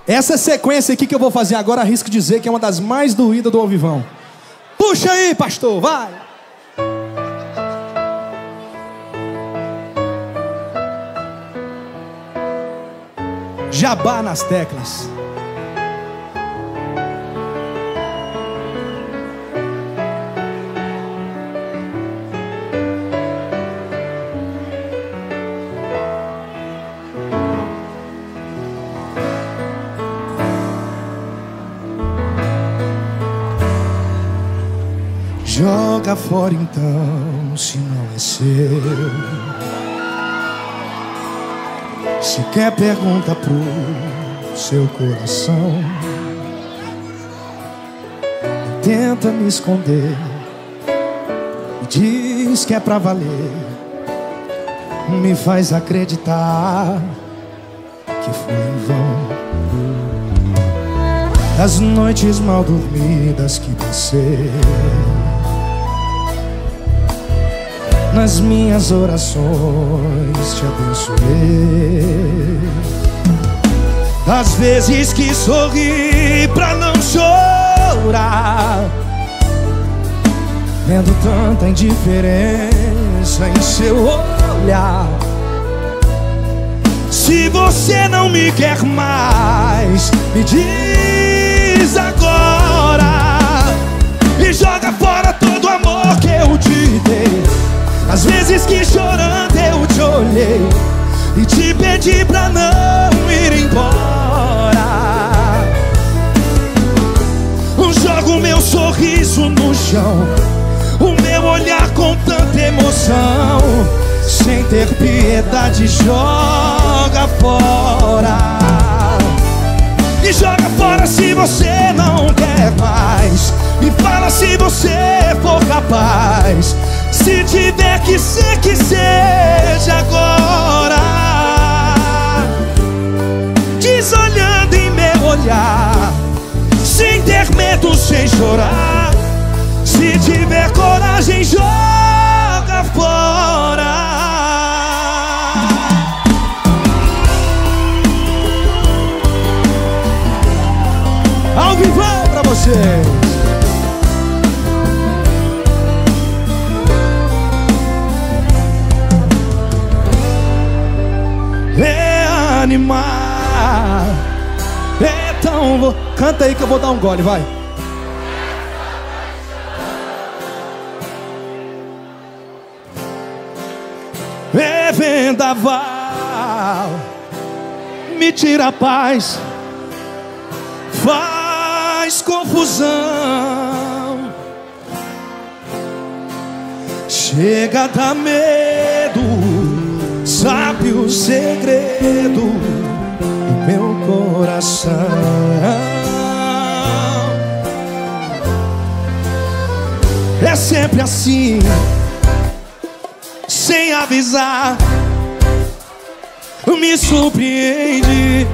Essa sequência aqui que eu vou fazer agora, arrisco dizer que é uma das mais doídas do Ao Vivão. Puxa aí, pastor, vai! Jabá nas teclas. Joga fora então, se não é seu. Se quer, pergunta pro seu coração. Tenta me esconder e diz que é pra valer. Me faz acreditar que foi em vão. As noites mal dormidas que passei, nas minhas orações te abençoei. Às vezes que sorri pra não chorar, vendo tanta indiferença em seu olhar. Se você não me quer mais, me diz agora e joga fora todo o amor que eu te dei. Às vezes que chorando eu te olhei e te pedi pra não ir embora. Jogo meu sorriso no chão, o meu olhar com tanta emoção. Sem ter piedade joga fora. E joga fora se você não quer mais. Me fala se você for capaz. Se tiver que ser, que seja agora. Diz olhando em meu olhar, sem ter medo, sem chorar. Se tiver coragem, joga fora. Ao vivo pra vocês. Reanimar. Então, canta aí que eu vou dar um gole, vai. Vendaval, me tira a paz, faz confusão. Chega a dar medo, sabe o segredo do meu coração. É sempre assim, sem avisar, me surpreende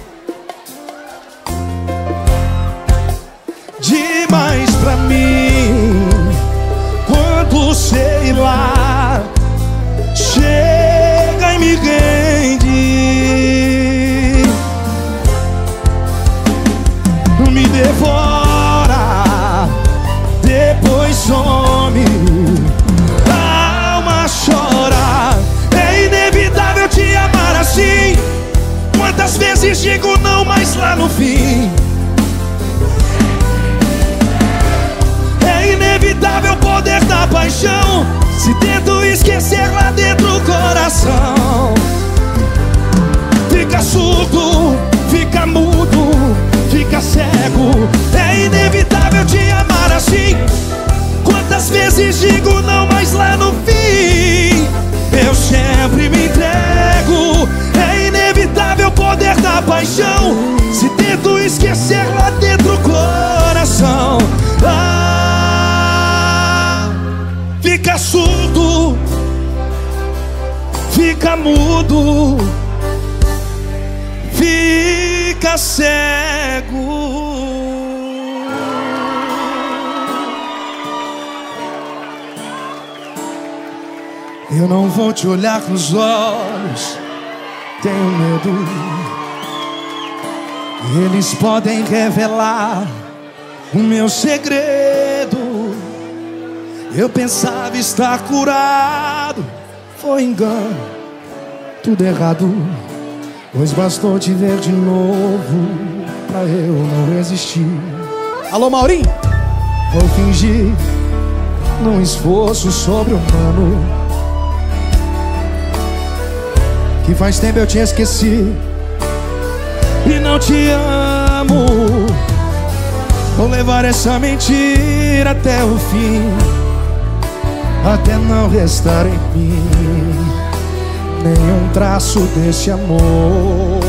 demais pra mim. Quando sei lá, chega e me rende, me devora, depois some. A alma chora, é inevitável te amar assim. Quantas vezes digo não, mas lá no fim é inevitável o poder da paixão. Se tento esquecer, lá dentro o coração fica surdo, fica mudo, fica cego. É inevitável te amar assim. Quantas vezes digo não, mas lá no fim eu sempre me entrego. É inevitável o poder da paixão. Se tento esquecer, lá dentro o coração fica surdo, fica mudo, fica cego. Eu não vou te olhar nos olhos, tenho medo. Eles podem revelar o meu segredo. Eu pensava estar curado, foi engano, tudo errado. Pois bastou te ver de novo pra eu não resistir. Alô, Maurinho? Vou fingir num esforço sobre-humano que faz tempo eu te esqueci e não te amo. Vou levar essa mentira até o fim, até não restar em mim nenhum traço desse amor.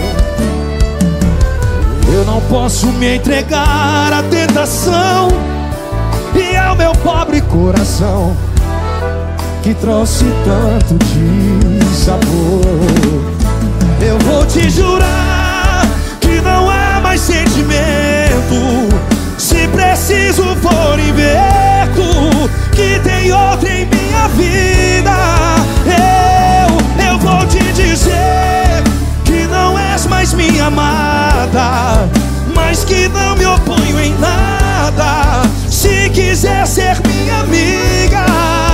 Eu não posso me entregar à tentação e ao meu pobre coração que trouxe tanto de sabor. Eu vou te jurar que não há mais sentimento. Se preciso for inverto, que tem outra em minha vida. Eu vou te dizer que não és mais minha amada, mas que não me oponho em nada. Se quiser ser minha amiga,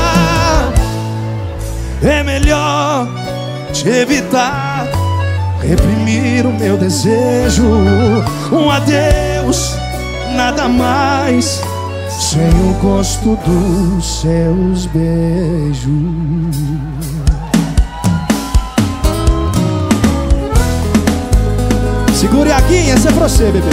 é melhor te evitar, reprimir o meu desejo. Um adeus, nada mais, sem o gosto dos seus beijos. Segure a guinha, essa é pra você, bebê.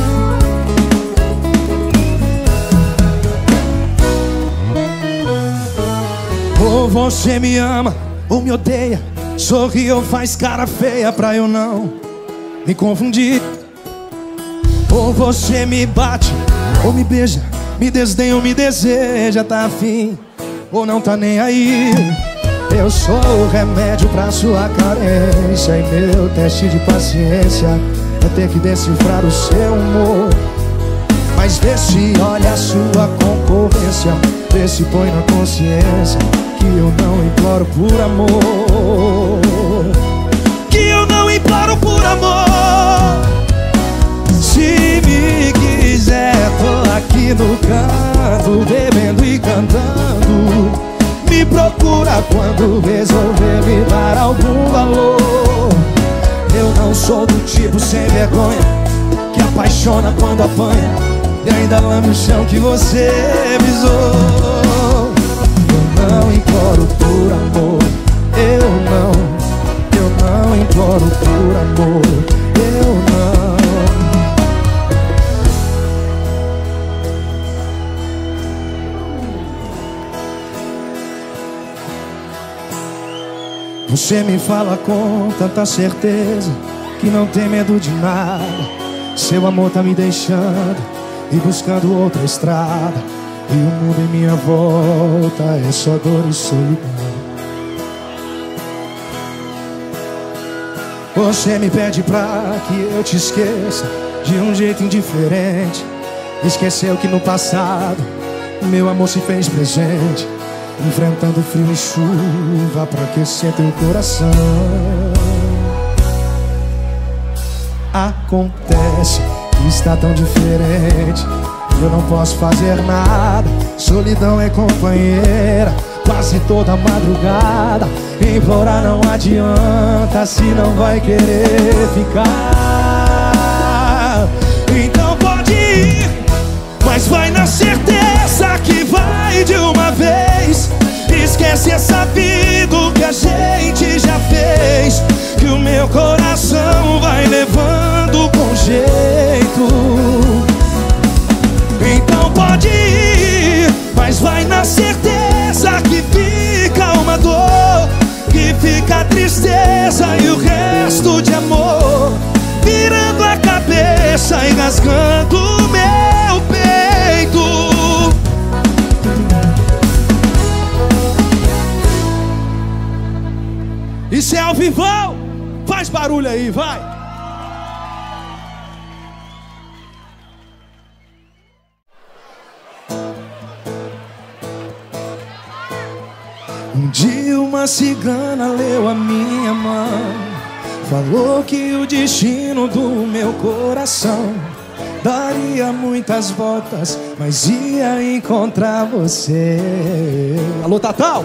Ou você me ama ou me odeia, sorri ou faz cara feia pra eu não me confundir. Ou você me bate ou me beija, me desdenha ou me deseja, tá afim ou não tá nem aí. Eu sou o remédio pra sua carência, e meu teste de paciência é ter que decifrar o seu humor. Mas vê se olha a sua concorrência, vê se põe na consciência que eu não imploro por amor, que eu não imploro por amor. Se me quiser, tô aqui no canto, bebendo e cantando. Me procura quando resolver me dar algum valor. Eu não sou do tipo sem vergonha que apaixona quando apanha e ainda lambe o chão que você pisou. Eu não imploro por amor, eu não imploro por amor, eu não. Você me fala com tanta certeza que não tem medo de nada. Seu amor tá me deixando e buscando outra estrada, e o mundo em minha volta é só dor e solidão. Você me pede pra que eu te esqueça de um jeito indiferente. Esqueceu que no passado meu amor se fez presente, enfrentando frio e chuva pra aquecer teu coração. Acontece que está tão diferente, eu não posso fazer nada. Solidão é companheira quase toda madrugada. Implorar não adianta se não vai querer ficar. Então pode ir, mas vai na certeza que vai de uma vez. Esquece essa vida que a gente já fez, que o meu coração vai levando com jeito. Então pode ir, mas vai na certeza que fica uma dor, que fica a tristeza e o resto de amor, virando a cabeça e rasgando o meu peito. Isso é ao vivão, faz barulho aí, vai! Um dia uma cigana leu a minha mão, falou que o destino do meu coração daria muitas voltas, mas ia encontrar você. Alô, Tatal?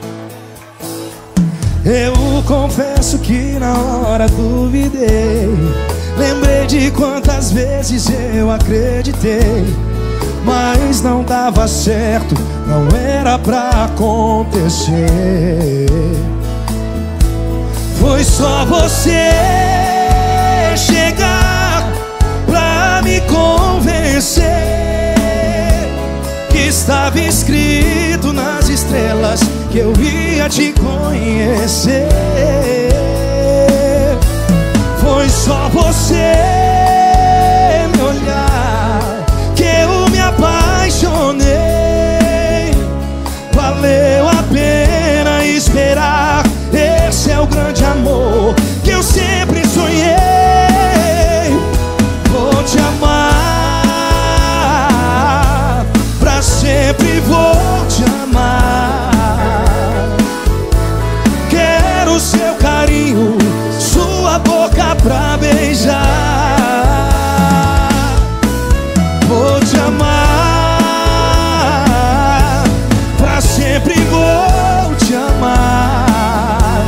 Eu confesso que na hora duvidei. Lembrei de quantas vezes eu acreditei, mas não dava certo, não era pra acontecer. Foi só você chegar pra me convencer que estava escrito nas estrelas que eu ia te conhecer. Foi só você me olhar que eu me apaixonei. Valeu a pena esperar. Esse é o grande amor que eu sempre sonhei. Vou te amar, pra sempre vou te amar. Quero seu carinho, sua boca pra beijar. Vou te amar, pra sempre vou te amar.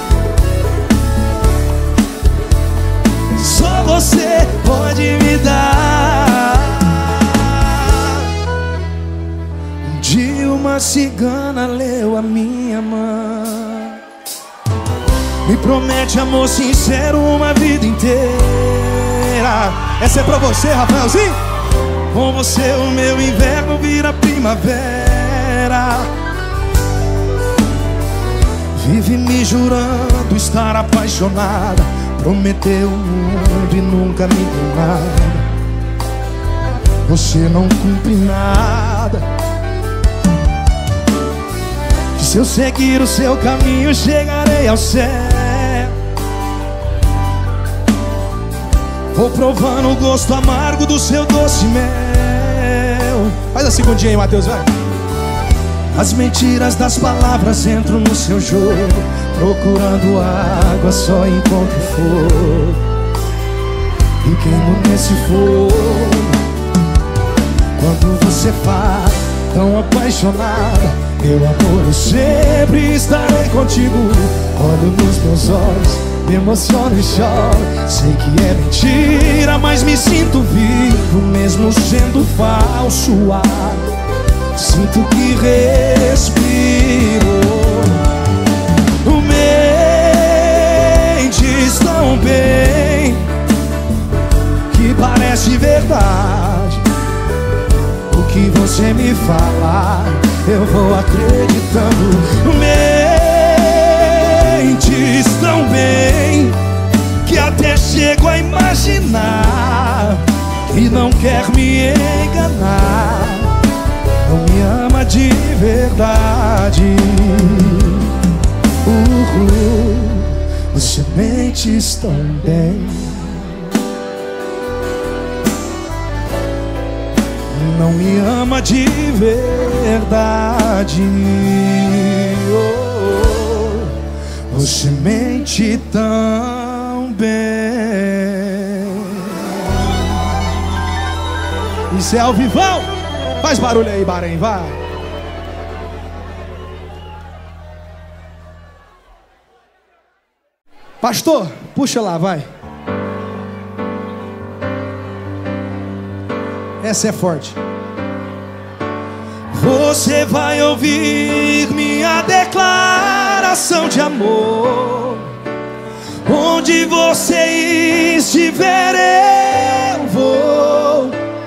Só você pode me dar. Um dia uma cigana leu a minha mão. Me promete amor sincero uma vida inteira. Essa é pra você, Rafaelzinho. Com você o meu inverno vira primavera. Vive me jurando estar apaixonada. Prometeu o mundo e nunca me deu nada. Você não cumpre nada. Que se eu seguir o seu caminho chegarei ao céu. Vou provando o gosto amargo do seu doce mel. Faz a segundinha aí, Matheus, vai. As mentiras das palavras entram no seu jogo. Procurando água só encontro fogo. E queimo nesse fogo. Quando você fala tão apaixonada, meu amor, eu sempre estarei contigo. Olho nos meus olhos, me emociono e choro. Sei que é mentira, mas me sinto vivo, mesmo sendo falso ar. Sinto que respiro. Mentes tão bem que parece verdade. O que você me falar, eu vou acreditando. Mentes tão bem que até chego a imaginar que não quer me enganar. Não me ama de verdade. Você mentes tão bem. Não me ama de verdade. Você mente tão bem. Isso é ao vivão. Faz barulho aí, Bahrein, vai. Pastor, puxa lá, vai. Essa é forte. Você vai ouvir minha declaração de amor. Onde você estiver, eu vou.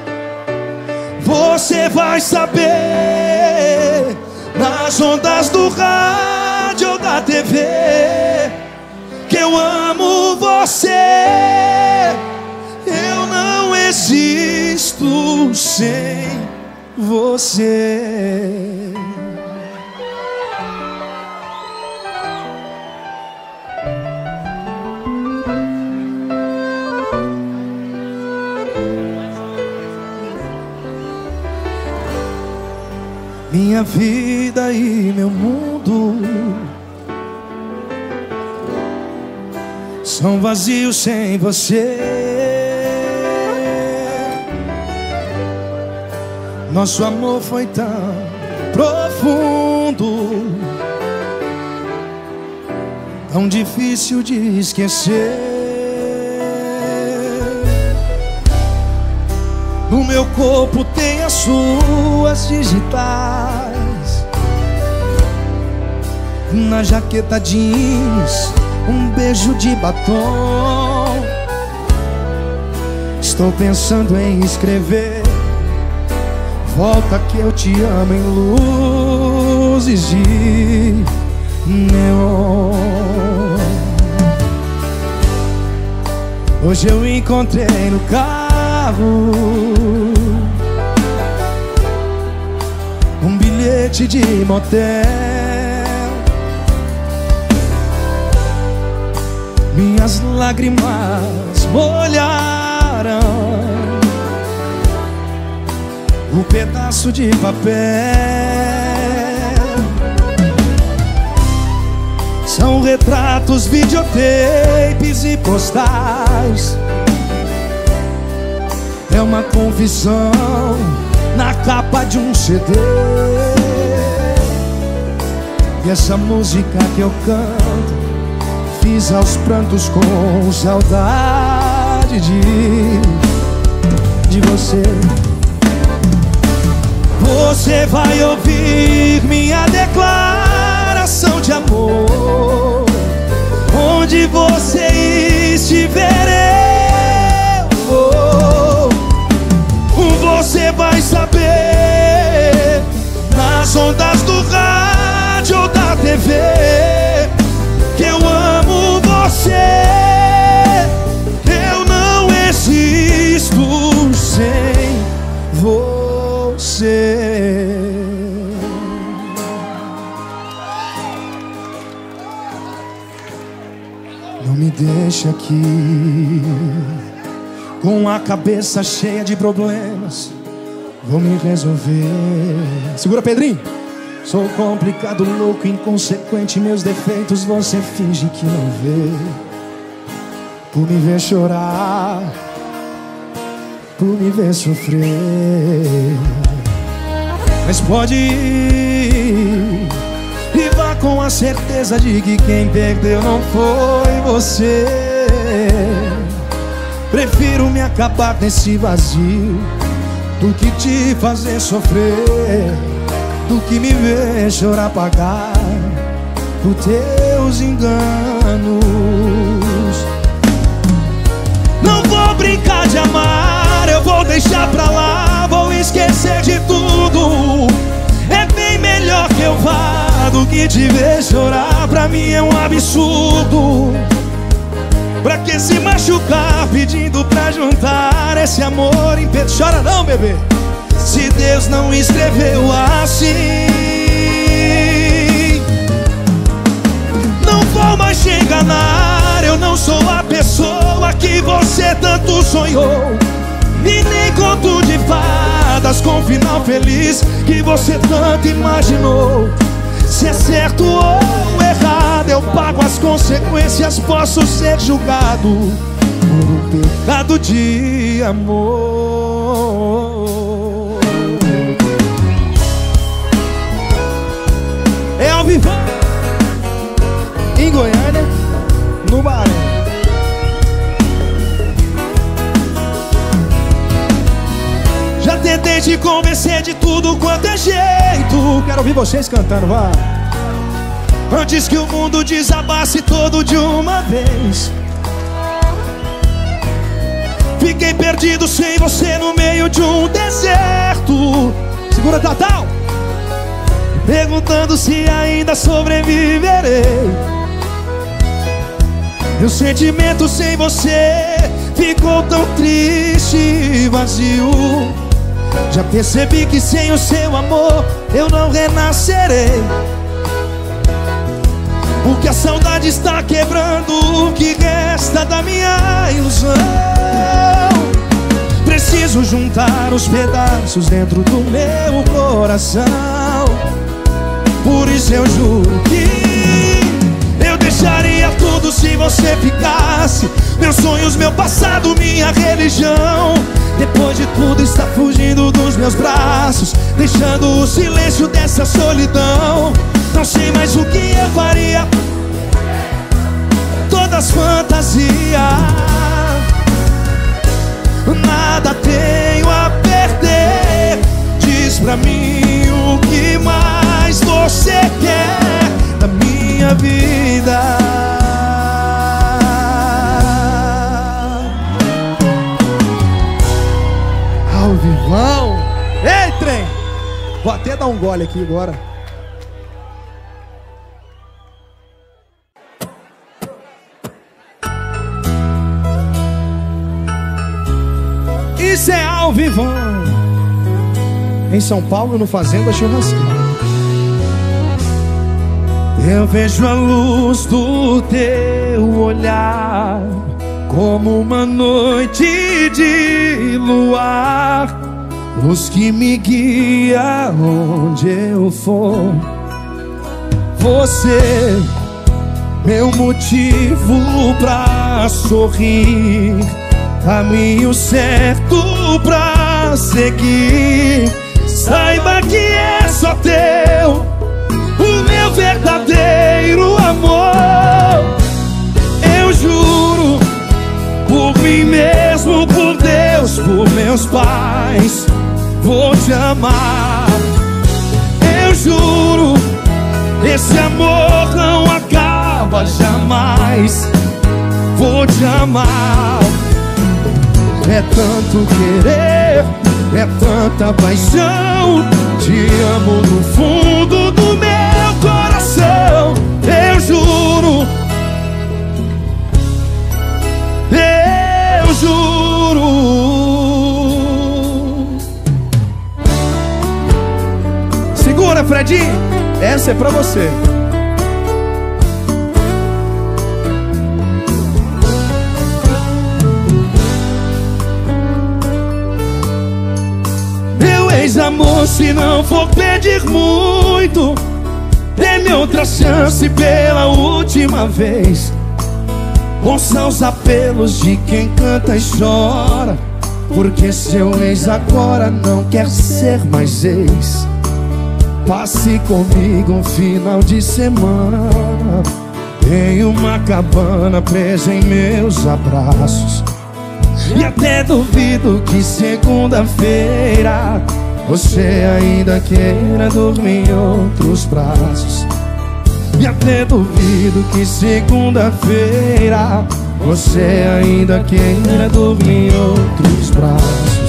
Você vai saber nas ondas do rádio ou da TV que eu amo você. Eu não existo sem você. Minha vida e meu mundo são vazios sem você. Nosso amor foi tão profundo, tão difícil de esquecer. No meu corpo tem as suas digitais, na jaqueta jeans um beijo de batom. Estou pensando em escrever volta que eu te amo em luzes de neon. Hoje eu encontrei no carro um bilhete de motel. Minhas lágrimas molharam o pedaço de papel. São retratos, videotapes e postais. É uma confissão na capa de um CD. E essa música que eu canto fiz aos prantos com saudade de você. Você vai ouvir minha declaração de amor. Onde você estiver, eu vou. Você vai saber nas ondas do rádio ou da TV que eu amo você. Eu não existo sem você. Não me deixe aqui com a cabeça cheia de problemas. Vou me resolver. Segura, Pedrinho. Sou complicado, louco, inconsequente. Meus defeitos você finge que não vê. Por me ver chorar, por me ver sofrer. Mas pode ir e vá com a certeza de que quem perdeu não foi você. Prefiro me acabar nesse vazio do que te fazer sofrer, do que me ver chorar, pagar por teus enganos. Não vou brincar de amar, eu vou deixar pra lá, vou esquecer de tudo. É bem melhor que eu vá do que te ver chorar. Pra mim é um absurdo. Pra que se machucar pedindo pra juntar esse amor em peito? Chora não, bebê. Se Deus não escreveu assim, não vou mais te enganar. Eu não sou a pessoa que você tanto sonhou, e nem conto de fadas com final feliz que você tanto imaginou. Se é certo ou errado, eu pago as consequências. Posso ser julgado por um pecado de amor. É ao vivo em Goiânia, no Bahrein. Já tentei te convencer de tudo quanto é jeito. Quero ouvir vocês cantando, vá. Antes que o mundo desabasse todo de uma vez. Fiquei perdido sem você no meio de um deserto. Segura, Tatal. Perguntando se ainda sobreviverei. Meu sentimento sem você ficou tão triste e vazio. Já percebi que sem o seu amor eu não renascerei, porque a saudade está quebrando o que resta da minha ilusão. Preciso juntar os pedaços dentro do meu coração. Por isso eu juro que eu deixo deixaria tudo se você ficasse. Meus sonhos, meu passado, minha religião. Depois de tudo está fugindo dos meus braços, deixando o silêncio dessa solidão. Não sei mais o que eu faria, todas fantasias. Nada tenho a perder. Diz pra mim o que mais você quer da minha vida. Ao vivão. Ei, trem! Vou até dar um gole aqui agora. Isso é ao vivão. Em São Paulo, no Fazenda Churrasqueira. Eu vejo a luz do teu olhar como uma noite de luar, luz que me guia onde eu for. Você, meu motivo pra sorrir, caminho certo pra seguir. Saiba que é só teu o meu verdadeiro amor. Eu juro, por mim mesmo, por Deus, por meus pais, vou te amar. Eu juro, esse amor não acaba jamais. Vou te amar. É tanto querer, é tanta paixão. Te amo no fundo do meu coração. Eu juro, eu juro. Segura, Fredinho. Essa é pra você. Amor, se não for pedir muito, dê-me outra chance pela última vez. Ouça os apelos de quem canta e chora, porque seu ex agora não quer ser mais ex. Passe comigo um final de semana em uma cabana presa em meus abraços. E até duvido que segunda-feira você ainda queira dormir em outros braços. E até duvido que segunda-feira você ainda queira dormir em outros braços.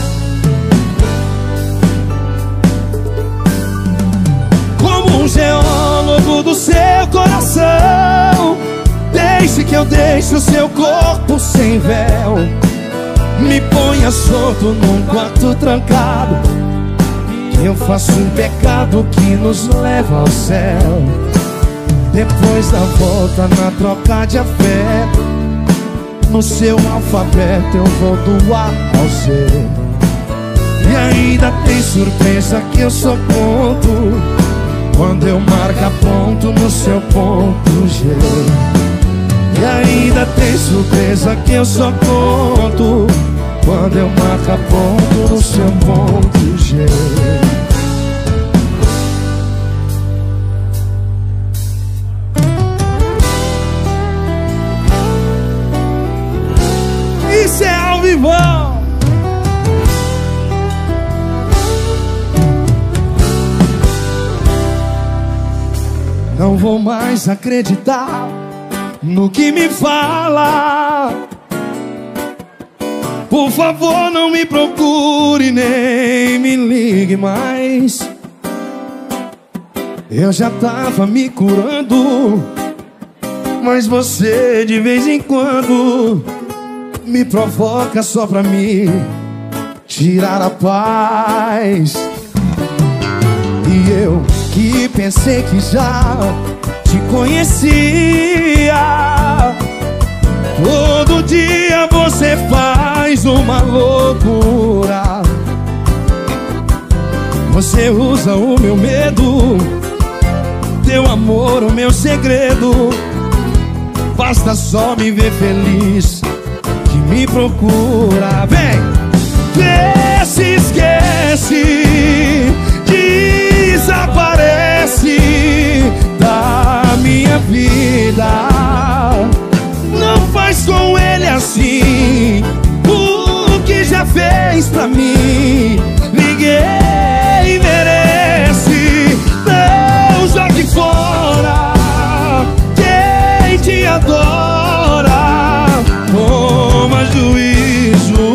Como um geólogo do seu coração, deixe que eu deixe o seu corpo sem véu. Me ponha solto num quarto trancado, eu faço um pecado que nos leva ao céu. Depois da volta na troca de afeto, no seu alfabeto eu vou do A ao Z. E ainda tem surpresa que eu só conto quando eu marco ponto no seu ponto G. E ainda tem surpresa que eu só conto quando eu marco ponto no seu ponto G. Isso é ao vivão. Não vou mais acreditar no que me fala. Por favor, não me procure nem me ligue mais. Eu já tava me curando, mas você de vez em quando me provoca só pra me tirar a paz. E eu que pensei que já te conhecia, todo dia você faz uma loucura. Você usa o meu medo, teu amor, o meu segredo, basta só me ver feliz que me procura. Vem! Vê se esquece, desaparece da minha vida. Não faz com ele assim o que já fez pra mim. Ninguém merece. Não jogue fora quem te adora. Toma juízo.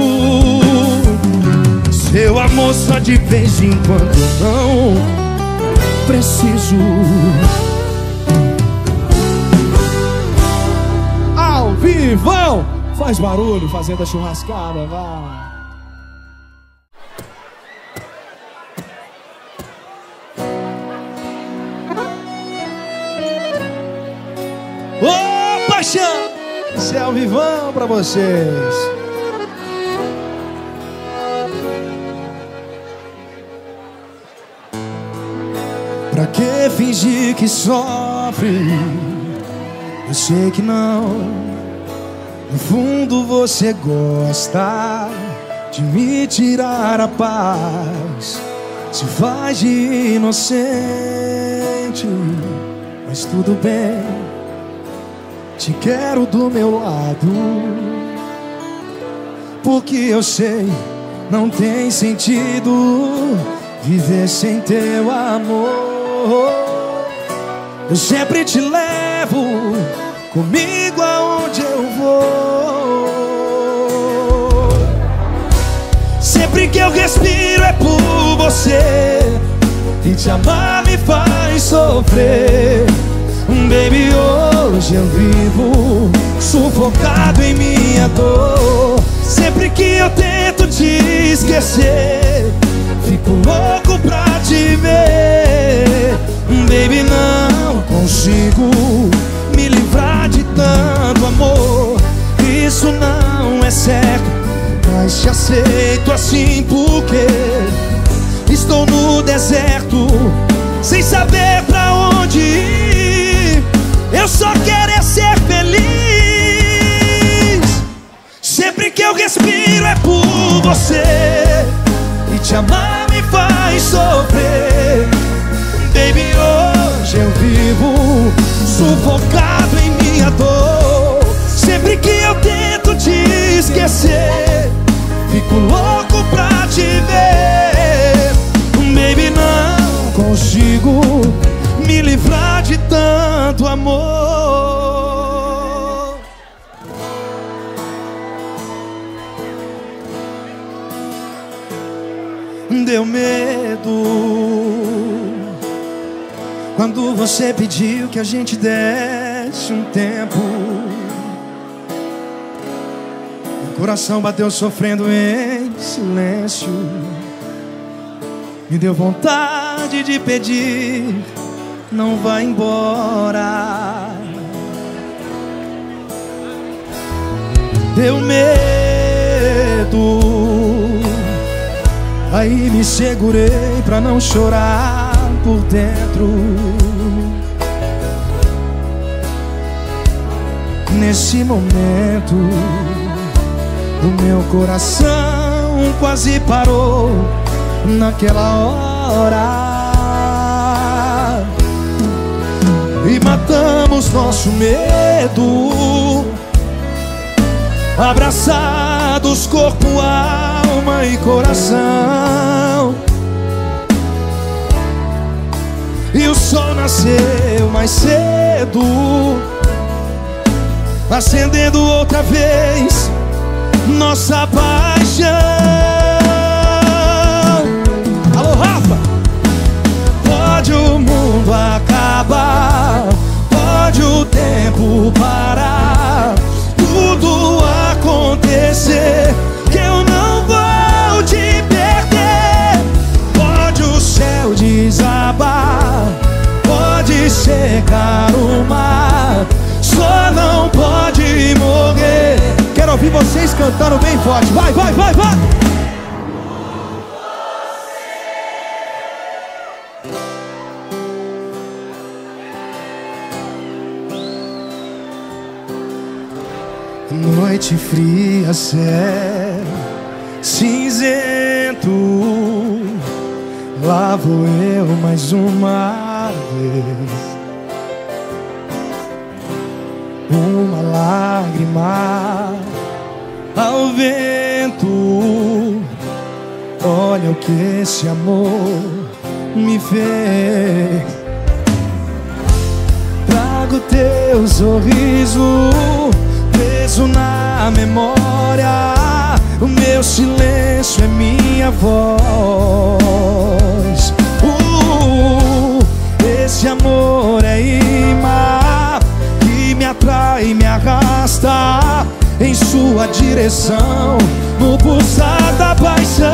Seu amor só de vez em quando não preciso. Ao vivão! Faz barulho fazendo a churrascada, vai! Ô, paixão! Esse é ao vivão pra vocês. Pra que fingir que sofre? Eu sei que não. No fundo você gosta de me tirar a paz. Se faz de inocente, mas tudo bem. Te quero do meu lado, porque eu sei, não tem sentido viver sem teu amor. Eu sempre te levo comigo aonde eu vou. Sempre que eu respiro é por você, e te amar me faz sofrer. Baby, hoje eu vivo sufocado em minha dor. Sempre que eu tento te esquecer, fico louco pra te ver. Baby, não consigo me livrar de tanto amor. Isso não é certo, mas te aceito assim porque estou no deserto, sem saber pra onde ir. Eu só quero é ser feliz. Sempre que eu respiro é por você, e te amar me faz sofrer. Baby, hoje eu vivo sufocado em minha dor. Sempre que eu tento te esquecer, fico louco pra te ver. Baby, não consigo me livrar de tanto amor. Deu medo quando você pediu que a gente desse um tempo. Meu coração bateu sofrendo em silêncio. Me deu vontade de pedir, não vai embora. Deu medo, aí me segurei pra não chorar por dentro. Nesse momento, o meu coração quase parou naquela hora. E matamos nosso medo, abraçados corpo, alma e coração. E o sol nasceu mais cedo, acendendo outra vez nossa paixão. Alô, Rafa! Pode o mundo acabar, pode o tempo parar, tudo acontecer, que eu não vou te perder. Pode o céu desabar, pode secar o mar, só não pode morrer. Quero ouvir vocês cantando bem forte. Vai, vai, vai, vai! noite fria, céu cinzento, lá vou eu mais uma vez. Uma lágrima ao vento, olha o que esse amor me fez. Trago teu sorriso preso na memória, o meu silêncio é minha voz. Esse amor é imã que me atrai e me arrasta em sua direção, no pulsar da paixão.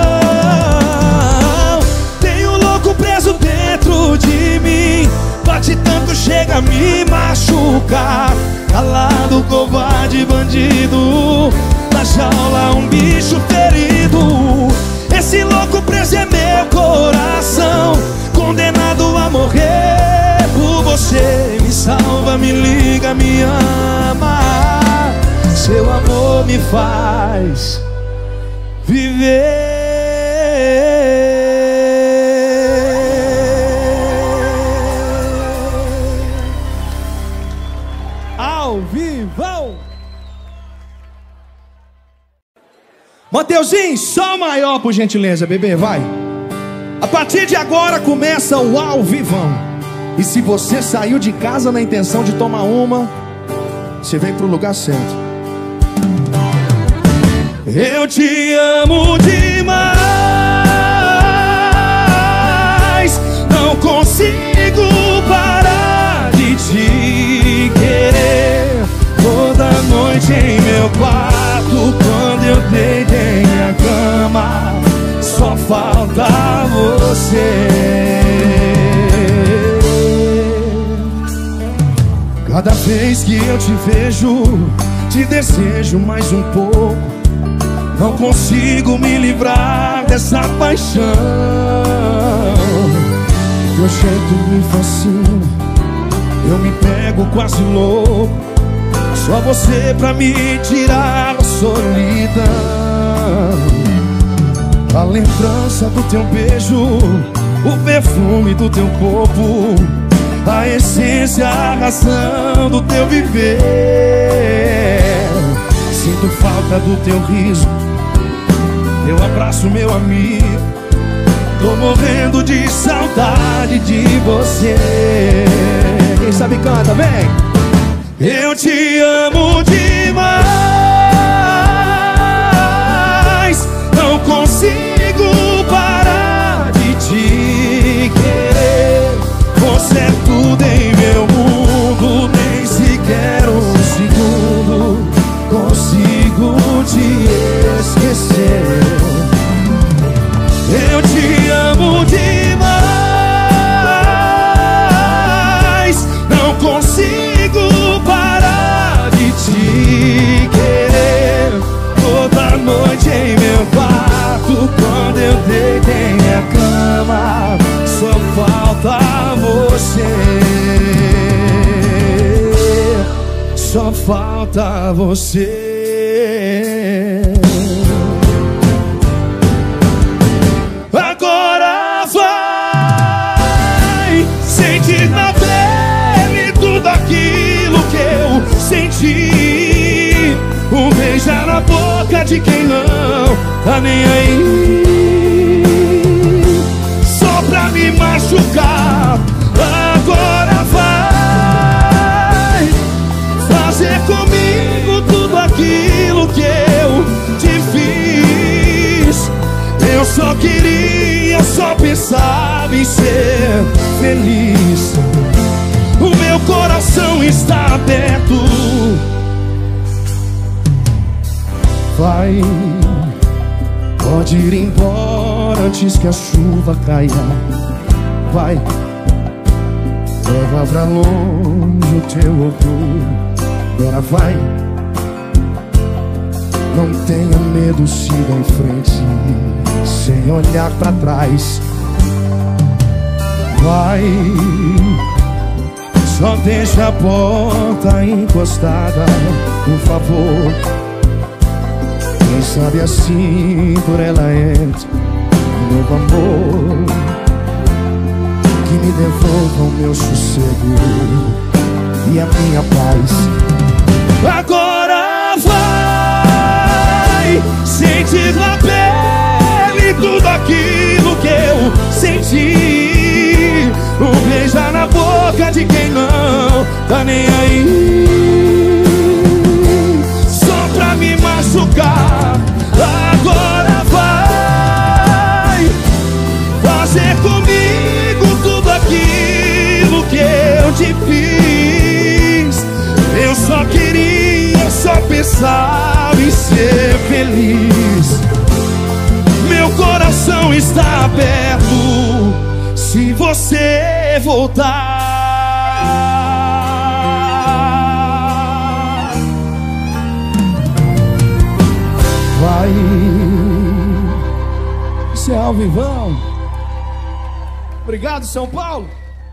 Tem um louco preso dentro de mim, bate tanto, chega a me machucar. Calado, covarde, bandido, na jaula um bicho ferido. Esse louco preso é meu coração, condenado a morrer por você. Me salva, me liga, me ama, seu amor me faz viver. Ao vivão. Mateuzinho, só maior por gentileza, bebê, vai. A partir de agora começa o ao vivão. E se você saiu de casa na intenção de tomar uma, você vem pro lugar certo. Eu te amo demais, não consigo parar de te querer. Toda noite em meu quarto, quando eu deito em minha cama, só falta você. Cada vez que eu te vejo, te desejo mais um pouco. Não consigo me livrar dessa paixão. Teu jeito me fascina, eu me pego quase louco. Só você pra me tirar a solidão. A lembrança do teu beijo, o perfume do teu corpo, a essência, a razão do teu viver. Sinto falta do teu riso, teu abraço, meu amigo. Tô morrendo de saudade de você. Quem sabe canta, vem! Eu te amo demais, não consigo parar de te querer. Você é tudo em meu mundo, nem sequer um segundo consigo te esquecer. Eu te amo demais, não consigo parar de te querer. Toda noite em meu quarto, quando eu deito em minha cama, só falta você. Só falta você. Agora vai sentir na pele tudo aquilo que eu senti. Um beijar na boca de quem não tá nem aí, só pra me machucar. Agora vai fazer comigo tudo aquilo que eu te fiz. Eu só queria, só pensava em ser feliz. O meu coração está aberto. Vai, pode ir embora antes que a chuva caia. Vai, leva pra longe o teu orgulho. Agora vai, não tenha medo, siga em frente, sem olhar pra trás. Vai, só deixa a porta encostada, por favor. Quem sabe assim por ela entra um novo amor que me devolva o meu sossego e a minha paz. Agora vai sentir na pele tudo aquilo que eu senti. Um beijar na boca de quem não tá nem aí, só pra me machucar. Agora vai fazer comigo tudo aquilo que eu te fiz. Eu só queria, só pensar em ser feliz. Meu coração está aberto se você voltar. Vai, isso é ao vivão. Obrigado, São Paulo.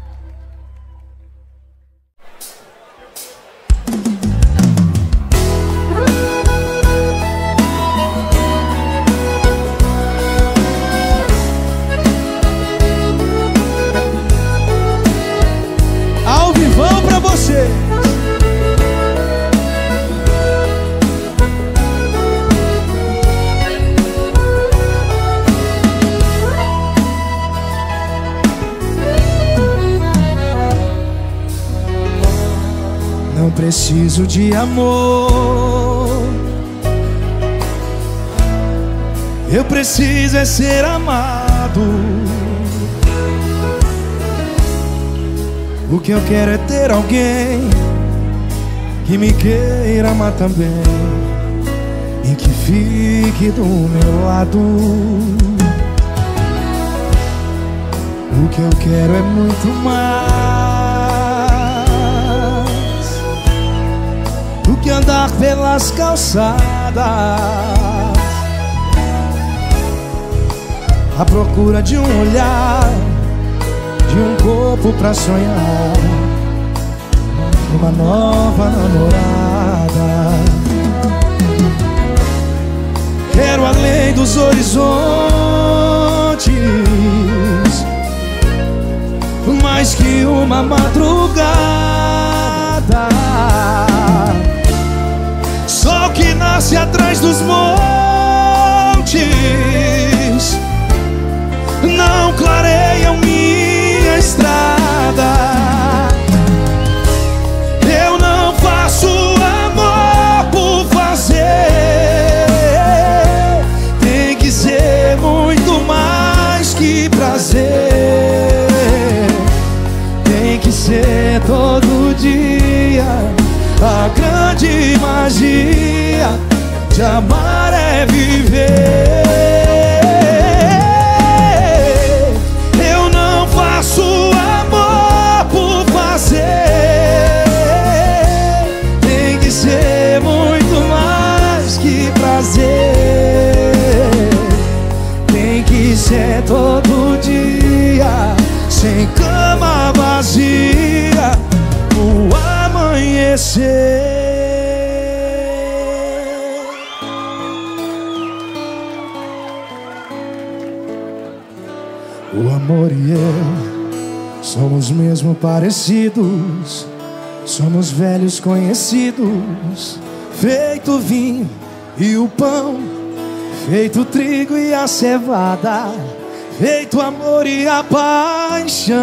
Ao vivão pra você. Não preciso de amor, eu preciso é ser amado. O que eu quero é ter alguém que me queira amar também e que fique do meu lado. O que eu quero é muito mais do que andar pelas calçadas à procura de um olhar, de um corpo pra sonhar, uma nova namorada. Quero além dos horizontes, mais que uma madrugada. Sol que nasce atrás dos montes não clareiam minha estrada. Eu não faço amor por fazer, tem que ser muito mais que prazer. Tem que ser todo dia. A grande magia de amar é viver. Eu não faço amor por fazer, tem que ser muito mais que prazer. Tem que ser todo dia, sem cama vazia, no amanhecer. O amor e eu somos mesmo parecidos, somos velhos conhecidos, feito vinho e o pão, feito trigo e a cevada, feito amor e a paixão.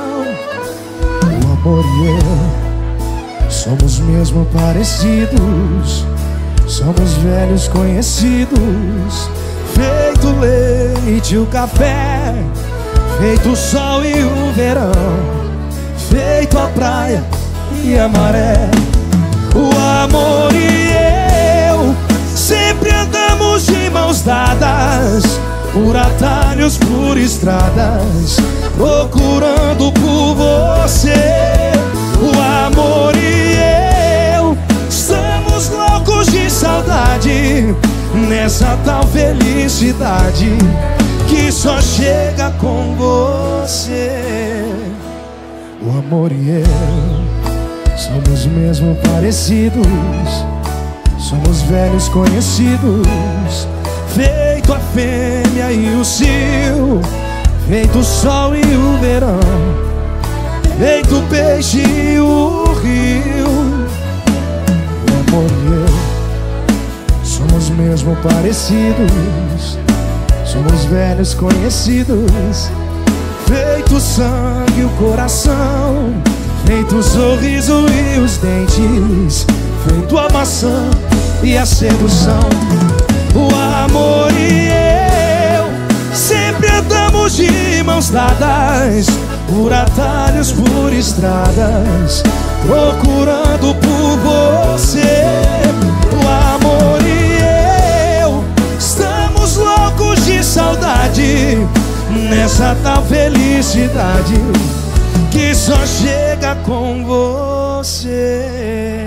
O amor e eu somos mesmo parecidos, somos velhos conhecidos, feito leite e o café, feito o sol e o verão, feito a praia e a maré. O amor e eu sempre andamos de mãos dadas, por atalhos, por estradas, procurando por você. O amor e eu estamos loucos de saudade, nessa tal felicidade que só chega com você. O amor e eu somos mesmo parecidos, Somos velhos conhecidos, feito a fêmea e o cio, feito o sol e o verão, feito o peixe e o rio. O amor e eu somos mesmo parecidos, somos velhos conhecidos, feito o sangue e o coração, feito o sorriso e os dentes, feito a maçã e a sedução. O amor e eu sempre andamos de mãos dadas, por atalhos, por estradas, procurando por você. O amor e eu estamos loucos de saudade, nessa tal felicidade que só chega com você.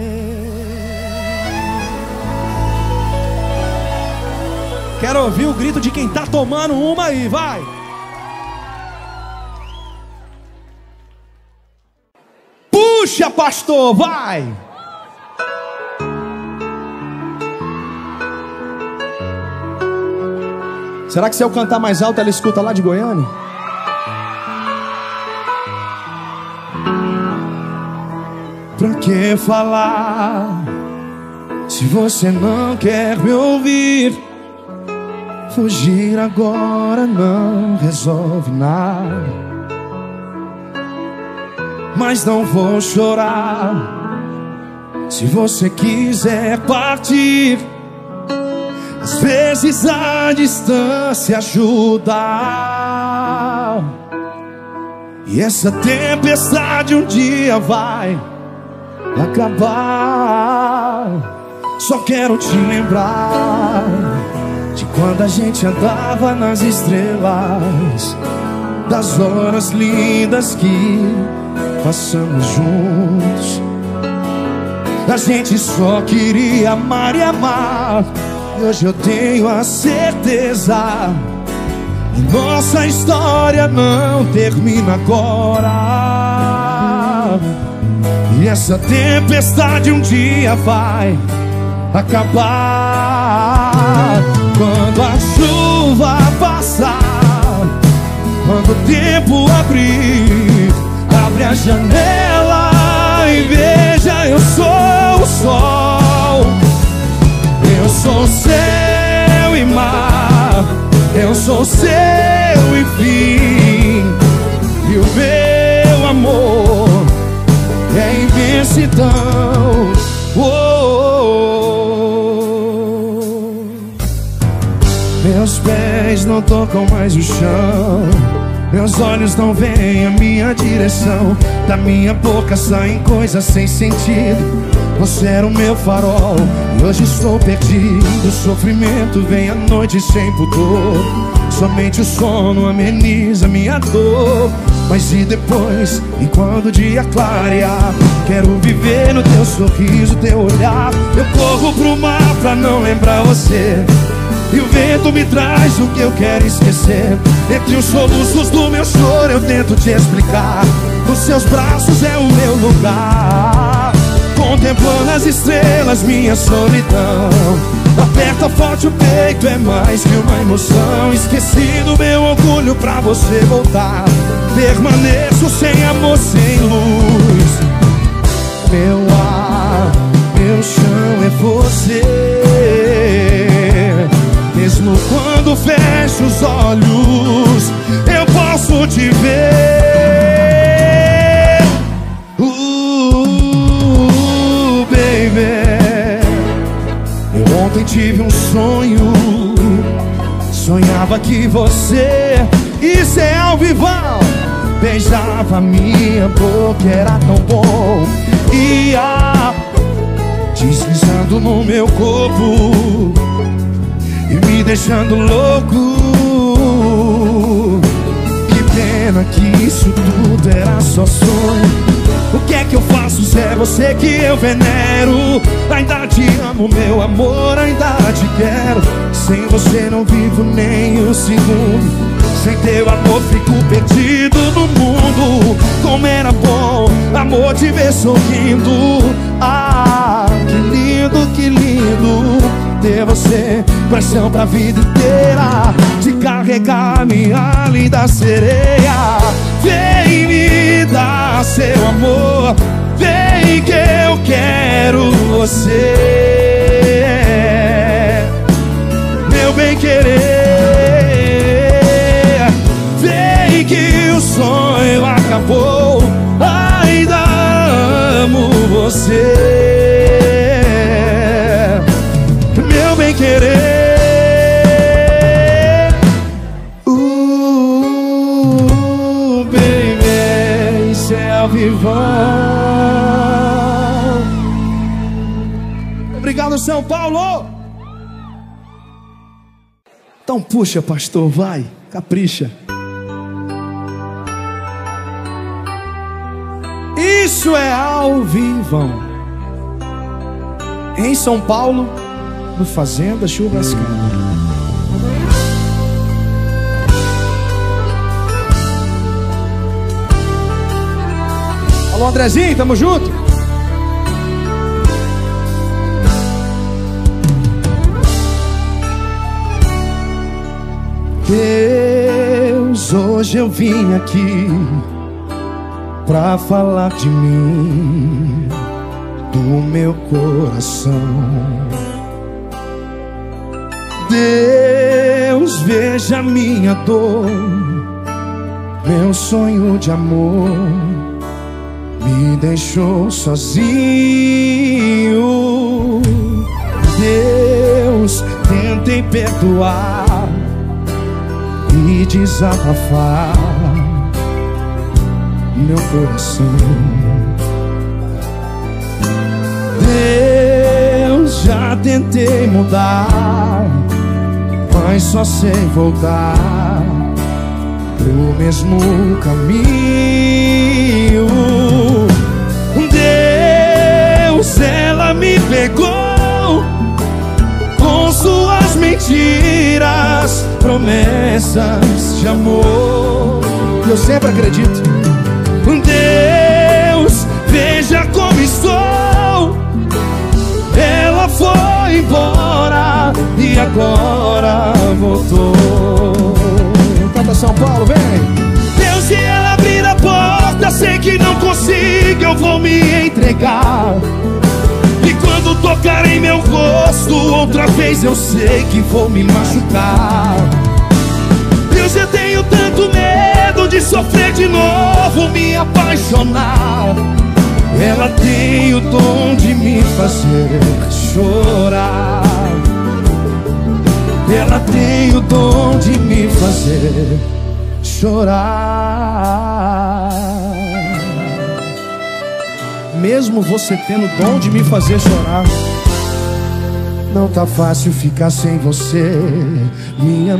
Quero ouvir o grito de quem tá tomando uma aí, vai! Puxa, pastor, vai! Será que se eu cantar mais alto ela escuta lá de Goiânia? Pra que falar se você não quer me ouvir? Fugir agora não resolve nada, mas não vou chorar se você quiser partir. Às vezes a distância ajuda, e essa tempestade um dia vai acabar. Só quero te lembrar de quando a gente andava nas estrelas, das horas lindas que passamos juntos. A gente só queria amar e amar, e hoje eu tenho a certeza que nossa história não termina agora. E essa tempestade um dia vai acabar. Quando a chuva passar, quando o tempo abrir, abre a janela e veja, eu sou o sol. Eu sou céu e mar, eu sou seu enfim. E o meu amor é imensidão. Meus pés não tocam mais o chão, meus olhos não veem a minha direção, da minha boca saem coisas sem sentido. Você era o meu farol e hoje estou perdido. O sofrimento vem à noite sem pudor, somente o sono ameniza minha dor. Mas e depois, e quando o dia clarear, quero viver no teu sorriso, teu olhar. Eu corro pro mar pra não lembrar você, e o vento me traz o que eu quero esquecer. Entre os soluços do meu choro eu tento te explicar, nos seus braços é o meu lugar. Contemplando as estrelas, minha solidão, aperta forte o peito, é mais que uma emoção. Esqueci do meu orgulho pra você voltar, permaneço sem amor, sem luz. Meu ar, meu chão é você. Mesmo quando fecho os olhos, eu posso te ver. Baby, eu ontem tive um sonho, sonhava que você, isso é ao vivão, beijava minha boca, era tão bom. Ia deslizando no meu corpo e me deixando louco. Que pena que isso tudo era só sonho. O que é que eu faço se é você que eu venero? Ainda te amo, meu amor, ainda te quero. Sem você não vivo nem um segundo. Sem teu amor fico perdido no mundo. Como era bom, amor, te ver sorrindo. Ah, que lindo, que lindo. lindo ter você, pressão pra vida inteira, de carregar minha linda sereia. Vem me dar seu amor, vem que eu quero você, meu bem querer. Vem que o sonho acabou, ainda amo você, meu bem querer. Baby, isso é ao vivão. Obrigado, São Paulo. Então puxa, pastor, vai, capricha. Isso é ao vivão. Em São Paulo, no Fazenda Churrascada. Alô, Andrezinho, tamo junto? Deus, hoje eu vim aqui pra falar de mim, do meu coração. Deus, veja minha dor, meu sonho de amor me deixou sozinho. Deus, tentei perdoar e desabafar meu coração. Deus, já tentei mudar, mas só sei voltar pro mesmo caminho. Deus, ela me pegou com suas mentiras, promessas de amor. Eu sempre acredito. Deus, veja como estou. Ela foi embora e agora voltou. Canta São Paulo, vem. Deus, se ela abrir a porta, sei que não consigo, eu vou me entregar. E quando tocar em meu rosto outra vez, eu sei que vou me machucar. Deus, eu tenho tanto medo de sofrer de novo, me apaixonar. Ela tem o dom de me fazer chorar. Ela tem o dom de me fazer chorar. Mesmo você tendo o dom de me fazer chorar, não tá fácil ficar sem você, minha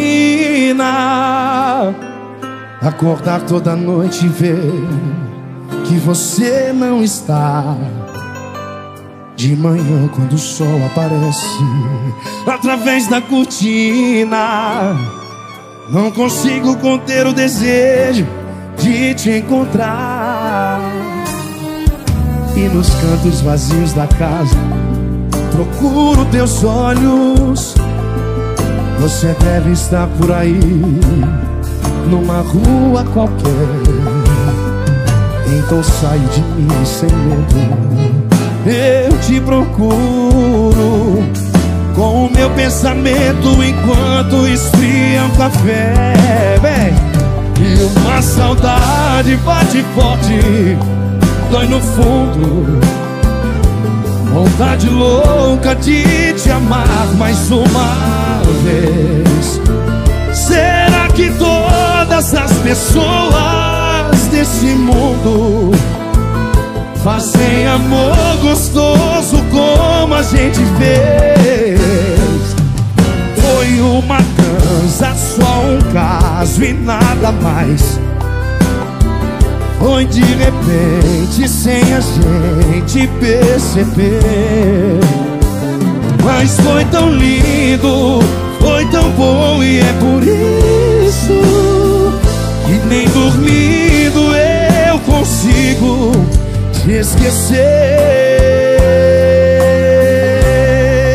menina. Acordar toda noite e ver que você não está. De manhã, quando o sol aparece através da cortina, não consigo conter o desejo de te encontrar. E nos cantos vazios da casa procuro teus olhos. Você deve estar por aí, numa rua qualquer. Então saio de mim sem medo, eu te procuro com o meu pensamento enquanto esfria um café. Vem. E uma saudade bate forte, dói no fundo, vontade louca de te amar mais uma vez. Será que todas as pessoas desse mundo fazem amor gostoso como a gente fez? Foi uma dança, só um caso e nada mais. Foi de repente, sem a gente perceber. Mas foi tão lindo, foi tão bom, e é por isso que nem dormindo eu consigo te esquecer.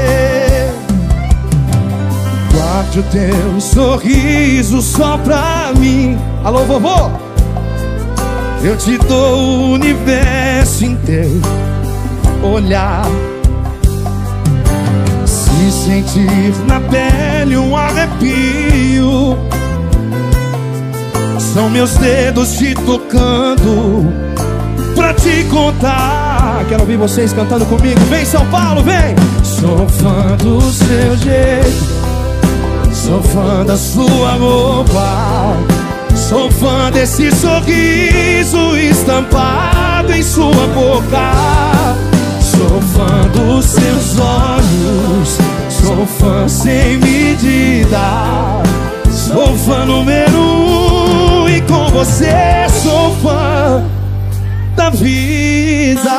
guarde o teu sorriso só pra mim. Alô, vovô? Eu te dou o universo inteiro. Olhar, se sentir na pele um arrepio. São meus dedos te tocando pra te contar. Quero ouvir vocês cantando comigo. Vem, São Paulo, vem! Sou fã do seu jeito, sou fã da sua roupa, sou fã desse sorriso estampado em sua boca. Sou fã dos seus olhos, sou fã sem medida, sou fã número 1 e com você sou fã da vida.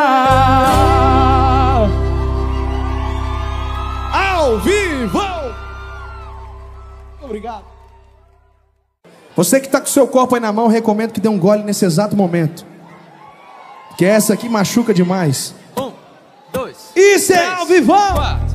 Ao vivo! Obrigado. Você que tá com o seu copo aí na mão, recomendo que dê um gole nesse exato momento, que essa aqui machuca demais. 1, 2, Isso é ao vivo! 4.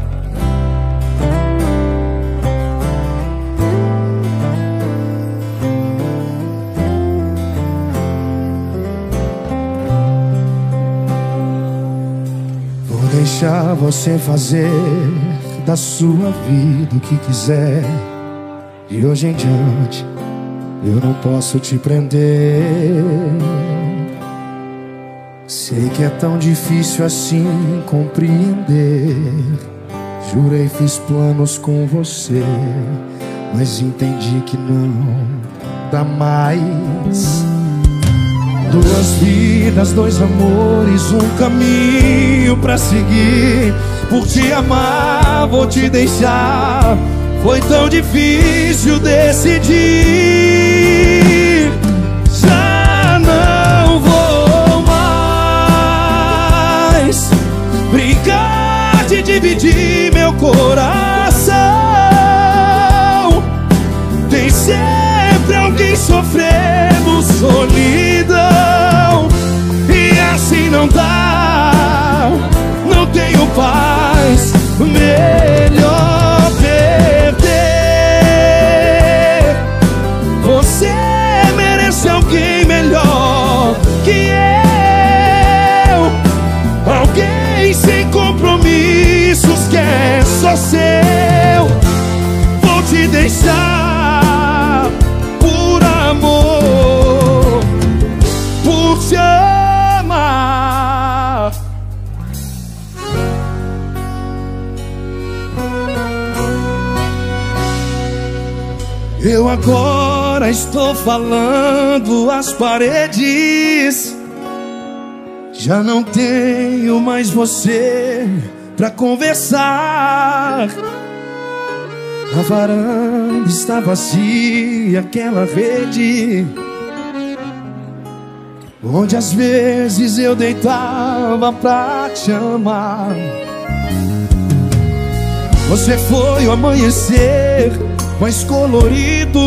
Vou deixar você fazer da sua vida o que quiser. De hoje em diante eu não posso te prender. Sei que é tão difícil assim compreender. Jurei, fiz planos com você, mas entendi que não dá mais. 2 vidas, 2 amores, um caminho pra seguir. Por te amar, vou te deixar. Foi tão difícil decidir. Já não vou mais brincar de dividir meu coração. Tem sempre alguém sofrendo solidão, e assim não dá, não tenho paz. Melhor perder. Você merece alguém melhor que eu, alguém sem compromissos que é só seu. Vou te deixar por amor, por te amar. Eu agora estou falando às paredes. Já não tenho mais você pra conversar. A varanda está vazia, aquela rede onde às vezes eu deitava pra te amar. Você foi o amanhecer mais colorido,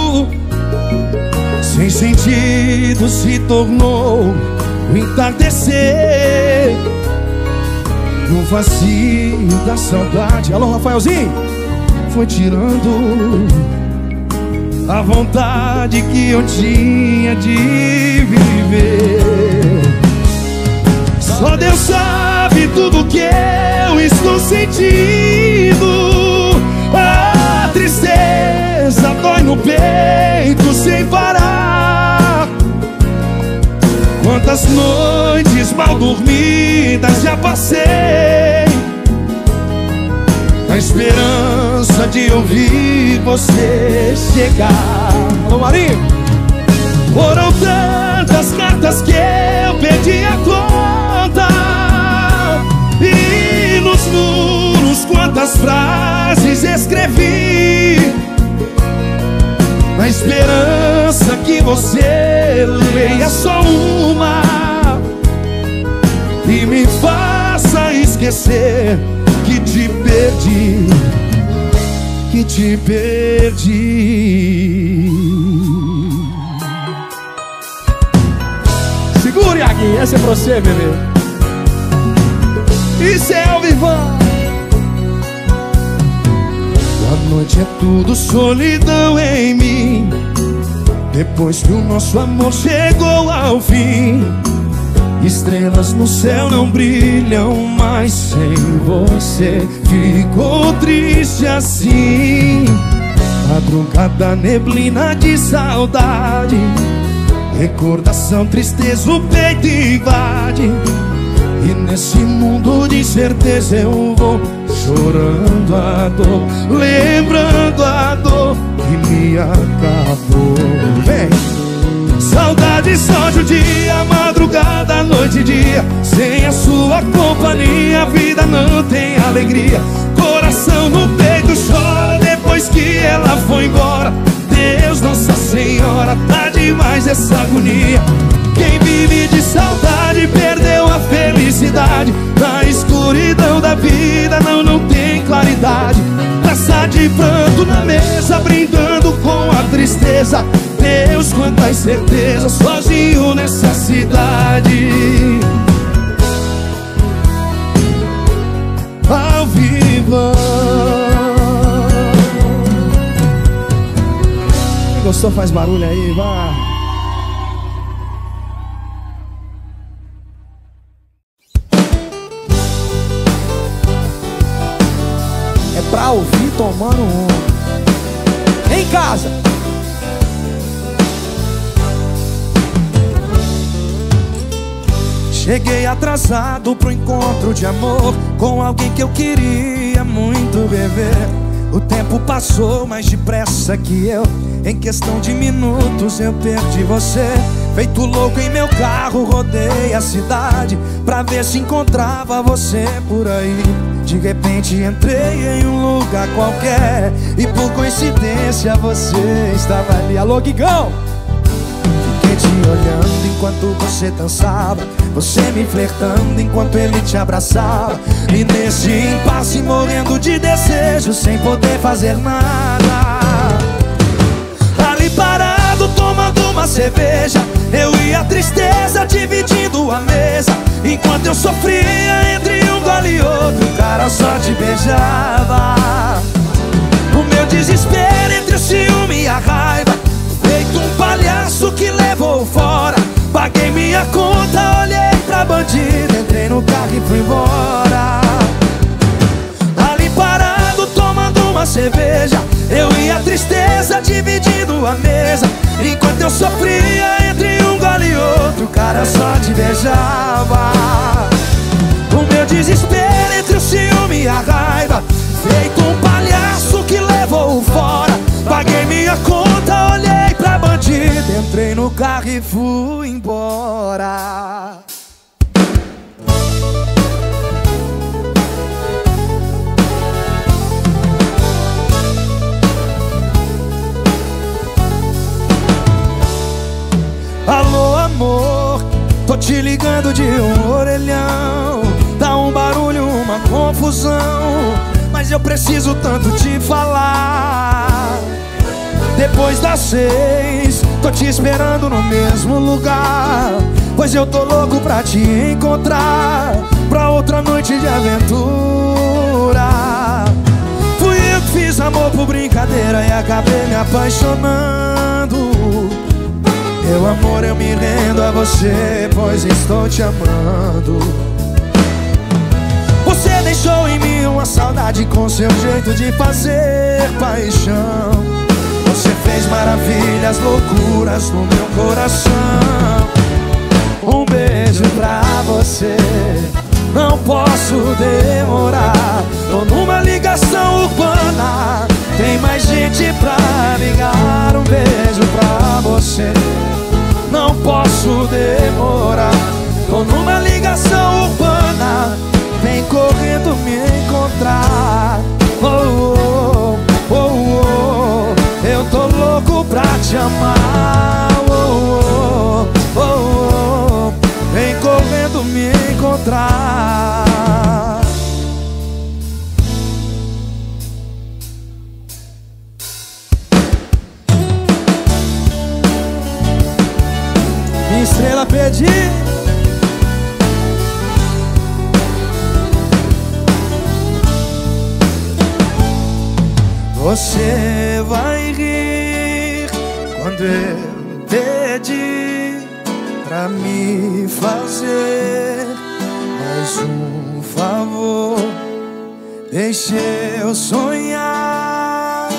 sem sentido se tornou o entardecer. No vazio da saudade, alô Rafaelzinho, foi tirando a vontade que eu tinha de viver. Só Deus sabe tudo que eu estou sentindo. A tristeza dói no peito sem parar. Quantas noites mal dormidas já passei, na esperança de ouvir você chegar. Alô, Marinho! Foram tantas cartas que eu perdi a conta, e nos muros quantas frases escrevi, na esperança que você leia só uma e me faça esquecer que te perdi, que te perdi. Segure, Agui, essa é pra você, bebê. Isso é ao vivão. A noite é tudo solidão em mim. Depois que o nosso amor chegou ao fim, estrelas no céu não brilham mais sem você. Ficou triste assim. Madrugada, neblina de saudade, recordação, tristeza, o peito invade. E nesse mundo de certeza eu vou chorando a dor, lembrando a dor que me acabou. Vem! Saudade só de um dia, madrugada, noite e dia. Sem a sua companhia a vida não tem alegria. Coração no peito chora depois que ela foi embora. Deus, Nossa Senhora, tá demais essa agonia. Quem vive de saudade perdeu a felicidade. Na escuridão da vida não tem claridade. Taça de pranto na mesa, brindando com a tristeza. Deus, quanta incerteza, sozinho nessa cidade. Ao vivo. Quem gostou faz barulho aí, vai. É pra ouvir tomando um. Em casa. Cheguei atrasado pro encontro de amor com alguém que eu queria muito beber. O tempo passou mais depressa que eu. Em questão de minutos eu perdi você. Feito louco em meu carro, rodei a cidade pra ver se encontrava você por aí. De repente entrei em um lugar qualquer e por coincidência você estava ali. Alô, Guigão! Fiquei te olhando enquanto você dançava, você me flertando enquanto ele te abraçava. E nesse impasse morrendo de desejo, sem poder fazer nada. Ali parado tomando uma cerveja, eu e a tristeza dividindo a mesa. Enquanto eu sofria entre um gole e outro, o cara só te beijava. O meu desespero entre o ciúme e a raiva, feito um palhaço que levou fora. Paguei minha conta, olhei pra bandido, entrei no carro e fui embora. Ali parado tomando uma cerveja, eu e a tristeza dividindo a mesa. Enquanto eu sofria entre um gole e outro, o cara só te beijava. O meu desespero entre o ciúme e a raiva, feito um palhaço que levou fora. Paguei minha conta, olhei pra bandido, entrei no carro e fui embora. Alô, amor, tô te ligando de um orelhão. Dá um barulho, uma confusão, mas eu preciso tanto te falar. Depois das 6, tô te esperando no mesmo lugar, pois eu tô louco pra te encontrar, pra outra noite de aventura. Fui eu que fiz amor por brincadeira e acabei me apaixonando. Meu amor, eu me rendo a você, pois estou te amando. Você deixou em mim uma saudade com seu jeito de fazer paixão. Você fez maravilhas, loucuras no meu coração. Um beijo pra você, não posso demorar. Tô numa ligação urbana, tem mais gente pra ligar. Um beijo pra você, não posso demorar. Tô numa ligação urbana, vem correndo me encontrar. Oh, oh, oh, oh, eu tô louco pra te amar. Oh, oh, oh, oh, vem correndo me encontrar. Minha estrela pedi. Você vai rir quando eu pedi pra me fazer mais um favor. Deixe eu sonhar,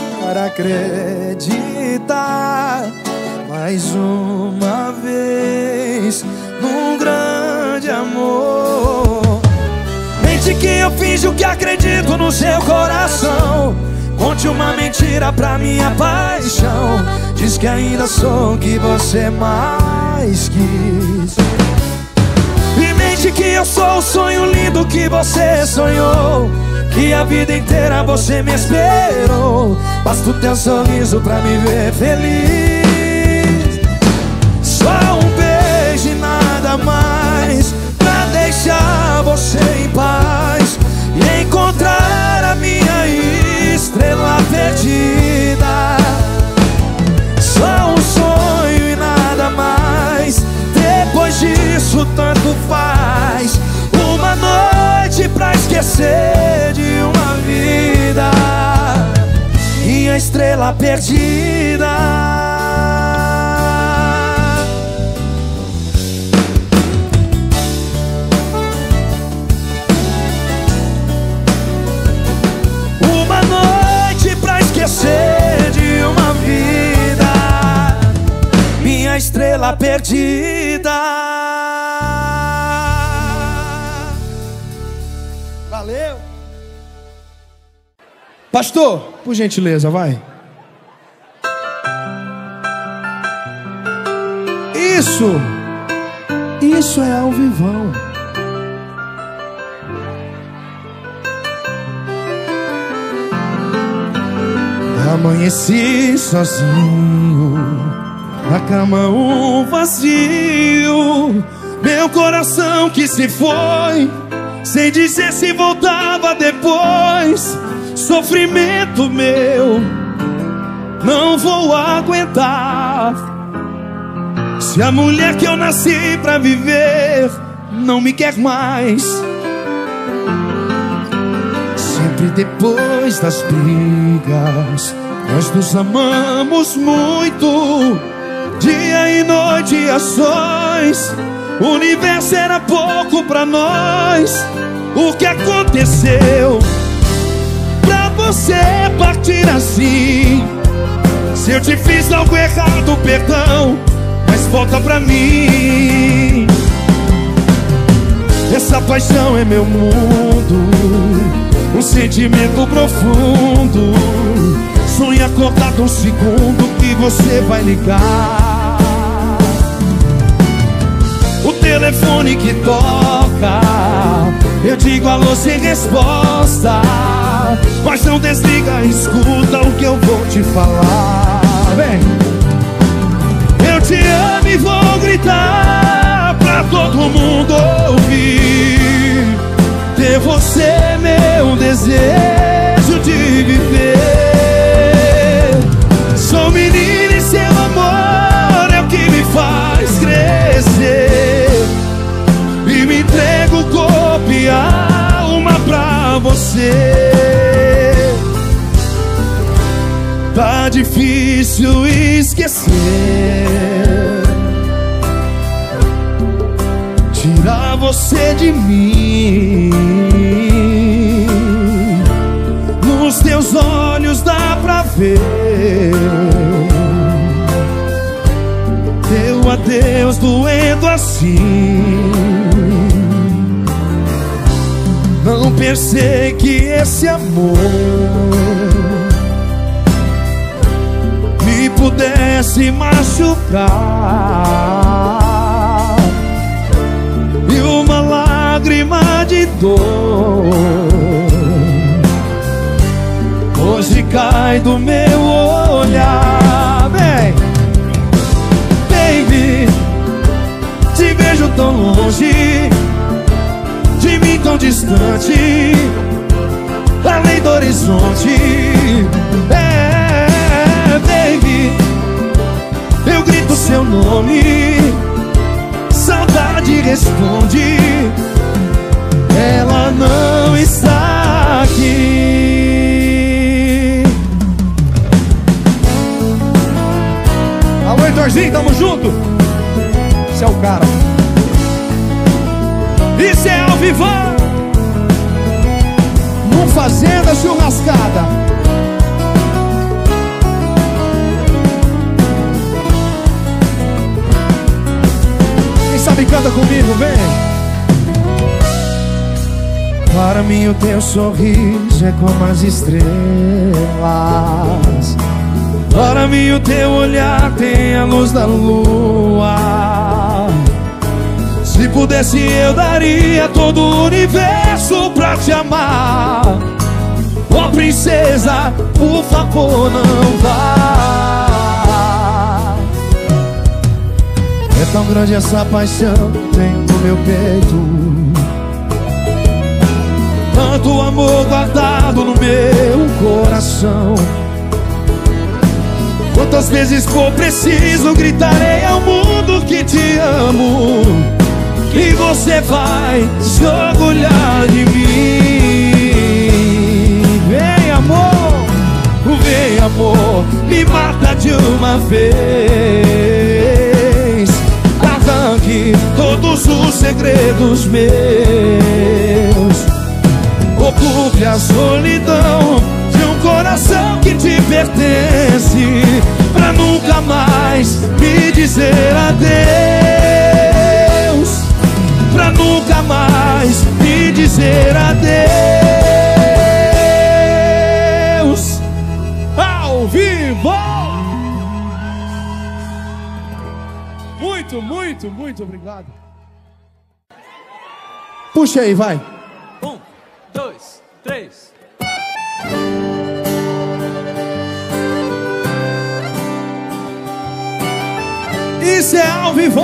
acreditar mais uma vez num grande amor. Mente que eu finjo que acredito no seu coração. Conte uma mentira pra minha paixão. Diz que ainda sou o que você mais quis. E mente que eu sou o sonho lindo que você sonhou, que a vida inteira você me esperou. Basta o teu sorriso pra me ver feliz. Só um beijo e nada mais, pra deixar você em paz e encontrar a minha estrela perdida. Só um sonho e nada mais. Depois disso tanto faz. Uma noite pra esquecer de uma vida. Minha estrela perdida. Uma noite pra esquecer de uma vida. Minha estrela perdida. Valeu. Pastor, por gentileza, vai. Isso é ao vivão. Amanheci sozinho, na cama um vazio. Meu coração que se foi, sem dizer se voltava depois. Sofrimento meu, não vou aguentar. Se a mulher que eu nasci pra viver não me quer mais. Sempre depois das brigas, nós nos amamos muito. Dia e noite ações, o universo era pouco pra nós. O que aconteceu pra você partir assim? Se eu te fiz algo errado, perdão, mas volta pra mim. Essa paixão é meu mundo, um sentimento profundo. Sonho acordado um segundo que você vai ligar. O telefone que toca, eu digo alô sem resposta. Mas não desliga, escuta o que eu vou te falar. Vem. Eu te amo e vou gritar pra todo mundo ouvir. Ter você é meu desejo de viver. Sou menino e seu amor é o que me faz crescer. E me entrego o corpo e a alma pra você. Tá difícil esquecer, tirar você de mim. Nos teus olhos dá pra ver teu adeus doendo assim. Não pensei que esse amor me pudesse machucar. E uma lágrima de dor hoje cai do meu olhar. Vem, baby, te vejo tão longe, de mim tão distante, além do horizonte. Baby, eu grito seu nome, saudade responde, ela não está aqui. Vitorzinho, tamo junto. Esse é o cara. Isso é ao vivão. No Fazenda Churrascada. Quem sabe canta comigo, vem. Para mim o teu sorriso é como as estrelas. Para mim o teu olhar tem a luz da lua. Se pudesse eu daria todo o universo pra te amar. Ó princesa, por favor não vá. É tão grande essa paixão que tem no meu peito. Tanto amor guardado no meu coração. Quantas vezes for preciso gritarei ao mundo que te amo, que você vai se orgulhar de mim. Vem amor, me mata de uma vez. Arranque todos os segredos meus. Ocupe a solidão de um coração que te pertence, pra nunca mais me dizer adeus. Pra nunca mais me dizer adeus. Ao vivo! Muito, muito, muito obrigado. Puxa aí, vai. 1, 2, 3. Isso é ao vivo.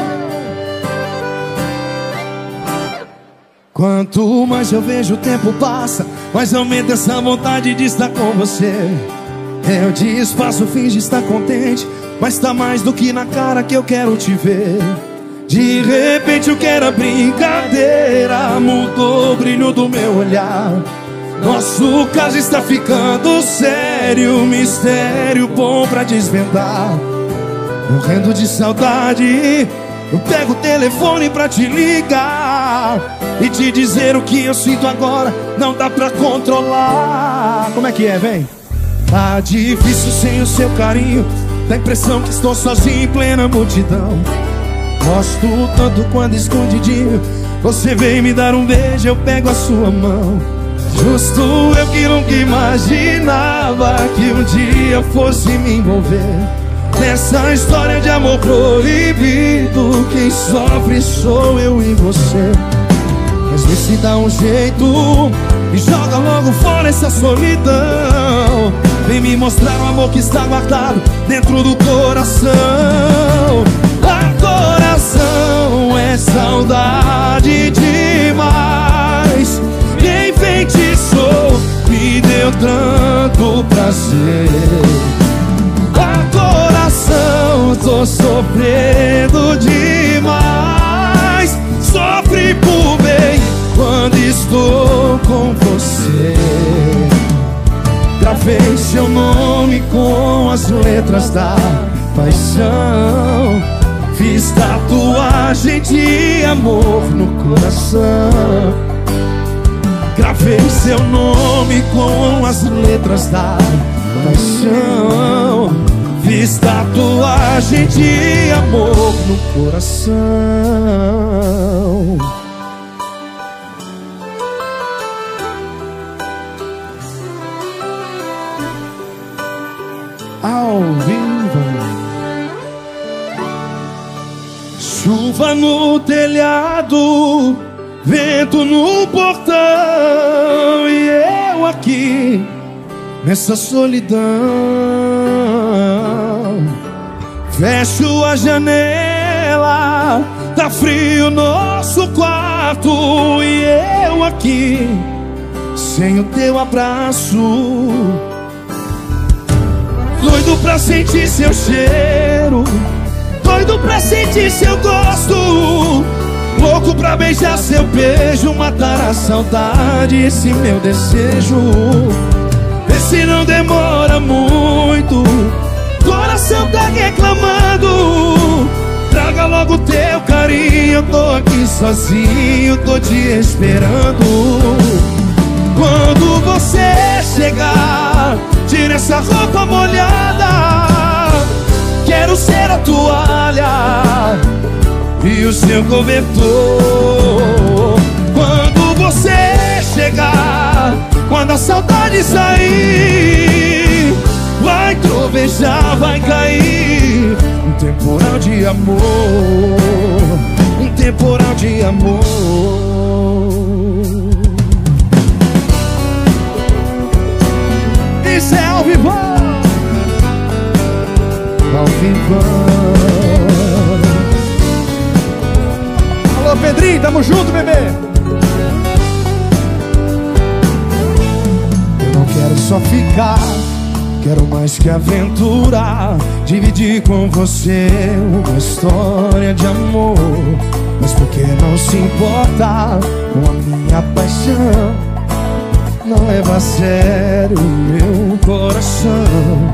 Quanto mais eu vejo o tempo passa, mais aumenta essa vontade de estar com você. Eu disfarço, finge estar contente, mas tá mais do que na cara que eu quero te ver. De repente o que era brincadeira mudou o brilho do meu olhar. Nosso caso está ficando sério, mistério bom pra desvendar. Morrendo de saudade, eu pego o telefone pra te ligar e te dizer o que eu sinto agora, não dá pra controlar. Como é que é, vem? Tá difícil sem o seu carinho, dá a impressão que estou sozinho em plena multidão. Gosto tanto quando escondidinho você vem me dar um beijo, eu pego a sua mão. Justo eu que nunca imaginava que um dia fosse me envolver nessa história de amor proibido. Quem sofre sou eu e você. Mas vê se dá um jeito e joga logo fora essa solidão. Vem me mostrar o amor que está guardado dentro do coração. Coração é saudade demais. Quem feitiçou me deu tanto prazer. Coração, tô sofrendo demais. Sofre por bem quando estou com você. Gravei seu nome com as letras da paixão. Fiz tatuagem de amor no coração. Gravei seu nome com as letras da paixão. Fiz tatuagem de amor no coração. Ao vivo. Chuva no telhado, vento no portão, e eu aqui nessa solidão. Fecho a janela, tá frio nosso quarto, e eu aqui sem o teu abraço. Doido pra sentir seu cheiro, doido pra sentir seu gosto, louco pra beijar seu beijo, matar a saudade, esse meu desejo. Vê se não demora muito, coração tá reclamando. Chega logo teu carinho, eu tô aqui sozinho, tô te esperando. Quando você chegar, tira essa roupa molhada. Quero ser a toalha e o seu cobertor. Quando você chegar, quando a saudade sair, vai trovejar, vai cair um temporal de amor, um temporal de amor. Isso é ao vivo, ao vivo. Alô, Pedrinho, tamo junto, bebê. Eu não quero só ficar, quero mais que aventura, dividir com você uma história de amor. Mas por que não se importa com a minha paixão? Não leva a sério meu coração.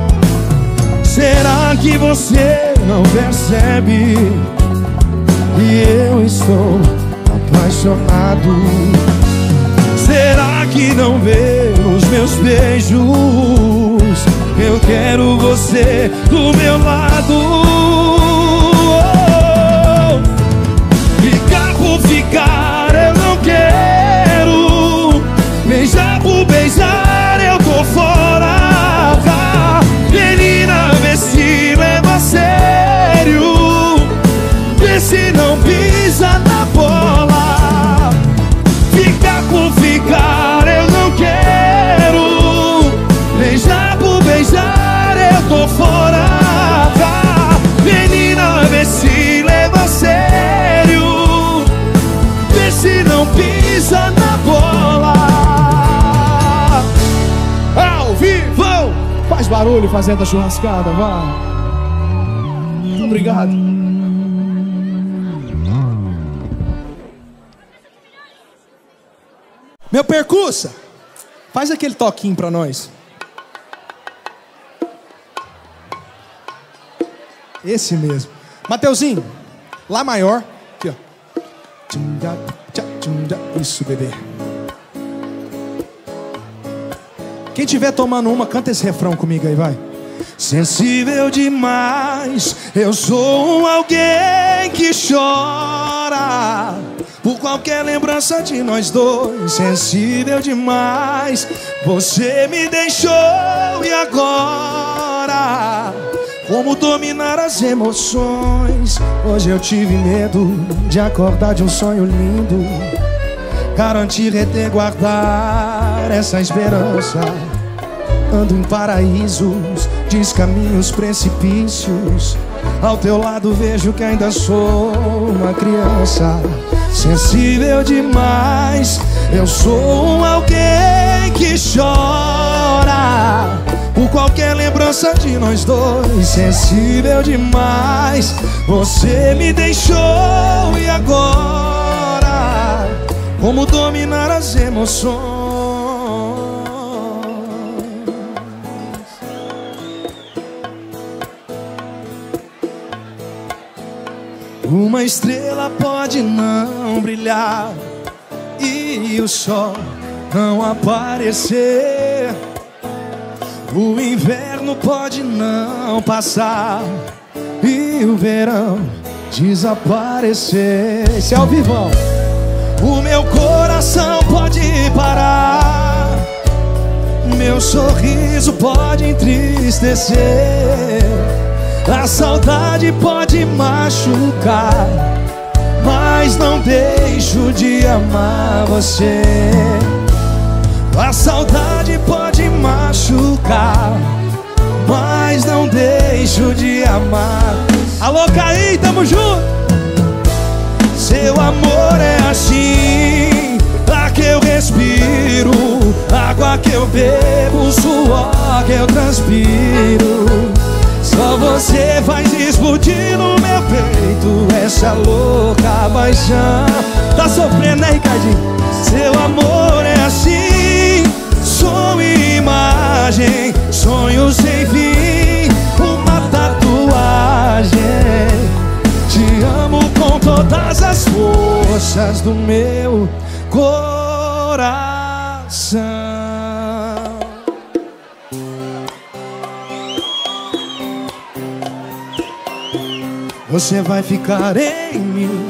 Será que você não percebe que eu estou apaixonado? Será que não vê os meus beijos? Eu quero você do meu lado. Ficar por ficar eu não quero, beijar por beijar eu tô fora. Menina, vê se leva a sério, vê se não pisa na bola. Ficar por ficar eu não quero, beijar por beijar eu tô fora. Menina, vê se leva a sério, vê se não pisa na bola. Ao vivo! Faz barulho fazendo a churrascada, vá. Muito obrigado. Meu percussa, faz aquele toquinho pra nós. Esse mesmo. Mateuzinho, Lá maior. Aqui, ó. Isso, bebê. Quem tiver tomando uma, canta esse refrão comigo aí, vai. Sensível demais, eu sou alguém que chora por qualquer lembrança de nós dois. Sensível demais, você me deixou e agora? Como dominar as emoções? Hoje eu tive medo de acordar de um sonho lindo, garantir, reter, guardar essa esperança. Ando em paraísos, descaminhos, precipícios. Ao teu lado vejo que ainda sou uma criança. Sensível demais, eu sou alguém que chora por qualquer lembrança de nós dois. Sensível demais, você me deixou e agora? Como dominar as emoções? Uma estrela pode não brilhar e o sol não aparecer. O inverno pode não passar e o verão desaparecer. Esse é o vivão. O meu coração pode parar, meu sorriso pode entristecer, a saudade pode machucar, mas não deixo de amar você. A saudade pode machucar, mas não deixo de amar. Alô, Caí, tamo junto. Seu amor é assim, ar que eu respiro, água que eu bebo, suor que eu transpiro. Só você faz explodir no meu peito essa louca paixão. Tá sofrendo, né, Ricardinho? Seu amor é assim, som e imagem, sonho sem fim, uma tatuagem. Te do meu coração. Você vai ficar em mim,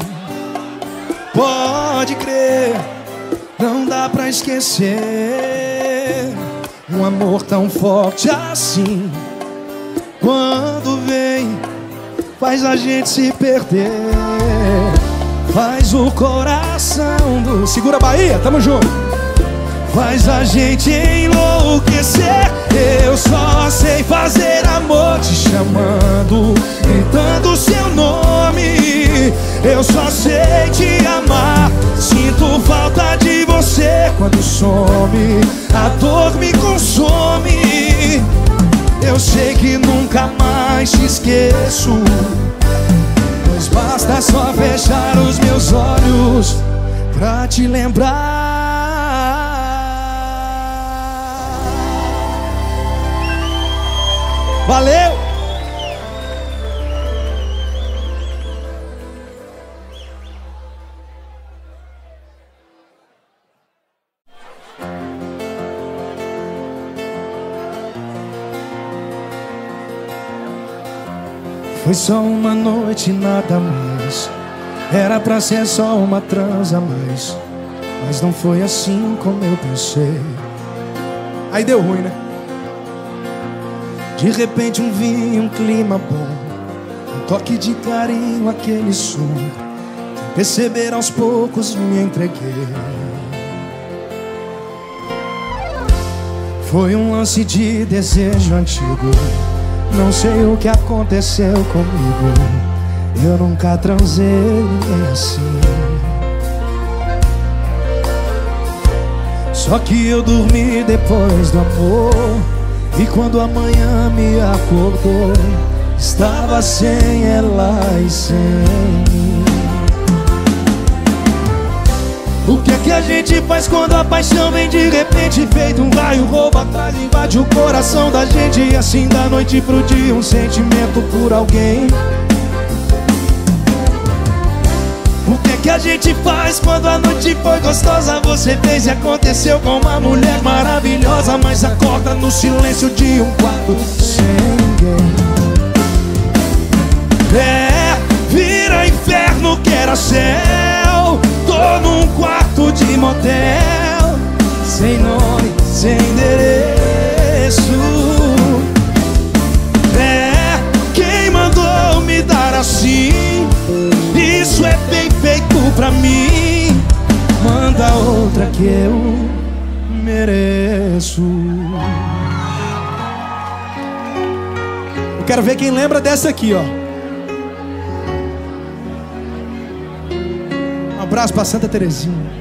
pode crer, não dá pra esquecer um amor tão forte assim. Quando vem, faz a gente se perder, faz o coração do... Segura Bahia, tamo junto. Faz a gente enlouquecer. Eu só sei fazer amor te chamando, gritando seu nome. Eu só sei te amar. Sinto falta de você quando some, a dor me consome. Eu sei que nunca mais te esqueço, pois basta só fechar os meus olhos pra te lembrar. Valeu! Foi só uma noite, nada mais. Era pra ser só uma transa a mais, mas não foi assim como eu pensei. Aí deu ruim, né? De repente um vinho, um clima bom, um toque de carinho, aquele som. Sem perceber, aos poucos me entreguei. Foi um lance de desejo antigo, não sei o que aconteceu comigo. Eu nunca transei ninguém assim. Só que eu dormi depois do amor, e quando a manhã me acordou, estava sem ela e sem mim. O que é que a gente faz quando a paixão vem de repente, feito um raio, rouba atrás, invade o coração da gente, e assim da noite pro dia um sentimento por alguém? O que é que a gente faz quando a noite foi gostosa? Você fez e aconteceu com uma mulher maravilhosa, mas acorda no silêncio de um quarto sem ninguém. É, vira inferno que era céu. Tô num quarto de motel, sem nome, sem endereço. É, quem mandou me dar assim? Isso é bem feito pra mim. Manda outra que eu mereço. Eu quero ver quem lembra dessa aqui, ó. Um abraço pra Santa Terezinha.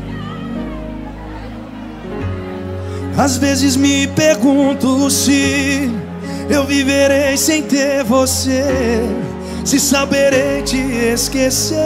Às vezes me pergunto se eu viverei sem ter você, se saberei te esquecer.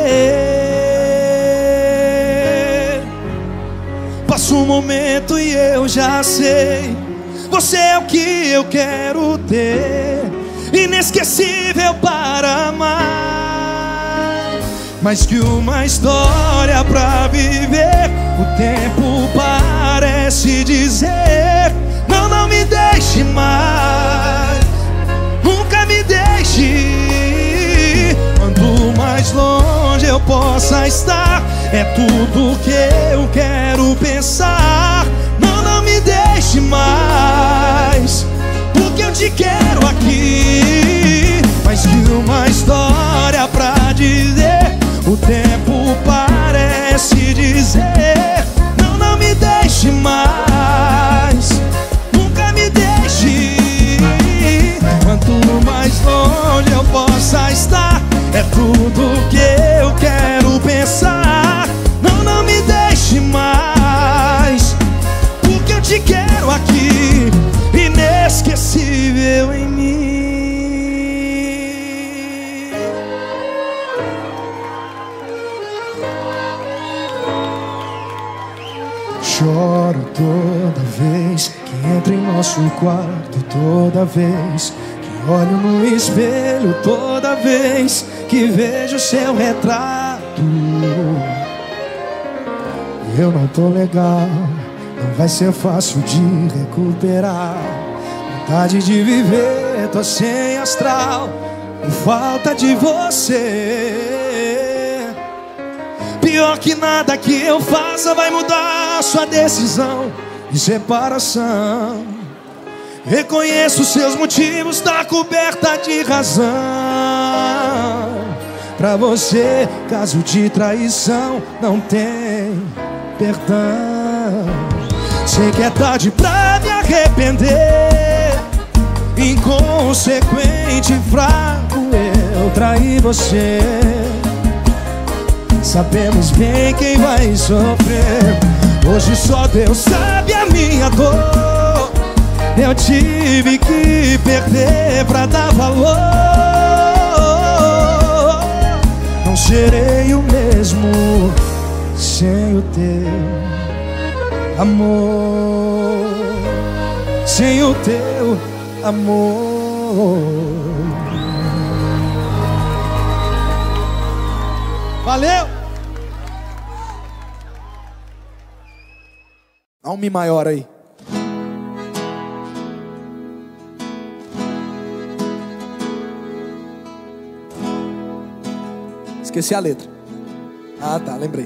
Passa um momento e eu já sei, você é o que eu quero ter, inesquecível para amar. Mais que uma história pra viver, o tempo parece dizer: não, não me deixe mais, nunca me deixe. Quanto mais longe eu possa estar, é tudo que eu quero pensar. Não, não me deixe mais, porque eu te quero aqui. Mais que uma história pra dizer, o tempo parece dizer: não, não me deixe mais, nunca me deixe. Quanto mais longe eu possa estar, é tudo que eu quero pensar. Não, não me deixe mais, porque eu te quero aqui, inesquecível em mim. Choro toda vez que entro em nosso quarto, toda vez que olho no espelho, toda vez que vejo seu retrato. Eu não tô legal, não vai ser fácil de recuperar. Vontade de viver, tô sem astral, por falta de você. Pior que nada que eu faça vai mudar sua decisão de separação. Reconheço seus motivos, tá coberta de razão. Pra você, caso de traição, não tem perdão. Sei que é tarde pra me arrepender. Inconsequente, fraco, eu traí você. Sabemos bem quem vai sofrer. Hoje só Deus sabe a minha dor. Eu tive que perder pra dar valor. Não serei o mesmo sem o teu amor. Sem o teu amor. Valeu! Dá um Mi maior aí. Esqueci a letra. Ah, tá, lembrei.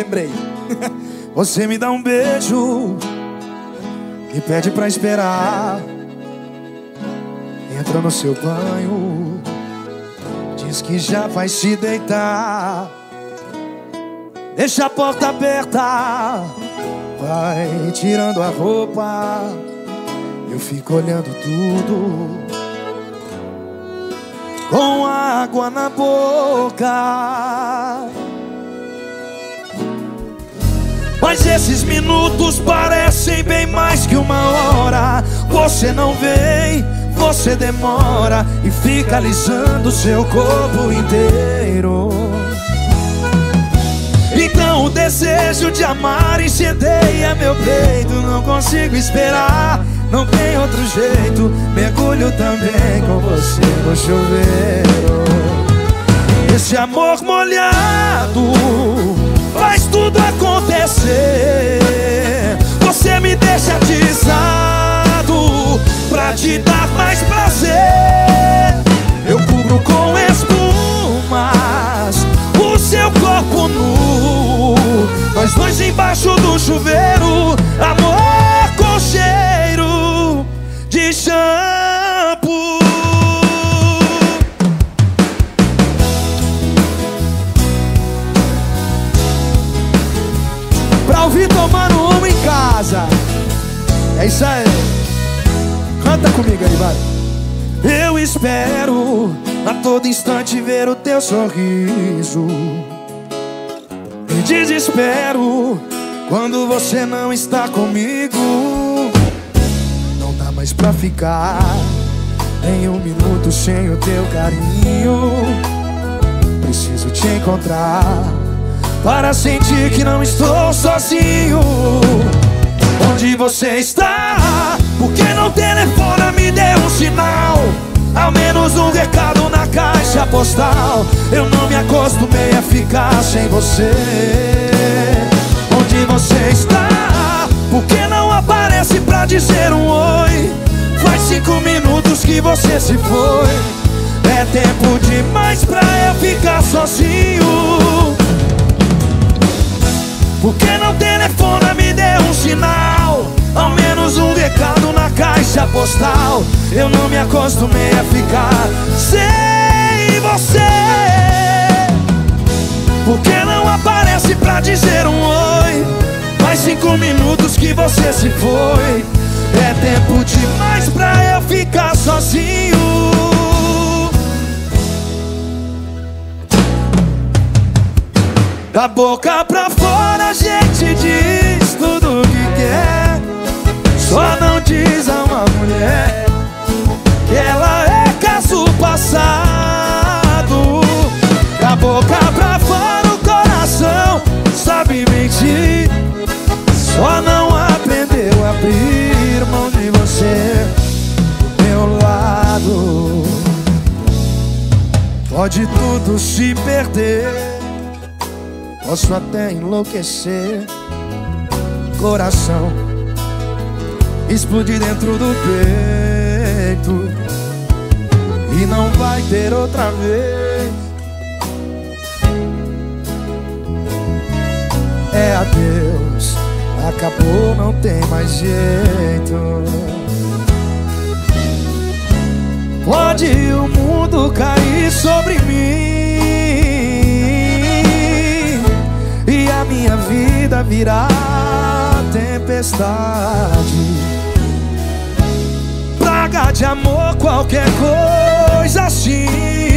Você me dá um beijo, me pede pra esperar. Entra no seu banho, diz que já vai se deitar. Deixa a porta aberta, vai tirando a roupa. Eu fico olhando tudo com água na boca. Mas esses minutos parecem bem mais que uma hora. Você não vem, você demora e fica alisando seu corpo inteiro. Então o desejo de amar incendeia meu peito. Não consigo esperar, não tem outro jeito. Mergulho também com você no chuveiro. Esse amor molhado faz tudo acontecer. Você me deixa atiçado pra te dar mais prazer. Eu cubro com espumas o seu corpo nu, nós dois embaixo do chuveiro. Amor com cheiro de shampoo. Pra ouvir tomando uma em casa. É isso aí. Canta comigo aí, vai. Eu espero a todo instante ver o teu sorriso. Me desespero quando você não está comigo. Não dá mais pra ficar nem um minuto sem o teu carinho. Preciso te encontrar para sentir que não estou sozinho. Onde você está? Por que não telefona, me dê um sinal? Ao menos um recado na caixa postal. Eu não me acostumei a ficar sem você. Onde você está? Por que não aparece pra dizer um oi? Faz 5 minutos que você se foi. É tempo demais pra eu ficar sozinho. Por que não telefona, me dê um sinal? Ao menos um recado na caixa postal. Eu não me acostumei a ficar sem você. Por que não aparece pra dizer um oi? Faz 5 minutos que você se foi. É tempo demais pra eu ficar sozinho. Da boca pra fora a gente diz tudo o que quer. Só não diz a uma mulher que ela é caso passado. Da boca pra fora o coração sabe mentir. Só não aprendeu a abrir mão de você do meu lado. Pode tudo se perder, posso até enlouquecer, coração explode dentro do peito e não vai ter outra vez. É adeus, acabou, não tem mais jeito. Pode o mundo cair sobre mim e a minha vida virar tempestade, praga de amor, qualquer coisa assim.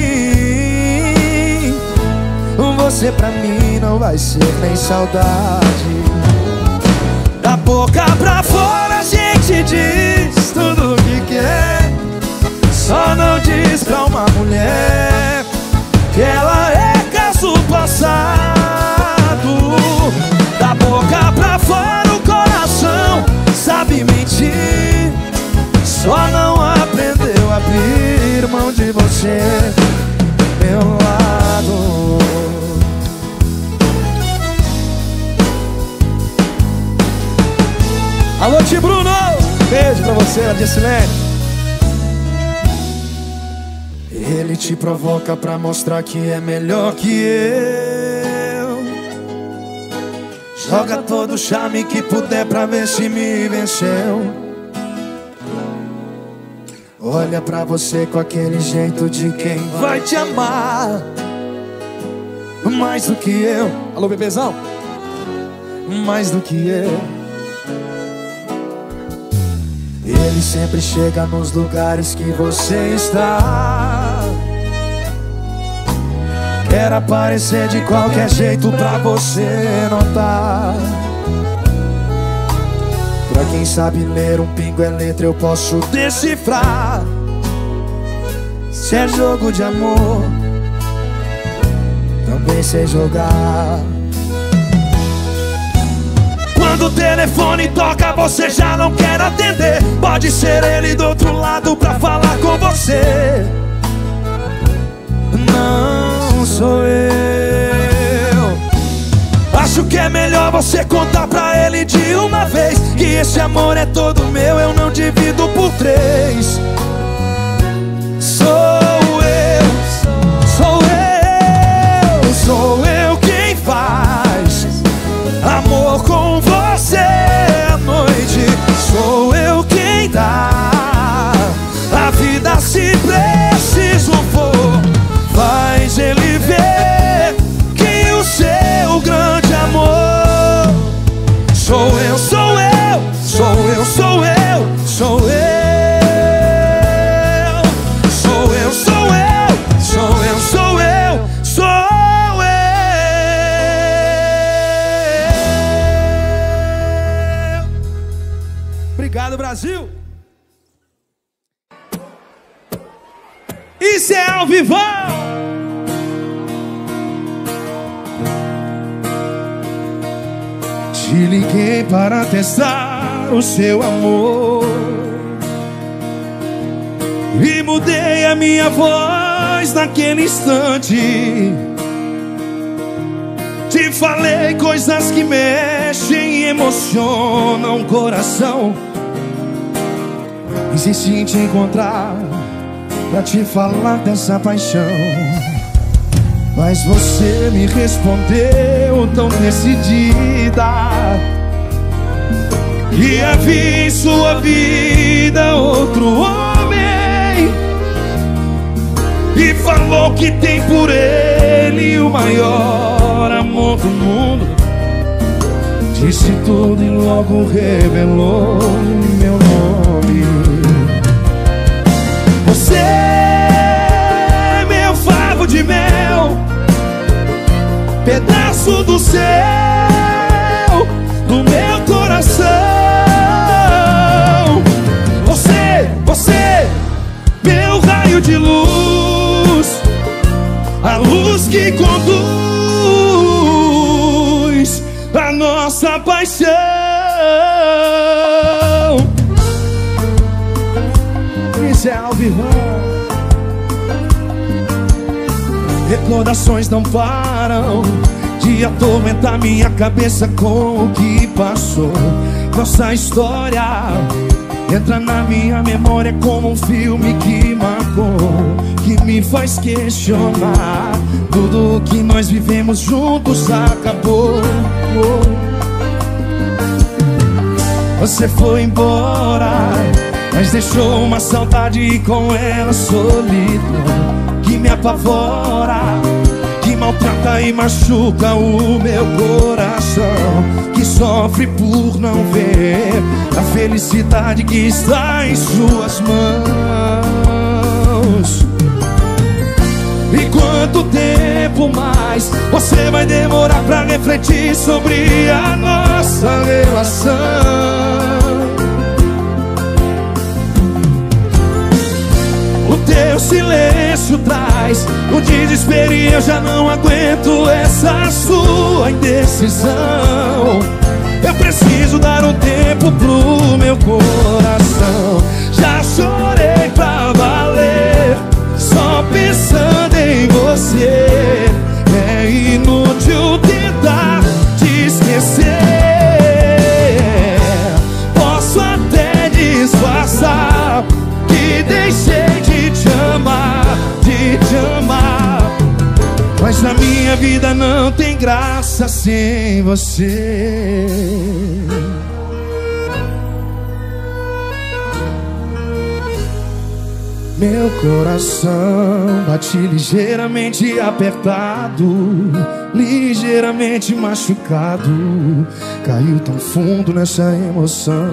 Você pra mim não vai ser nem saudade. Da boca pra fora a gente diz tudo o que quer, só não diz pra uma mulher que ela é caso passado. Da boca pra fora o coração sabe mentir, só não aprendeu a abrir mão de você, meu lado. Alô, tio Bruno! Beijo pra você, Adicilene. Ele te provoca pra mostrar que é melhor que eu. Joga todo o charme que puder pra ver se me venceu. Olha pra você com aquele jeito de quem vai te amar mais do que eu. Alô, bebezão? Mais do que eu. Ele sempre chega nos lugares que você está. Quer aparecer de qualquer jeito pra você notar. Pra quem sabe ler, um pingo é letra, eu posso decifrar. Se é jogo de amor, também sei jogar. Quando o telefone toca, você já não quer atender. Pode ser ele do outro lado pra falar com você. Não sou eu. Acho que é melhor você contar pra ele de uma vez que esse amor é todo meu, eu não divido por 3. Sou eu quem faz amor com você à noite. Sou eu quem dá a vida se preciso for. Faz ele ver que o seu grande amor sou eu, sou eu, sou eu, sou eu, sou eu. Sou eu, sou eu, sou eu, sou eu, sou eu. Obrigado, Brasil. Isso é ao vivo. Te liguei para testar o seu amor e mudei a minha voz naquele instante. Te falei coisas que mexem e emocionam o coração. Insisti em te encontrar pra te falar dessa paixão, mas você me respondeu tão decidida que havia em sua vida outro homem, e falou que tem por ele o maior amor do mundo. Disse tudo e logo revelou meu nome. Você é meu favo de mel, pedaço do céu, do meu coração. Você, meu raio de luz, a luz que conduz a nossa paixão. Isso é ao vivo. Recordações não param, de atormentar minha cabeça com o que passou. Nossa história entra na minha memória como um filme que marcou, que me faz questionar. Tudo que nós vivemos juntos acabou. Você foi embora, mas deixou uma saudade e com ela solidão que me apavora, que maltrata e machuca o meu coração, que sofre por não ver a felicidade que está em suas mãos. E quanto tempo mais você vai demorar pra refletir sobre a nossa relação? O teu silêncio traz o desespero e eu já não aguento essa sua indecisão. Eu preciso dar um tempo pro meu coração. Já chorei pra valer, só pensando em você. É inútil tentar te esquecer. Posso até disfarçar que deixei de te amar, mas na minha vida não tem graça sem você. Meu coração bate ligeiramente apertado, ligeiramente machucado. Caiu tão fundo nessa emoção.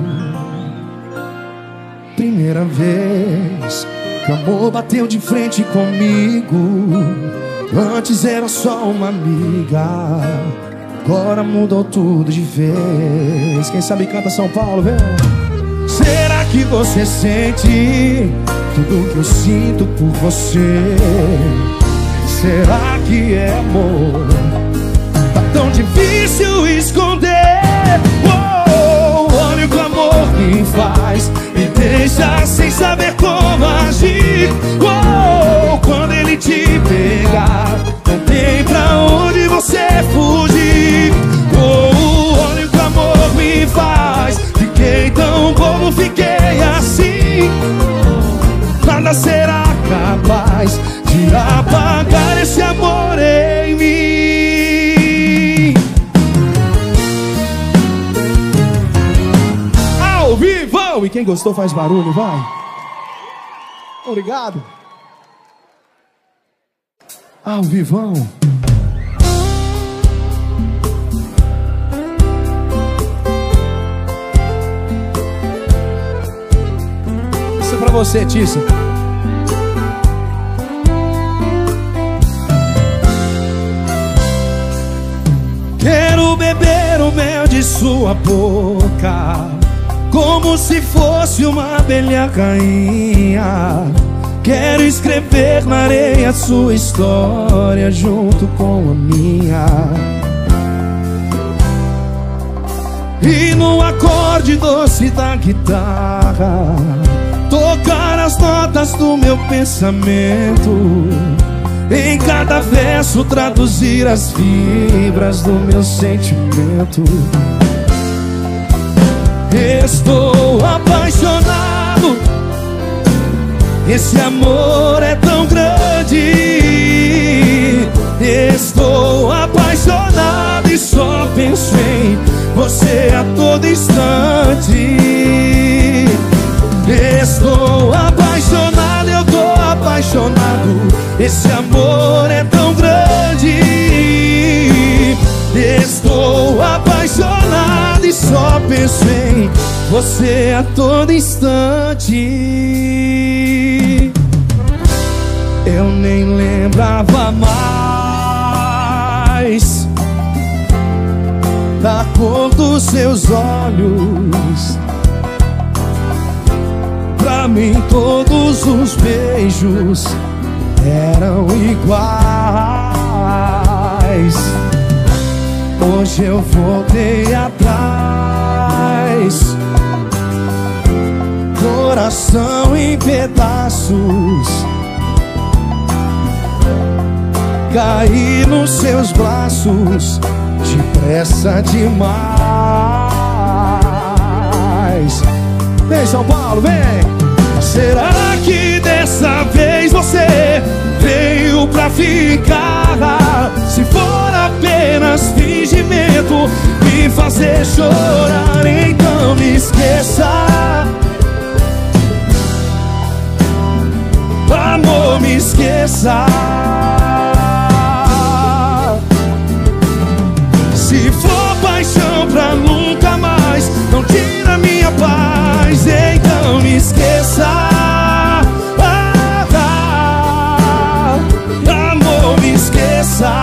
Primeira vez que o amor bateu de frente comigo. Antes era só uma amiga, agora mudou tudo de vez. Quem sabe canta São Paulo, vem. Será que você sente tudo que eu sinto por você? Será que é amor? Tá tão difícil esconder. Olha o que o amor me faz, me deixa sem saber como agir. Quando ele te pegar, não tem pra onde você fugir. Olha o que o amor me faz, fiquei tão bobo, fiquei assim. Nada será capaz de apagar esse amor em mim. Ao vivo! E quem gostou faz barulho, vai. Obrigado. Ao vivão. Isso é pra você, Tícia. Quero beber o mel de sua boca, como se fosse uma abelha rainha. Quero escrever na areia sua história junto com a minha. E no acorde doce da guitarra tocar as notas do meu pensamento. Em cada verso traduzir as fibras do meu sentimento. Estou apaixonado, esse amor é tão grande. Estou apaixonado e só penso em você a todo instante. Estou apaixonado, eu tô apaixonado, esse amor é tão grande. Estou apaixonado e só penso em você a todo instante. Eu nem lembrava mais da cor dos seus olhos. Pra mim todos os beijos eram iguais. Hoje eu voltei atrás, coração em pedaços. cair nos seus braços depressa demais. Vem, São Paulo, vem! Será que dessa vez você veio pra ficar? Se for apenas fingimento, me fazer chorar, então me esqueça. Amor, me esqueça. Se for paixão pra nunca mais, não tira minha paz, então me esqueça. Amor, me esqueça.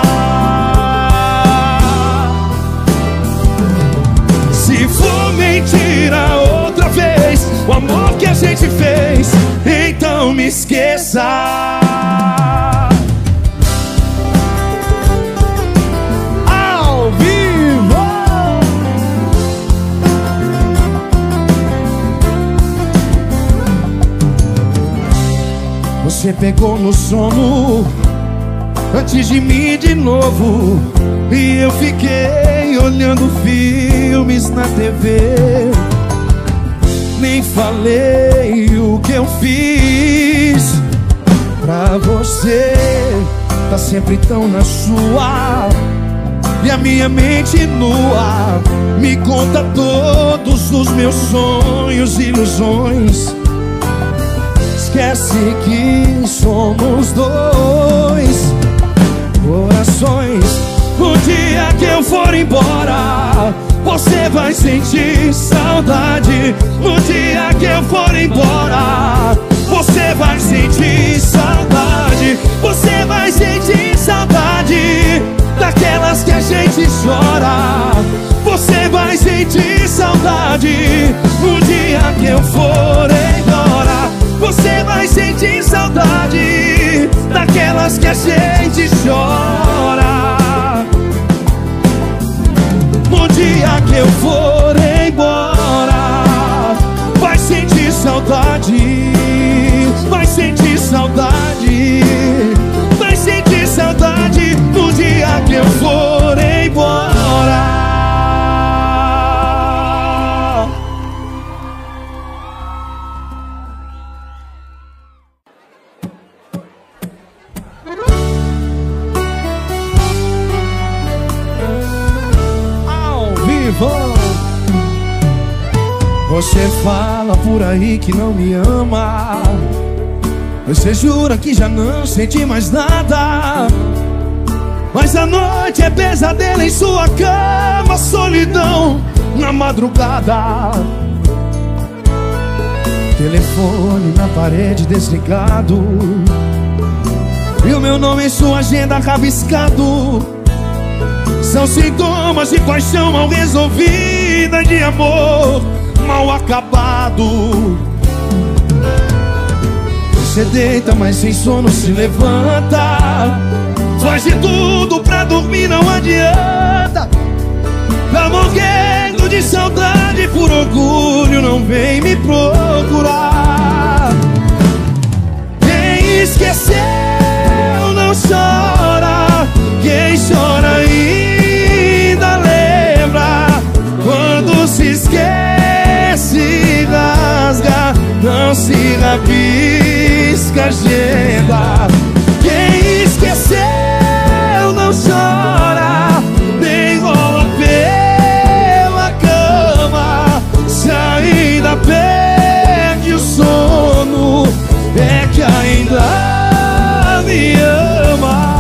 Se for mentira outra vez o amor que a gente fez, então me esqueça. Ao vivo. Você pegou no sono antes de mim de novo, e eu fiquei olhando filmes na TV. Nem falei o que eu fiz pra você. Tá sempre tão na sua, e a minha mente nua me conta todos os meus sonhos e ilusões. Esquece que somos dois corações. O dia que eu for embora, você vai sentir saudade. No dia que eu for embora, você vai sentir saudade. Você vai sentir saudade daquelas que a gente chora. Você vai sentir saudade no dia que eu for embora. Você vai sentir saudade daquelas que a gente chora. No dia que eu for embora, vai sentir saudade. Vai sentir saudade. Vai sentir saudade no dia que eu for embora. Você fala por aí que não me ama, você jura que já não sente mais nada, mas a noite é pesadelo em sua cama, solidão na madrugada. Telefone na parede desligado, e o meu nome em sua agenda rabiscado. São sintomas de paixão mal resolvida, de amor mal acabado. Você deita, mas sem sono se levanta, faz de tudo pra dormir, não adianta. Tá morrendo de saudade, por orgulho não vem me procurar. Quem esqueceu não chora, quem chora ainda lembra. Quando se esquece, rasga, não se rabisca, agenda. Quem esqueceu não chora, nem rola pela cama. Se ainda perde o sono, é que ainda me ama.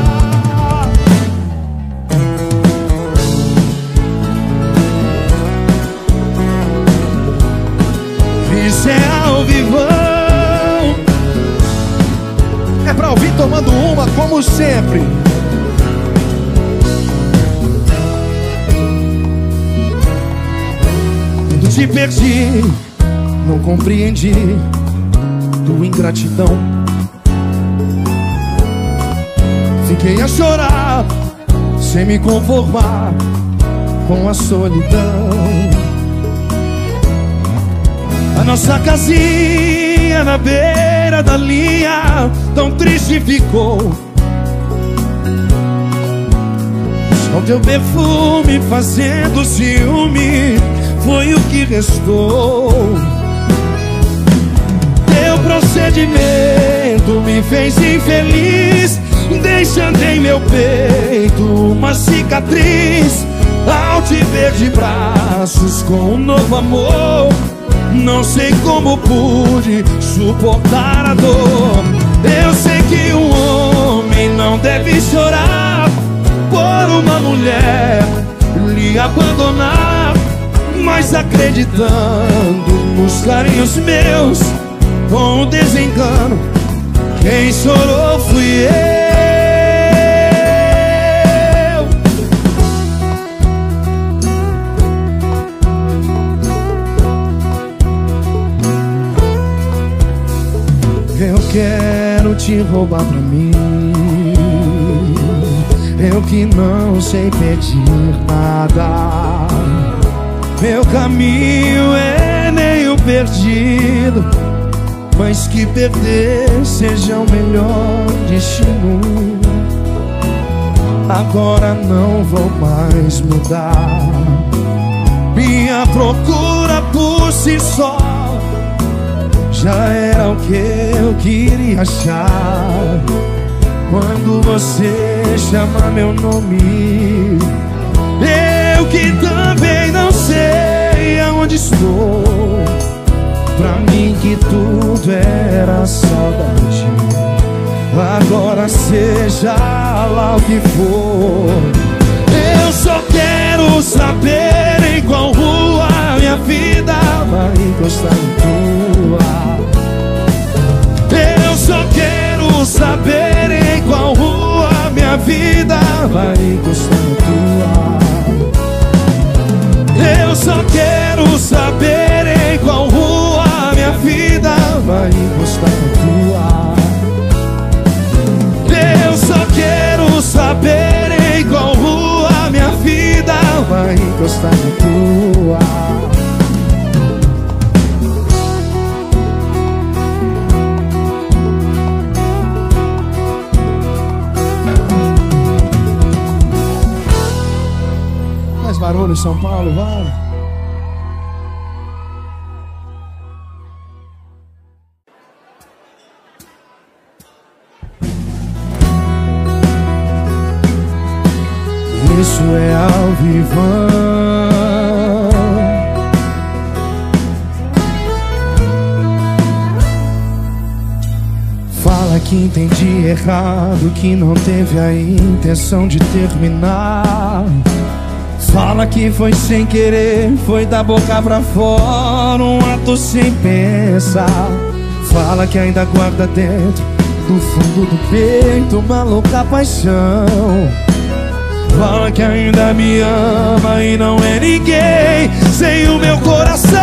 Isso é ao vivão. É pra ouvir tomando uma, como sempre. Quando te perdi, não compreendi tua ingratidão. Fiquei a chorar, sem me conformar com a solidão. A nossa casinha na beira da linha tão triste ficou. com teu perfume fazendo ciúme, foi o que restou. Teu procedimento me fez infeliz, deixando em meu peito uma cicatriz. Ao te ver de braços com um novo amor, não sei como pude suportar a dor. Eu sei que um homem não deve chorar por uma mulher lhe abandonar, mas acreditando nos carinhos meus, com o desengano, quem chorou fui eu. Eu quero te roubar pra mim, eu que não sei pedir nada. Meu caminho é meio perdido, mas que perder seja o melhor destino. Agora não vou mais mudar. Minha procura por si só já era o que eu queria achar. Quando você chama meu nome, eu que também não sei aonde estou. Pra mim que tudo era saudade, agora seja lá o que for. Eu só quero saber em qual rua minha vida vai encostar na tua. Eu só quero saber em qual rua minha vida vai encostar na tua. Eu só quero saber em qual rua minha vida vai encostar na tua. Eu só quero saber em qual rua minha vida vai encostar na tua. Mais barulho em São Paulo, vai. Isso é ao vivão. Fala que entendi errado, que não teve a intenção de terminar. Fala que foi sem querer, foi da boca pra fora, um ato sem pensar. Fala que ainda guarda dentro do fundo do peito uma louca paixão. Fala que ainda me ama e não é ninguém sem o meu coração.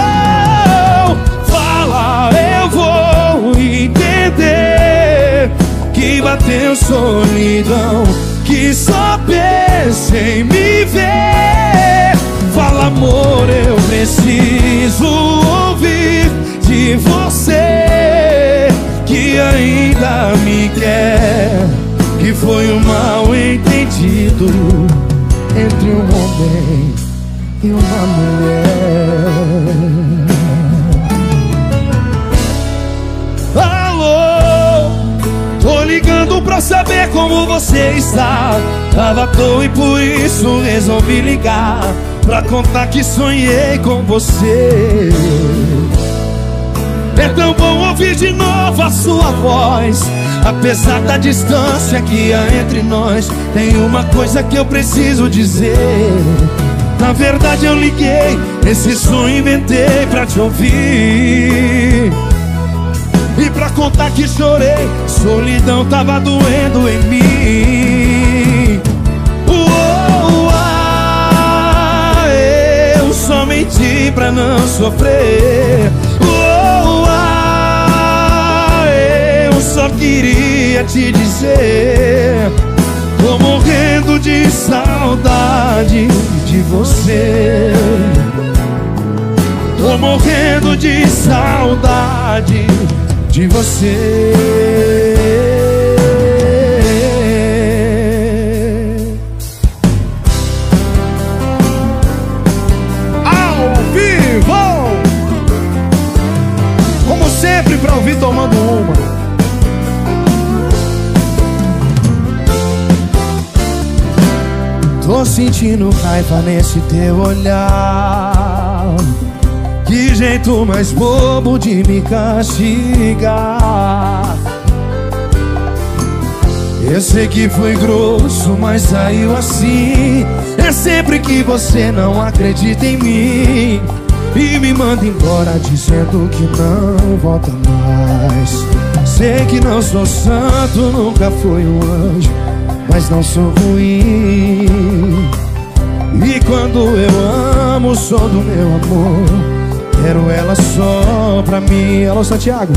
Fala, eu vou entender que bateu solidão, que só pensa em me ver. Fala, amor, eu preciso ouvir de você que ainda me quer, que foi um mal entendido entre um homem e uma mulher. Alô, tô ligando pra saber como você está. Tava à toa e por isso resolvi ligar, pra contar que sonhei com você. É tão bom ouvir de novo a sua voz, apesar da distância que há entre nós. Tem uma coisa que eu preciso dizer. Na verdade eu liguei, esse sonho inventei pra te ouvir e pra contar que chorei, solidão tava doendo em mim. Eu só menti pra não sofrer. Eu só queria te dizer, tô morrendo de saudade de você. Tô morrendo de saudade de você. Tô sentindo raiva nesse teu olhar. Que jeito mais bobo de me castigar. Eu sei que fui grosso, mas saiu assim. É sempre que você não acredita em mim e me manda embora dizendo que não volta mais. Sei que não sou santo, nunca fui um anjo, mas não sou ruim. E quando eu amo, sou do meu amor, quero ela só pra mim. Alô, Santiago.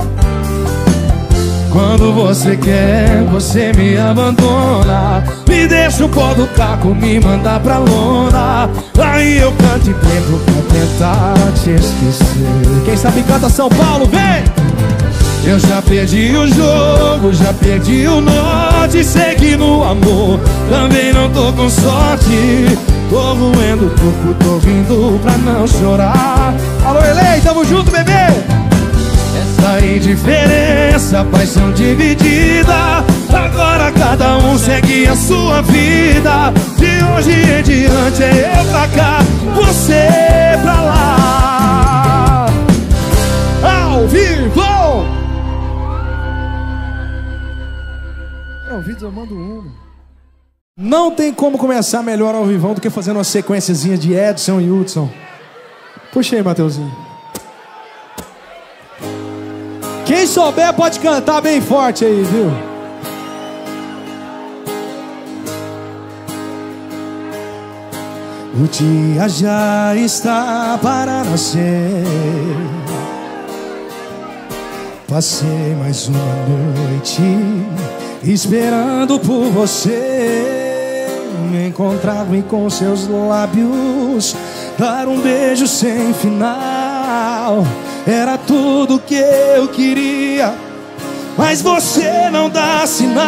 Quando você quer, você me abandona, me deixa o pó do caco, me manda pra lona. Aí eu canto e bebo pra tentar te esquecer. Quem sabe canta São Paulo, vem! Eu já perdi o jogo, já perdi o norte. Sei que no amor também não tô com sorte. Tô roendo o corpo, tô rindo pra não chorar. Alô, Elei, tamo junto, bebê! Essa indiferença, paixão dividida. Agora cada um segue a sua vida. De hoje em diante é eu pra cá, você pra lá. Ao vivo! Ao vivo eu mando uma. Não tem como começar melhor ao vivão do que fazendo uma sequenciazinha de Edson e Hudson. Puxa aí, Mateuzinho. Quem souber pode cantar bem forte aí, viu? O dia já está para nascer. Passei mais uma noite esperando por você, me encontrar-me com seus lábios, dar um beijo sem final. Era tudo que eu queria, mas você não dá sinal.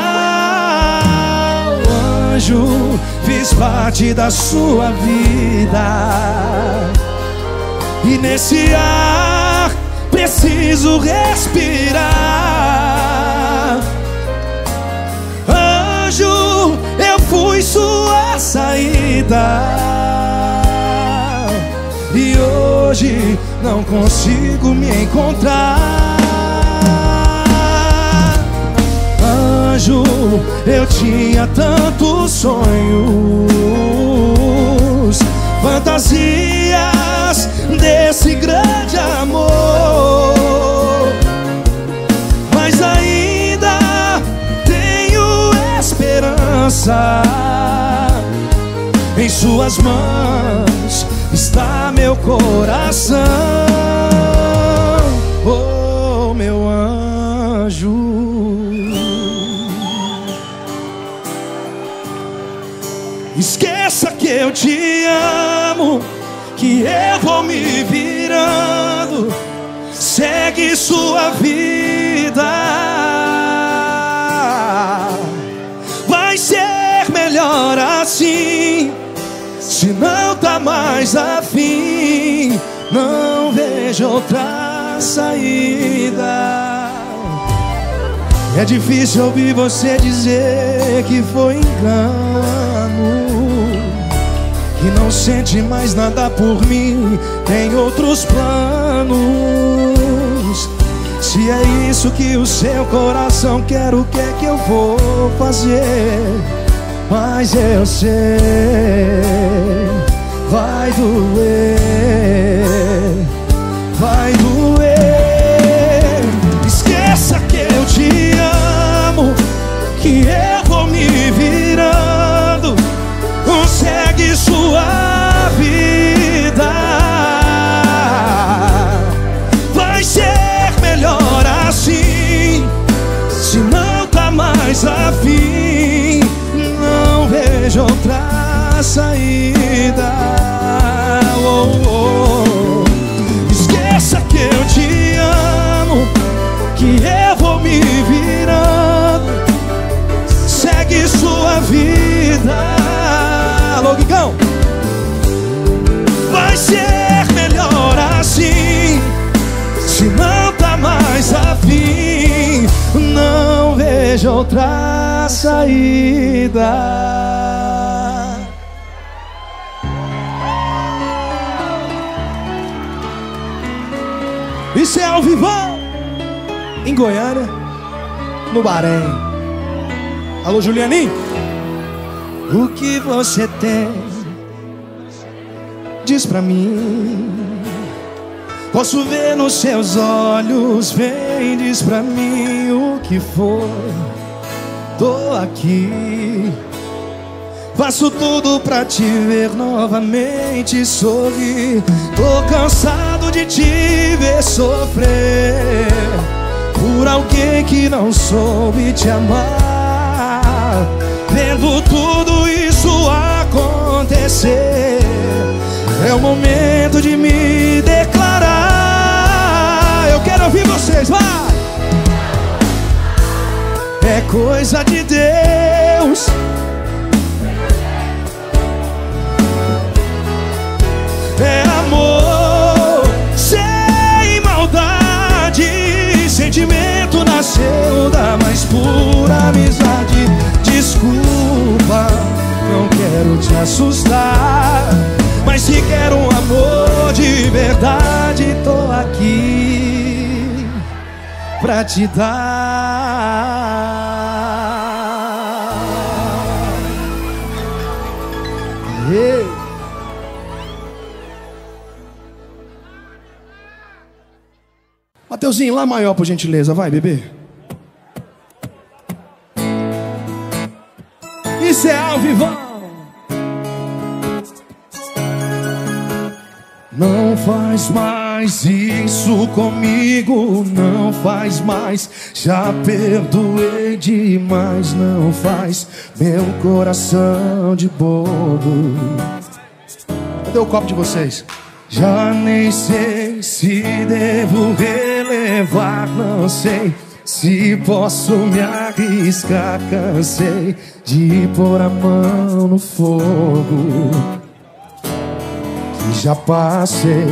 Anjo, fiz parte da sua vida, e nesse ar preciso respirar. Anjo, eu fui sua saída, e hoje não consigo me encontrar. Anjo, eu tinha tantos sonhos, fantasias desse grande amor, mas ainda tenho esperança. Em suas mãos está meu coração, oh meu anjo. Esqueça que eu te amo, que eu vou me virando. Segue sua vida, vai ser melhor assim. Se não tá mais afim, não vejo outra saída. É difícil ouvir você dizer que foi engano, que não sente mais nada por mim, tem outros planos. Se é isso que o seu coração quer, o que é que eu vou fazer? Mas eu sei, vai doer, vai doer. Esqueça que eu te amo, que eu vou me virando. Consegue sua vida, vai ser melhor assim. Se não tá mais afim, não vejo outra saída. Oh, oh. Esqueça que eu te amo, que eu vou me virando. Segue sua vida. Alô, Guigão. Vai ser melhor assim. Se não tá mais afim, não vejo outra saída. Isso é ao vivo em Goiânia, no Bahrein. Alô, Julianinho. O que você tem? Diz pra mim. Posso ver nos seus olhos. Vem, diz pra mim o que foi. Tô aqui. Faço tudo pra te ver novamente sorrir. Tô cansado de te ver sofrer por alguém que não soube te amar. Vendo tudo isso acontecer, é o momento de me declarar. Eu quero ouvir vocês, vai! É coisa de Deus. É amor sem maldade. Sentimento nasceu da mais pura amizade. Desculpa, não quero te assustar, mas se quero um amor de verdade, tô aqui pra te dar. Yeah. Mateuzinho, lá maior, por gentileza, vai, bebê. Isso é ao vivo. Não faz mais isso comigo, não faz mais. Já perdoei demais, não faz meu coração de bobo. Cadê o copo de vocês? Já nem sei se devo relevar, não sei se posso me arriscar. Cansei de pôr a mão no fogo que já passei,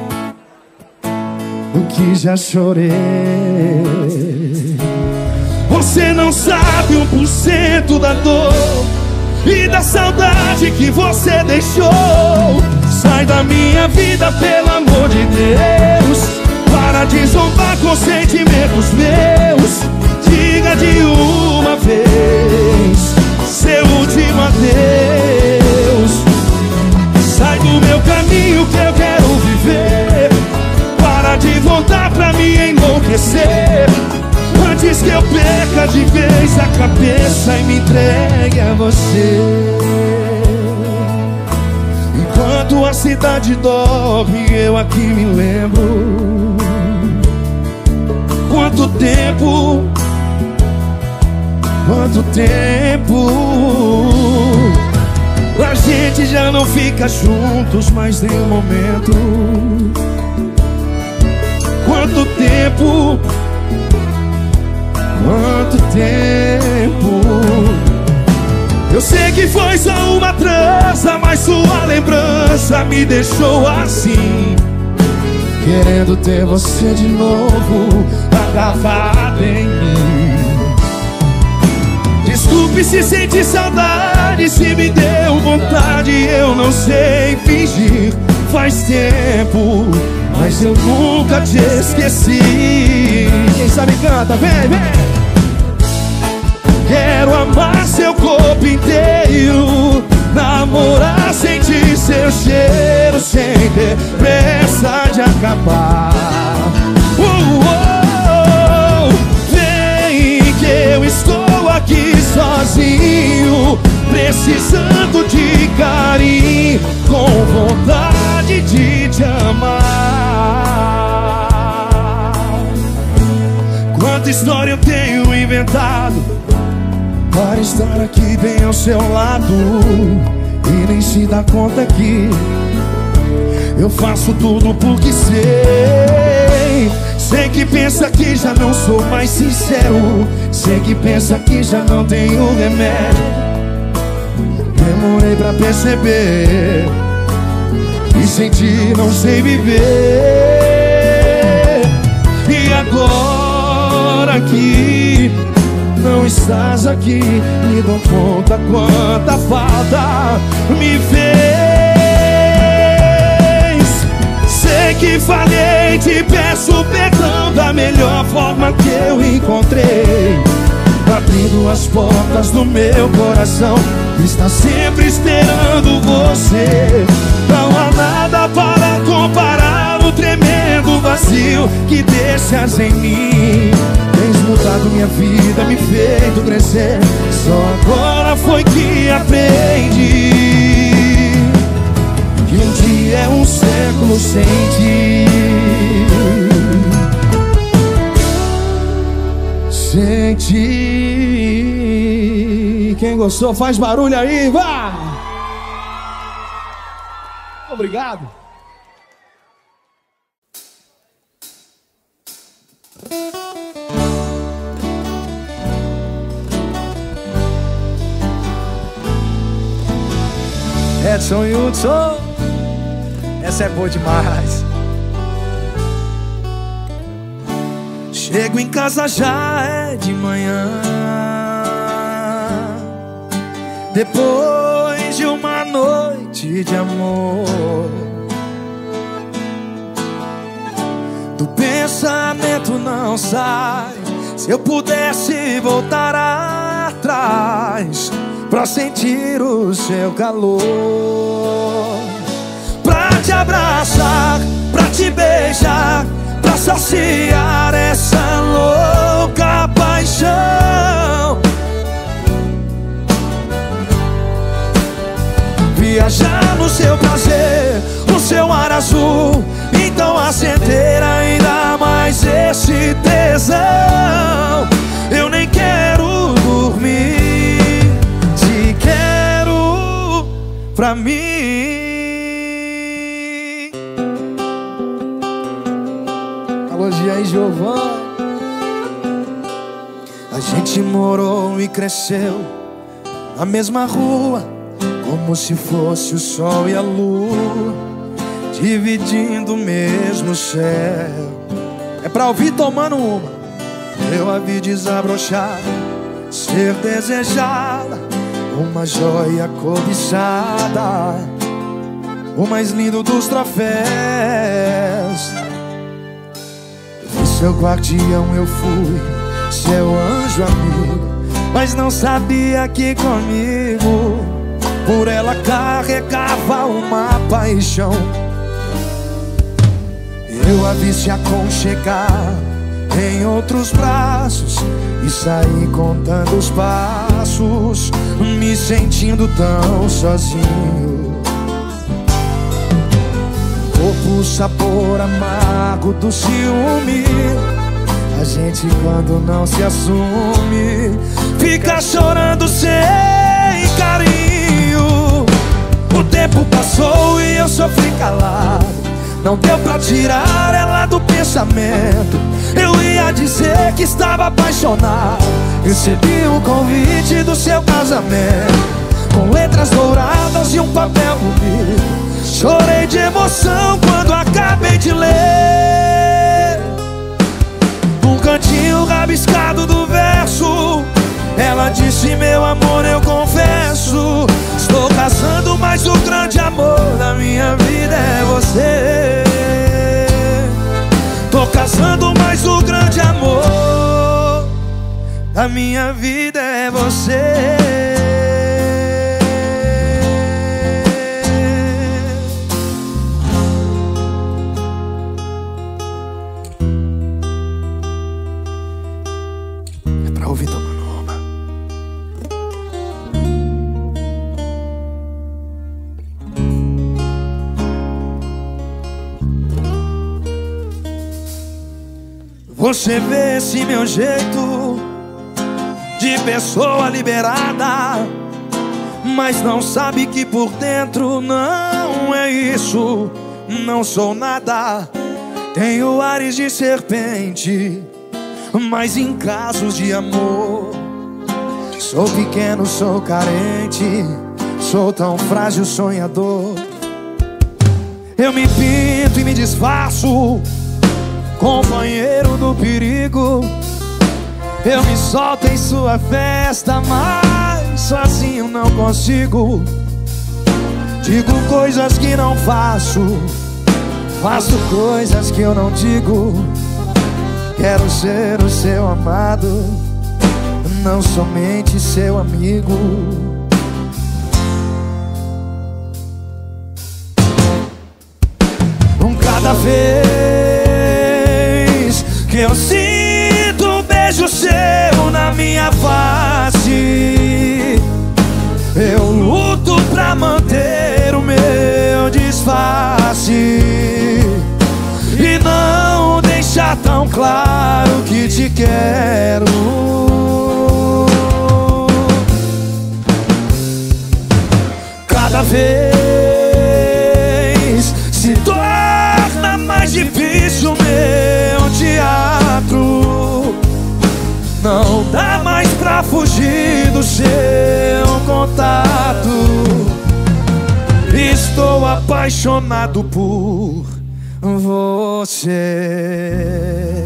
o que já chorei. Você não sabe 1% da dor e da saudade que você deixou. Sai da minha vida, pelo amor de Deus. Para de zombar com sentimentos meus. Diga de uma vez seu último adeus. Sai do meu caminho que eu quero viver. Para de voltar pra me enlouquecer, antes que eu perca de vez a cabeça e me entregue a você. Enquanto a cidade dorme, eu aqui me lembro. Quanto tempo, quanto tempo. A gente já não fica juntos mais nem um momento. Quanto tempo, quanto tempo. Eu sei que foi só uma trança, mas sua lembrança me deixou assim, querendo ter você de novo agarrado em mim. Desculpe se senti saudade, se me deu vontade, eu não sei fingir. Faz tempo, mas eu nunca te esqueci. Quem sabe canta, vem, vem. Quero amar seu corpo inteiro, namorar, sentir seu cheiro, sem ter pressa de acabar. Vem que eu estou aqui sozinho, precisando de carinho, com vontade de te amar. Quanta história eu tenho inventado para estar aqui bem ao seu lado, e nem se dá conta que eu faço tudo porque sei. Sei que pensa que já não sou mais sincero, sei que pensa que já não tenho remédio. Demorei pra perceber, e sem ti não sei viver. E agora que não estás aqui, me dou conta quanta falta me fez. Sei sei que falhei, te peço perdão da melhor forma que eu encontrei, abrindo as portas do meu coração, está sempre esperando você. Não há nada para comparar o tremendo vazio que deixas em mim. Tens mudado minha vida, me feito crescer, só agora foi que aprendi que um dia é um século sem ti. Sem ti. Quem gostou faz barulho aí, vá! Obrigado. Edson Hudson, essa é boa demais. Chego em casa já é de manhã, depois de uma noite de amor. Do pensamento não sai, se eu pudesse voltar atrás pra sentir o seu calor, pra te abraçar, pra te beijar, pra saciar essa louca paixão. Viajar no seu prazer, no seu ar azul, então acender ainda mais esse tesão. Eu nem quero dormir, te quero pra mim. Alô, Gia e Giovanni. A gente morou e cresceu na mesma rua, como se fosse o sol e a lua, dividindo o mesmo céu. É pra ouvir tomando uma. Eu a vi desabrochar, ser desejada, uma joia cobiçada, o mais lindo dos troféus. Fui seu guardião, eu fui seu anjo amigo, mas não sabia que comigo por ela carregava uma paixão. Eu a vi se aconchegar em outros braços e saí contando os passos, me sentindo tão sozinho. Corpo, sabor amargo do ciúme, a gente quando não se assume fica chorando sem carinho. O tempo passou e eu sofri calado, não deu pra tirar ela do pensamento. Eu ia dizer que estava apaixonado, recebi um convite do seu casamento, com letras douradas e um papel bonito. Chorei de emoção quando acabei de ler. Num cantinho rabiscado do verso, ela disse: meu amor, eu confesso, estou casando, mas o grande amor da minha vida é você. Tô casando, mas o grande amor da minha vida é você. É pra ouvir tomando uma. Você vê esse meu jeito de pessoa liberada, mas não sabe que por dentro não é isso. Não sou nada, tenho ares de serpente, mas em casos de amor sou pequeno, sou carente, sou tão frágil, sonhador. Eu me pinto e me disfarço, companheiro do perigo. Eu me solto em sua festa, mas sozinho não consigo. Digo coisas que não faço, Faço coisas que eu não digo. Quero ser o seu amado, não somente seu amigo. Cada vez que eu sinto um beijo seu na minha face, eu luto pra manter o meu disfarce e não deixar tão claro que te quero. Cada vez se torna mais difícil meu teatro. Não dá mais pra fugir do seu contato. Estou apaixonado por você.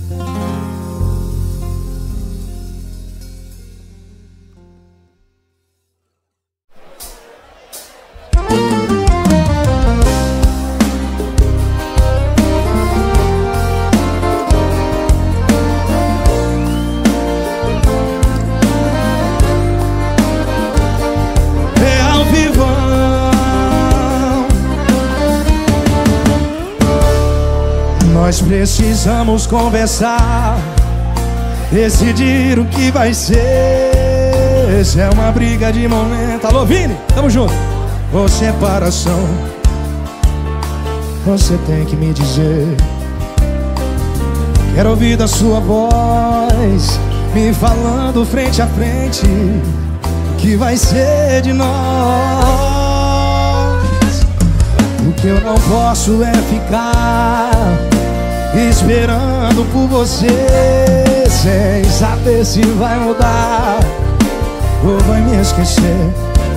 Nós precisamos conversar, decidir o que vai ser. Se é uma briga de momento. Alô, Vini, tamo junto. Ou separação, você tem que me dizer. Quero ouvir da sua voz me falando frente a frente o que vai ser de nós. O que eu não posso é ficar esperando por você, sem saber se vai mudar ou vai me esquecer.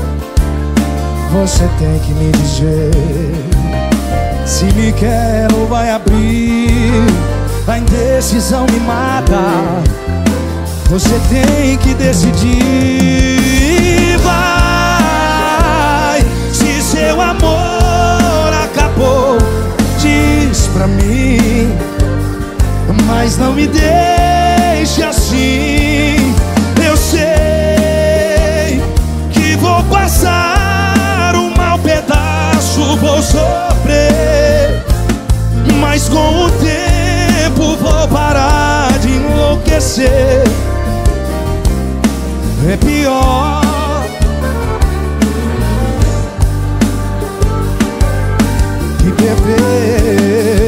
Você tem que me dizer se me quer ou vai abrir. A indecisão me mata. Você tem que decidir. Vai, se seu amor acabou, diz pra mim, mas não me deixe assim. Eu sei que vou passar um mau pedaço, vou sofrer, mas com o tempo vou parar de enlouquecer. É pior que beber.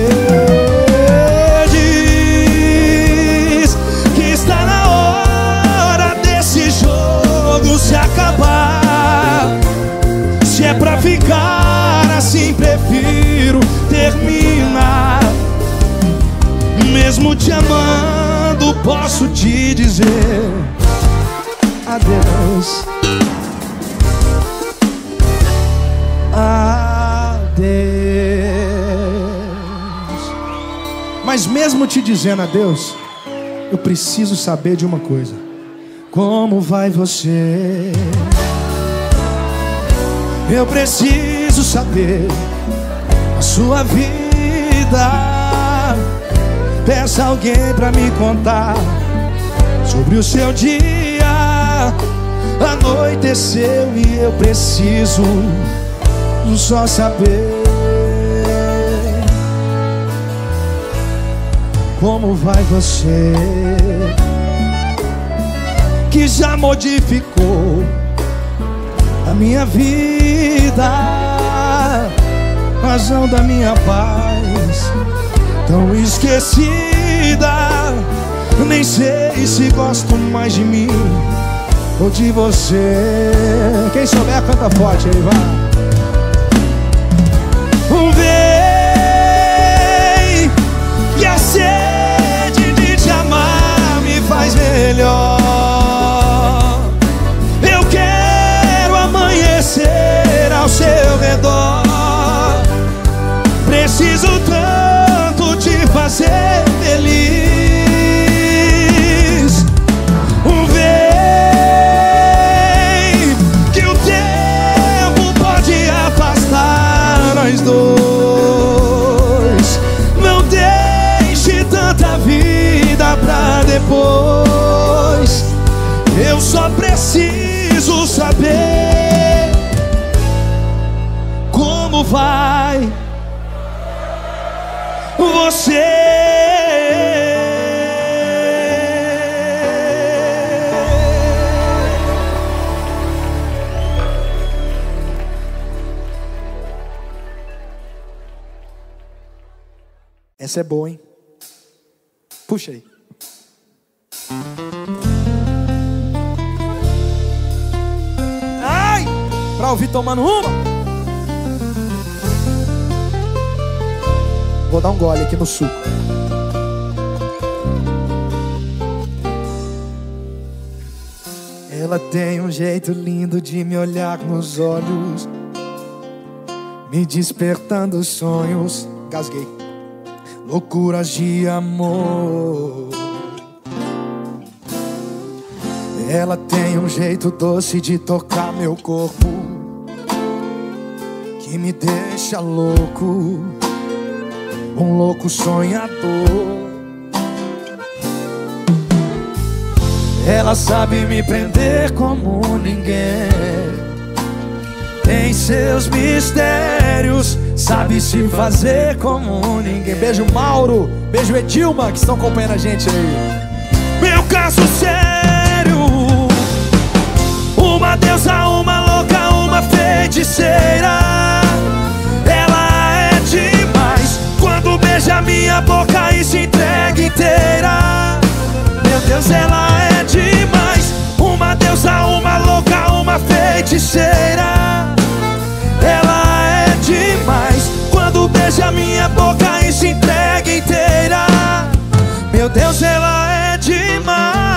Diz que está na hora desse jogo se acabar. Se é pra ficar assim, prefiro terminar. Mesmo te amando, posso te dizer adeus. Adeus. Mas mesmo te dizendo adeus, eu preciso saber de uma coisa. Como vai você? Eu preciso saber a sua vida. Peça alguém pra me contar sobre o seu dia. Anoiteceu e eu preciso só saber como vai você, que já modificou a minha vida, razão da minha paz, tão esquecida. Nem sei se gosto mais de mim ou de você. Quem souber canta forte aí, vai. Vem, que a sede de te amar me faz melhor. Eu quero amanhecer ao seu redor. Preciso tanto te fazer feliz. Nós dois, quero saber como vai você. Essa é boa, hein? Puxa aí. Ai! Pra ouvir tomando uma. Vou dar um gole aqui no suco. Ela tem um jeito lindo de me olhar nos olhos, me despertando sonhos. Gasguei. Loucuras de amor. Ela tem um jeito doce de tocar meu corpo, que me deixa louco, um louco sonhador. Ela sabe me prender como ninguém, tem seus mistérios, sabe se fazer como ninguém. Beijo Mauro, beijo Edilma, que estão acompanhando a gente aí. Meu caso sério, uma deusa, uma louca, uma feiticeira. Ela é demais quando beija minha boca e se entrega inteira. Meu Deus, ela é demais, uma deusa, uma louca, uma feiticeira. Ela é demais quando beija minha boca e se entrega inteira. Meu Deus, ela é demais.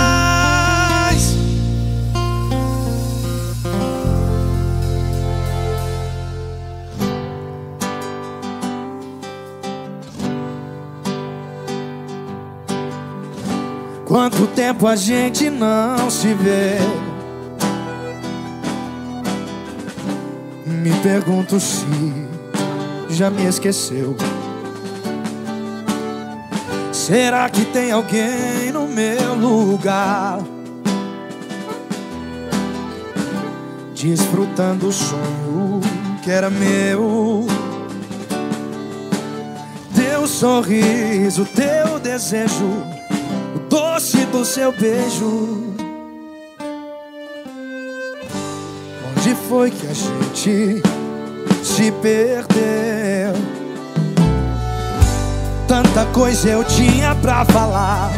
Quanto tempo a gente não se vê? Me pergunto se já me esqueceu. Será que tem alguém no meu lugar, desfrutando o sonho que era meu? Teu sorriso, teu desejo, o doce do seu beijo. Onde foi que a gente se perdeu? Tanta coisa eu tinha pra falar,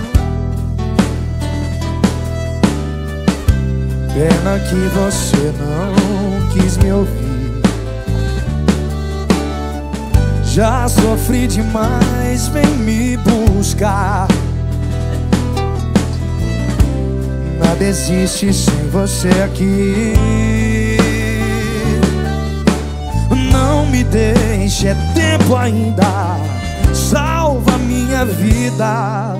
pena que você não quis me ouvir. Já sofri demais, vem me buscar. Nada existe sem você aqui. Não me deixe, é tempo ainda, salva minha vida.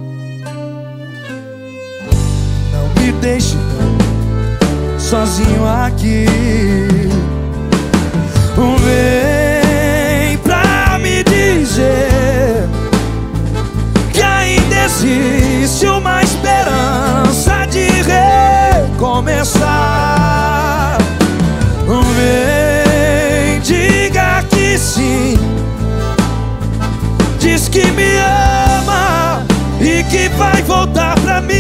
Não me deixe sozinho aqui. Vem pra me dizer que ainda existe uma esperança de recomeçar. Vem, diga que sim, diz que me ama e que vai voltar pra mim.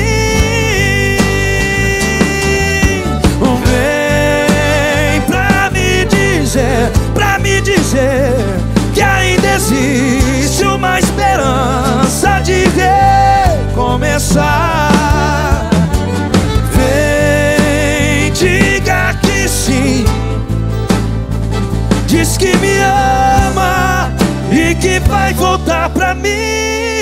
Vem pra me dizer que ainda existe uma esperança de recomeçar. Vem, diga que sim, diz que me ama e que vai voltar pra mim.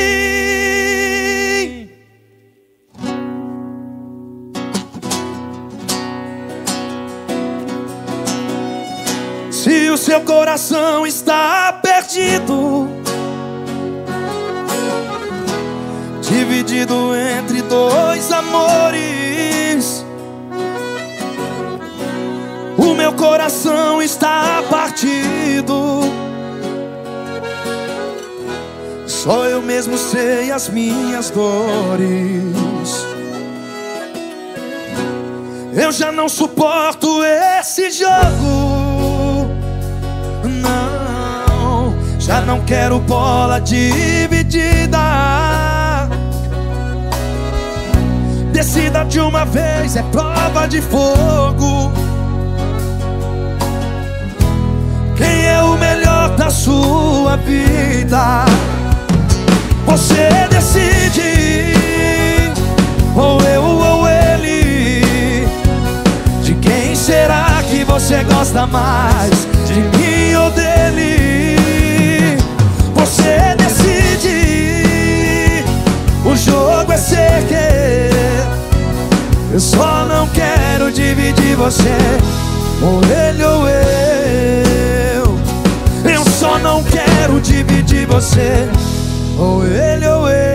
Se o seu coração está perdido, dividido entre dois amores, o meu coração está partido. Só eu mesmo sei as minhas dores. Eu já não suporto esse jogo. Não, já não quero bola dividida. Decida de uma vez, é prova de fogo. Quem é o melhor da sua vida? Você decide, ou eu ou ele. De quem será que você gosta mais? De mim ou dele? Você decide, o jogo é ser. Eu só não quero dividir você, ou ele ou eu. Eu só não quero dividir você, ou ele ou eu.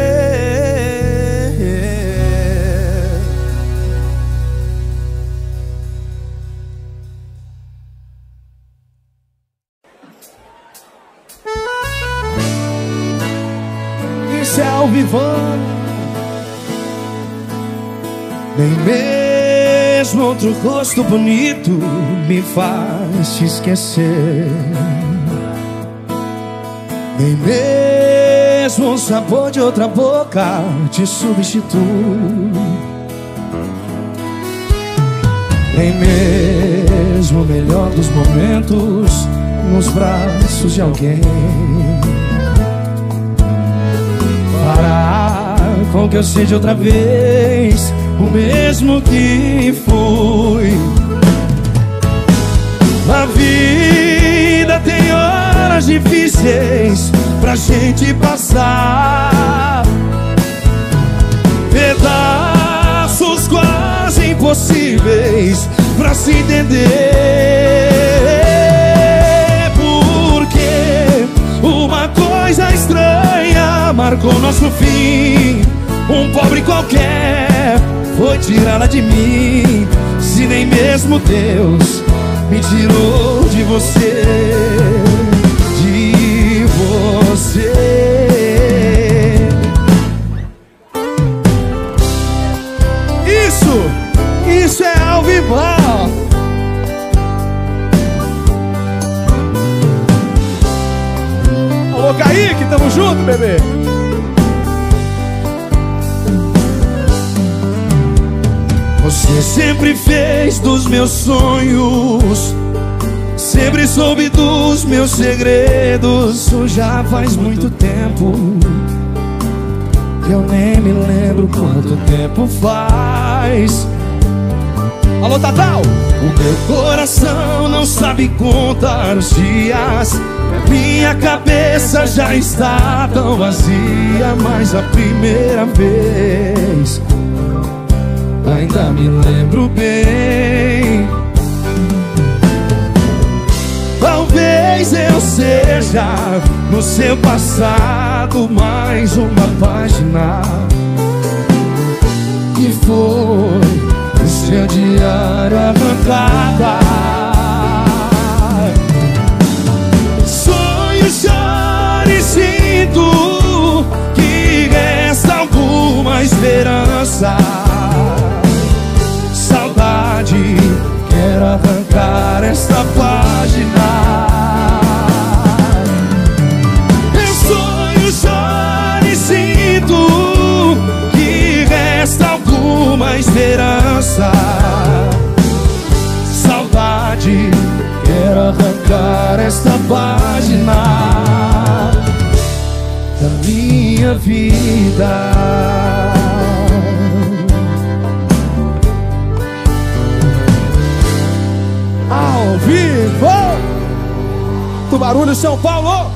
Isso é ao vivão. Nem mesmo outro rosto bonito me faz te esquecer. Nem mesmo o sabor de outra boca te substitui. Nem mesmo o melhor dos momentos nos braços de alguém. Parar com que eu seja outra vez o mesmo que fui. A vida tem horas difíceis pra gente passar, pedaços quase impossíveis pra se entender. Porque uma coisa estranha marcou nosso fim. Um pobre qualquer foi tirá-la de mim. Se nem mesmo Deus me tirou de você, de você. Isso é ao vivo. Alô, Kaique, tamo junto, bebê. Você sempre fez dos meus sonhos, sempre soube dos meus segredos. Já faz muito tempo, eu nem me lembro quanto tempo faz. Alô, Tatal! O meu coração não sabe contar os dias. Minha cabeça já está tão vazia. Mas a primeira vez ainda me lembro bem. Talvez eu seja no seu passado mais uma página que foi do seu diário arrancada. Sonho, choro e sinto que resta alguma esperança. Saudade, quero arrancar esta página. Eu sonho, choro e sinto que resta alguma esperança. Saudade, quero arrancar esta página da minha vida. Ao vivo, Tubarulho, São Paulo.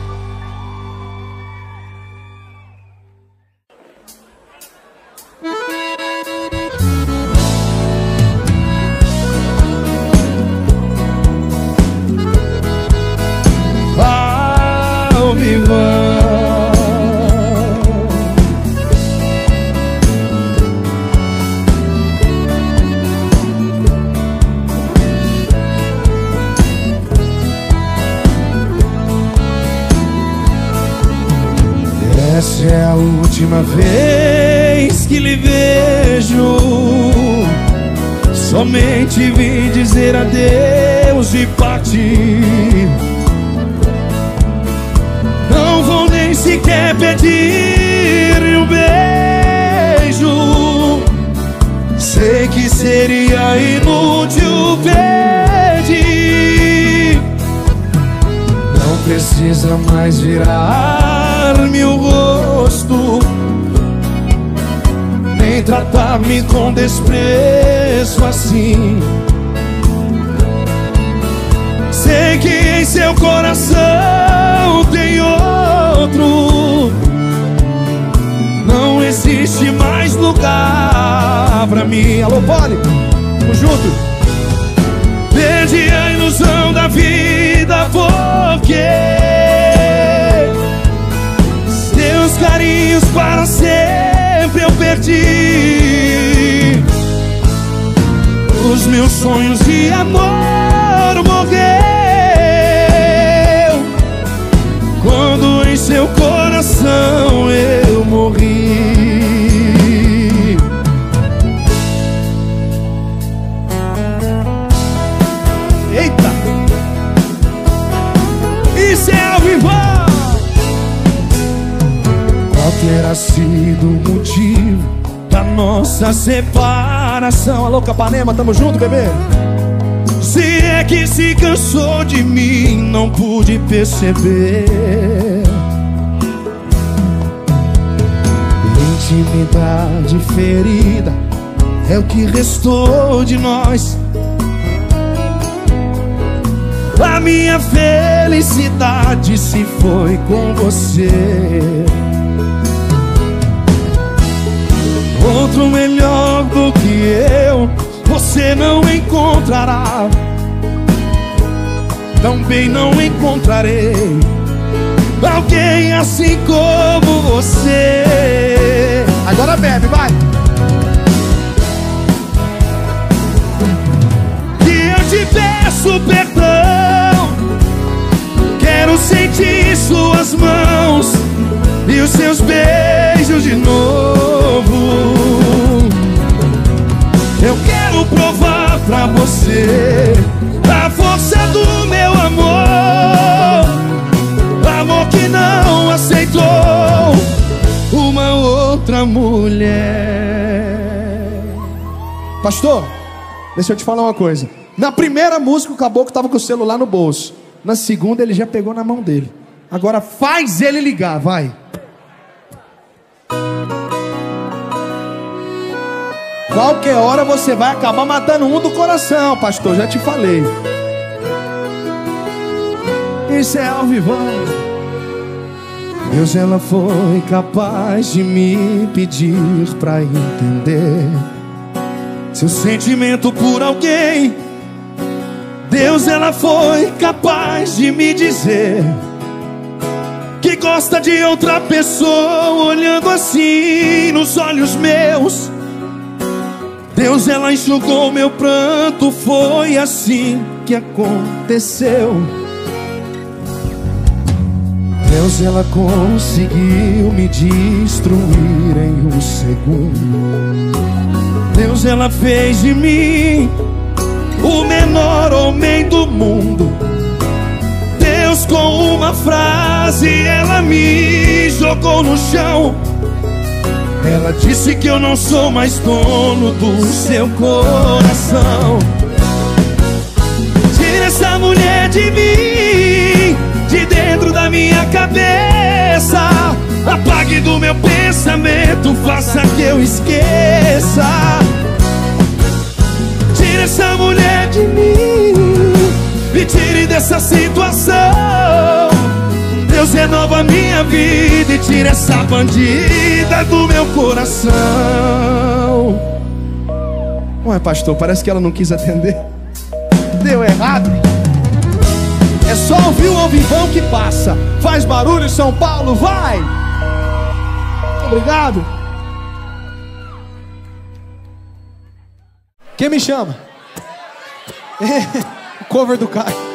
Ao vivo. Essa é a última vez que lhe vejo. somente vim dizer adeus e partir. Não vou nem sequer pedir um beijo. Sei que seria inútil pedir. Não precisa mais virar-me o rosto, nem tratar-me com desprezo assim. Sei que em seu coração tem outro. Não existe mais lugar pra mim. Alô, Poli, tamo junto. Perdi a ilusão da vida porque seus carinhos para sempre eu perdi. Os meus sonhos de amor morreu quando em seu coração eu morri. Eita! Isso é ao vivo! Qual terá sido o motivo da nossa separação? Alô, Capanema, tamo junto, bebê? Se é que se cansou de mim, não pude perceber. Intimidade ferida é o que restou de nós. A minha felicidade se foi com você. Outro melhor do que eu você não encontrará. Também não encontrarei alguém assim como você. Agora bebe, vai! E eu te peço perdão. Quero sentir suas mãos e os seus beijos de novo. Eu quero provar pra você a força do meu amor. Amor que não aceitou uma outra mulher. Pastor, deixa eu te falar uma coisa. Na primeira música o caboclo tava com o celular no bolso. Na segunda ele já pegou na mão dele. Agora faz ele ligar, vai. Qualquer hora você vai acabar matando um do coração, pastor, já te falei. Isso é ao vivo. Deus, ela foi capaz de me pedir pra entender seu sentimento por alguém. Deus, ela foi capaz de me dizer que gosta de outra pessoa, olhando assim nos olhos meus. Deus, ela enxugou meu pranto, foi assim que aconteceu. Deus, ela conseguiu me destruir em um segundo. Deus, ela fez de mim o menor homem do mundo. Deus, com uma frase, ela me jogou no chão. Ela disse que eu não sou mais dono do seu coração. Tira essa mulher de mim, de dentro da minha cabeça. Apague do meu pensamento, faça que eu esqueça. Tira essa mulher de mim, me tire dessa situação. Deus, renova minha vida e tira essa bandida do meu coração. Ué, pastor, parece que ela não quis atender. Deu errado. É só ouvir o ouvivão que passa. Faz barulho, São Paulo, vai! Obrigado. Quem me chama? O cover do Caio.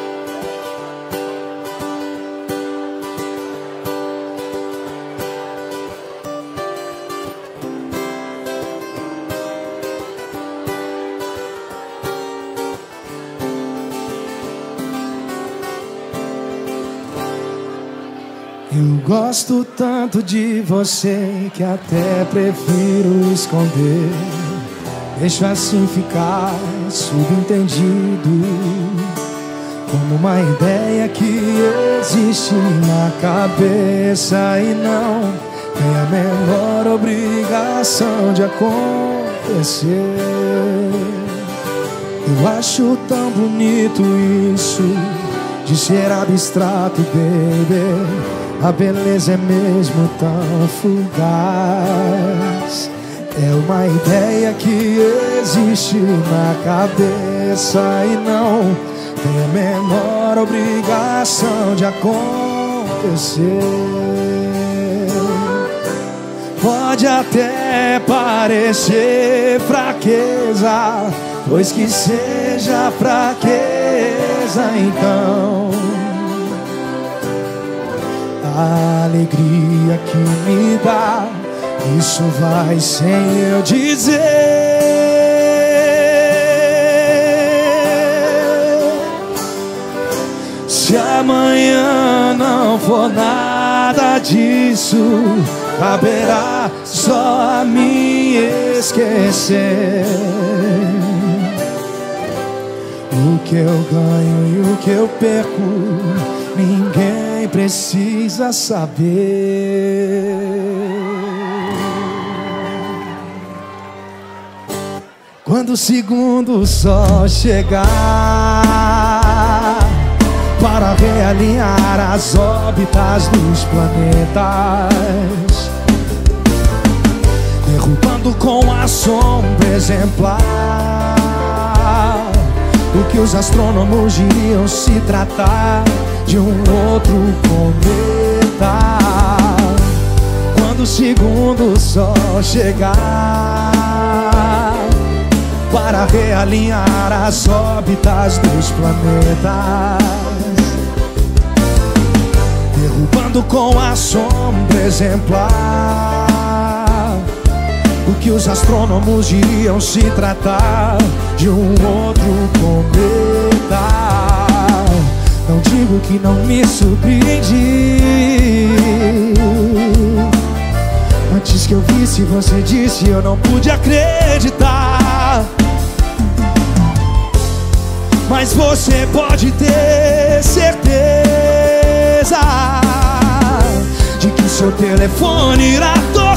Eu gosto tanto de você que até prefiro esconder. Deixo assim ficar subentendido, como uma ideia que existe na cabeça e não tem a menor obrigação de acontecer. Eu acho tão bonito isso de ser abstrato, baby. A beleza é mesmo tão fugaz. É uma ideia que existe na cabeça e não tem a menor obrigação de acontecer. Pode até parecer fraqueza, pois que seja fraqueza então. A alegria que me dá, isso vai sem eu dizer. Se amanhã não for nada disso, caberá só a mim esquecer. O que eu ganho e o que eu perco, ninguém precisa saber. Quando o segundo sol chegar para realinhar as órbitas dos planetas, derrubando com a sombra exemplar o que os astrônomos diriam se tratar de um outro cometa. Quando o segundo sol chegar para realinhar as órbitas dos planetas, derrubando com a sombra exemplar o que os astrônomos diriam se tratar de um outro cometa. Não digo que não me surpreendi. Antes que eu visse, você disse, eu não pude acreditar. Mas você pode ter certeza de que seu telefone irá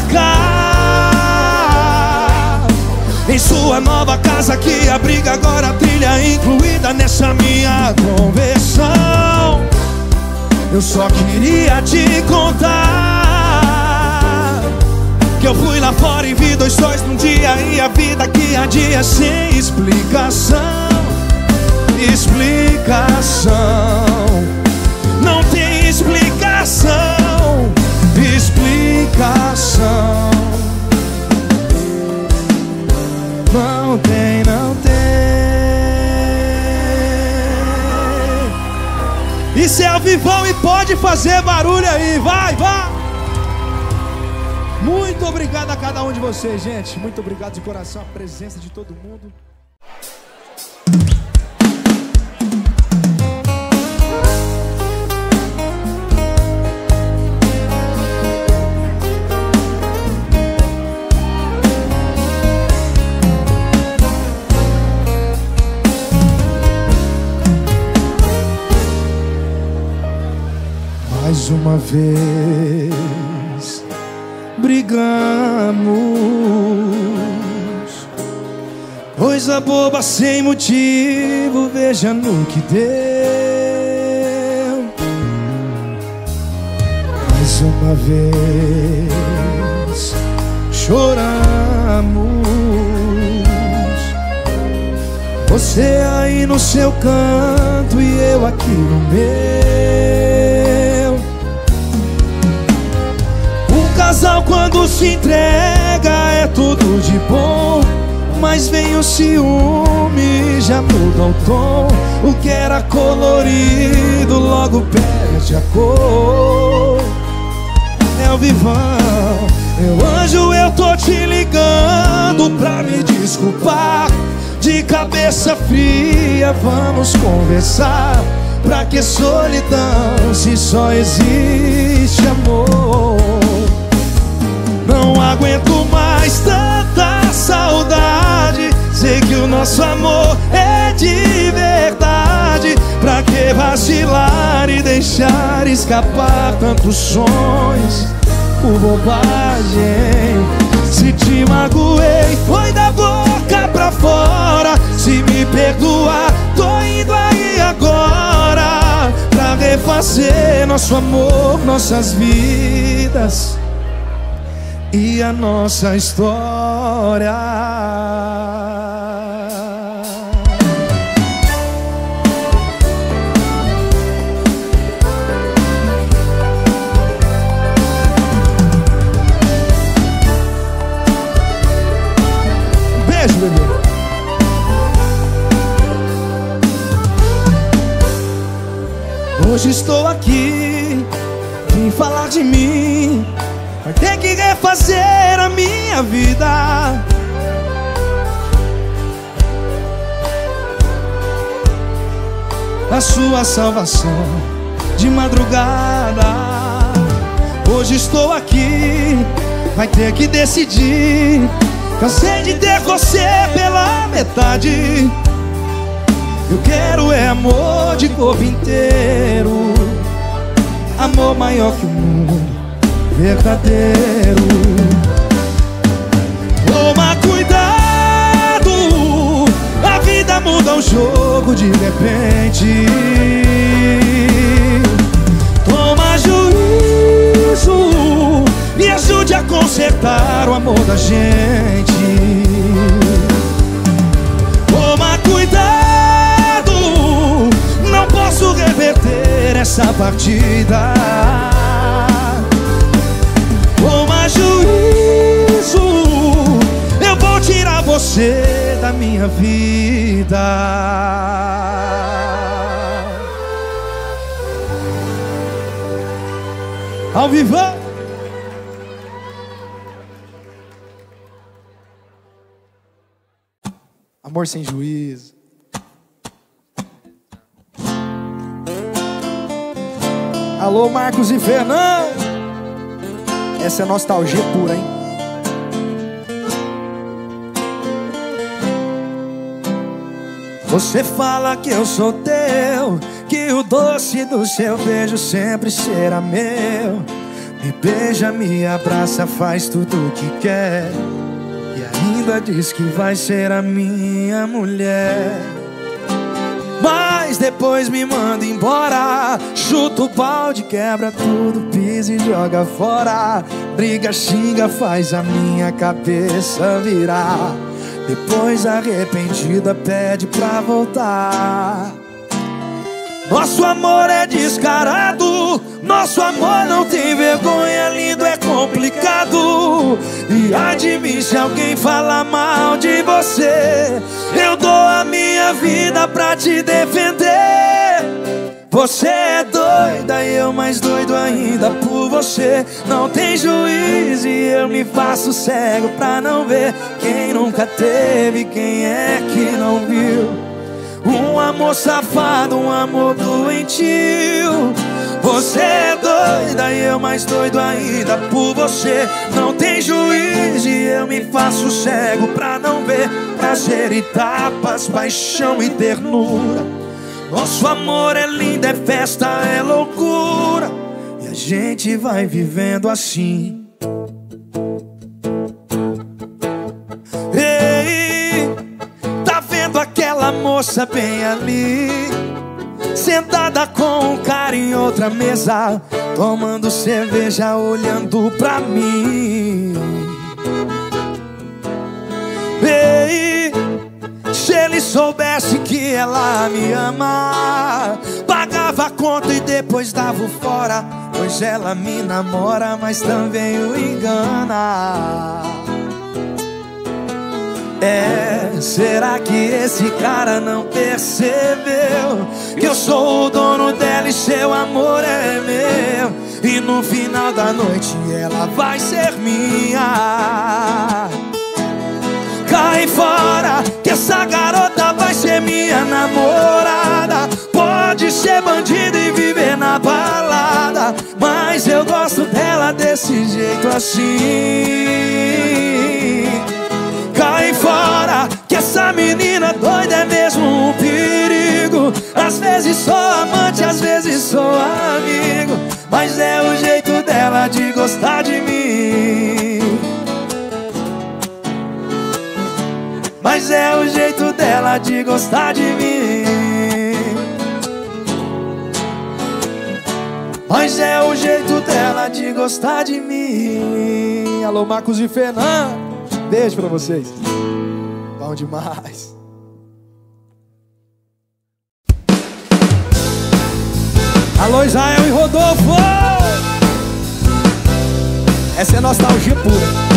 tocar em sua nova casa, que abriga agora a trilha incluída nessa minha conversão. Eu só queria te contar que eu fui lá fora e vi 2 sóis num dia, e a vida que há dias sem explicação. Explicação, não tem explicação. Explicação, não tem, não tem. Isso é ao vivão e pode fazer barulho aí, vai, vai. Muito obrigado a cada um de vocês, gente. Muito obrigado de coração, a presença de todo mundo. Mais uma vez brigamos, coisa boba sem motivo, veja no que deu. Mais uma vez choramos, você aí no seu canto e eu aqui no meu. Um casal quando se entrega é tudo de bom, mas vem o ciúme e já muda o tom. O que era colorido logo perde a cor. É o vivão, meu anjo, eu tô te ligando pra me desculpar. De cabeça fria vamos conversar. Pra que solidão se só existe amor? Não aguento mais tanta saudade. Sei que o nosso amor é de verdade. Pra que vacilar e deixar escapar tantos sonhos por bobagem? Se te magoei, foi da boca pra fora. Se me perdoar, tô indo aí agora pra refazer nosso amor, nossas vidas e a nossa história. Beijo, bebê. Hoje estou aqui, vim falar de mim. Vai ter que refazer a minha vida. A sua salvação de madrugada. Hoje estou aqui, vai ter que decidir. Cansei de ter você pela metade. Eu quero é amor de corpo inteiro, amor maior que o mundo, verdadeiro. Toma cuidado, a vida muda o jogo de repente. Toma juízo e ajude a consertar o amor da gente. Toma cuidado, não posso reverter essa partida. Toma juízo, eu vou tirar você da minha vida. Ao vivo. Amor sem juízo. Alô, Marcos e Fernão. Essa é nostalgia pura, hein? Você fala que eu sou teu, que o doce do seu beijo sempre será meu. Me beija, me abraça, faz tudo o que quer. E ainda diz que vai ser a minha mulher. Mas depois me manda embora, chuta o balde, quebra tudo, pisa e joga fora. Briga, xinga, faz a minha cabeça virar. Depois arrependida pede pra voltar. Nosso amor é descarado, nosso amor não tem vergonha, lindo é complicado. E ai de mim se alguém falar mal de você, eu dou a minha vida pra te defender. Você é doida e eu mais doido ainda por você. Não tem juízo e eu me faço cego pra não ver. Quem nunca teve, quem é que não viu? Um amor safado, um amor doentio. Você é doida e eu mais doido ainda por você. Não tem juízo e eu me faço cego pra não ver. Prazer e tapas, paixão e ternura. Nosso amor é lindo, é festa, é loucura. E a gente vai vivendo assim. Aquela moça bem ali, sentada com um cara em outra mesa, tomando cerveja, olhando pra mim. Ei, se ele soubesse que ela me ama, pagava a conta e depois dava o fora. Pois ela me namora, mas também o engana. Será que esse cara não percebeu que eu sou o dono dela e seu amor é meu? E no final da noite ela vai ser minha. Cai fora, que essa garota vai ser minha namorada. Pode de ser bandido e viver na balada, mas eu gosto dela desse jeito assim. Cai fora, que essa menina doida é mesmo um perigo. Às vezes sou amante, às vezes sou amigo, mas é o jeito dela de gostar de mim. Mas é o jeito dela de gostar de mim. Mas é o jeito dela de gostar de mim. Alô, Marcos e Fernando, beijo pra vocês. Bom demais. Alô, Israel e Rodolfo. Essa é nostalgia pura.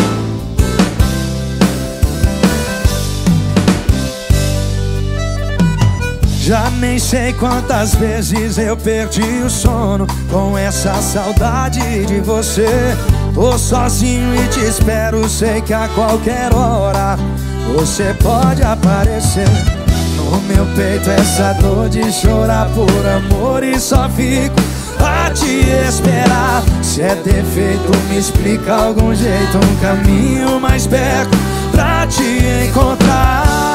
Já nem sei quantas vezes eu perdi o sono com essa saudade de você. Tô sozinho e te espero, sei que a qualquer hora você pode aparecer. No meu peito essa dor de chorar por amor e só fico a te esperar. Se é defeito me explica algum jeito, um caminho mais perto pra te encontrar.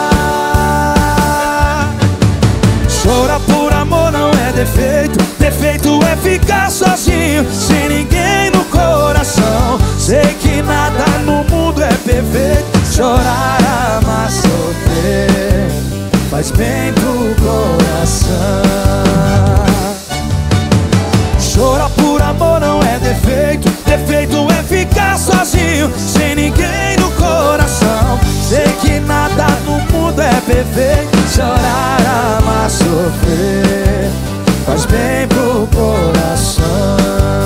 Chorar por amor não é defeito, defeito é ficar sozinho, sem ninguém no coração. Sei que nada no mundo é perfeito, chorar, amar, sofrer faz bem pro coração. Chorar por amor não é defeito, defeito é ficar sozinho, sem ninguém no coração. Sei que nada no mundo é perfeito, chorar, amar, sofrer faz bem pro coração.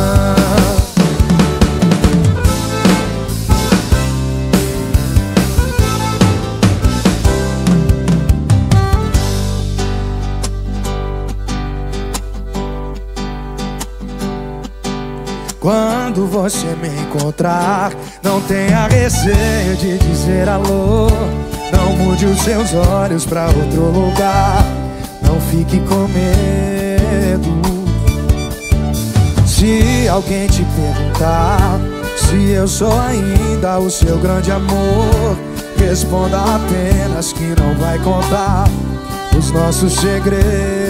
Quando você me encontrar, não tenha receio de dizer alô. Não mude os seus olhos pra outro lugar, não fique com medo. Se alguém te perguntar se eu sou ainda o seu grande amor, responda apenas que não vai contar os nossos segredos.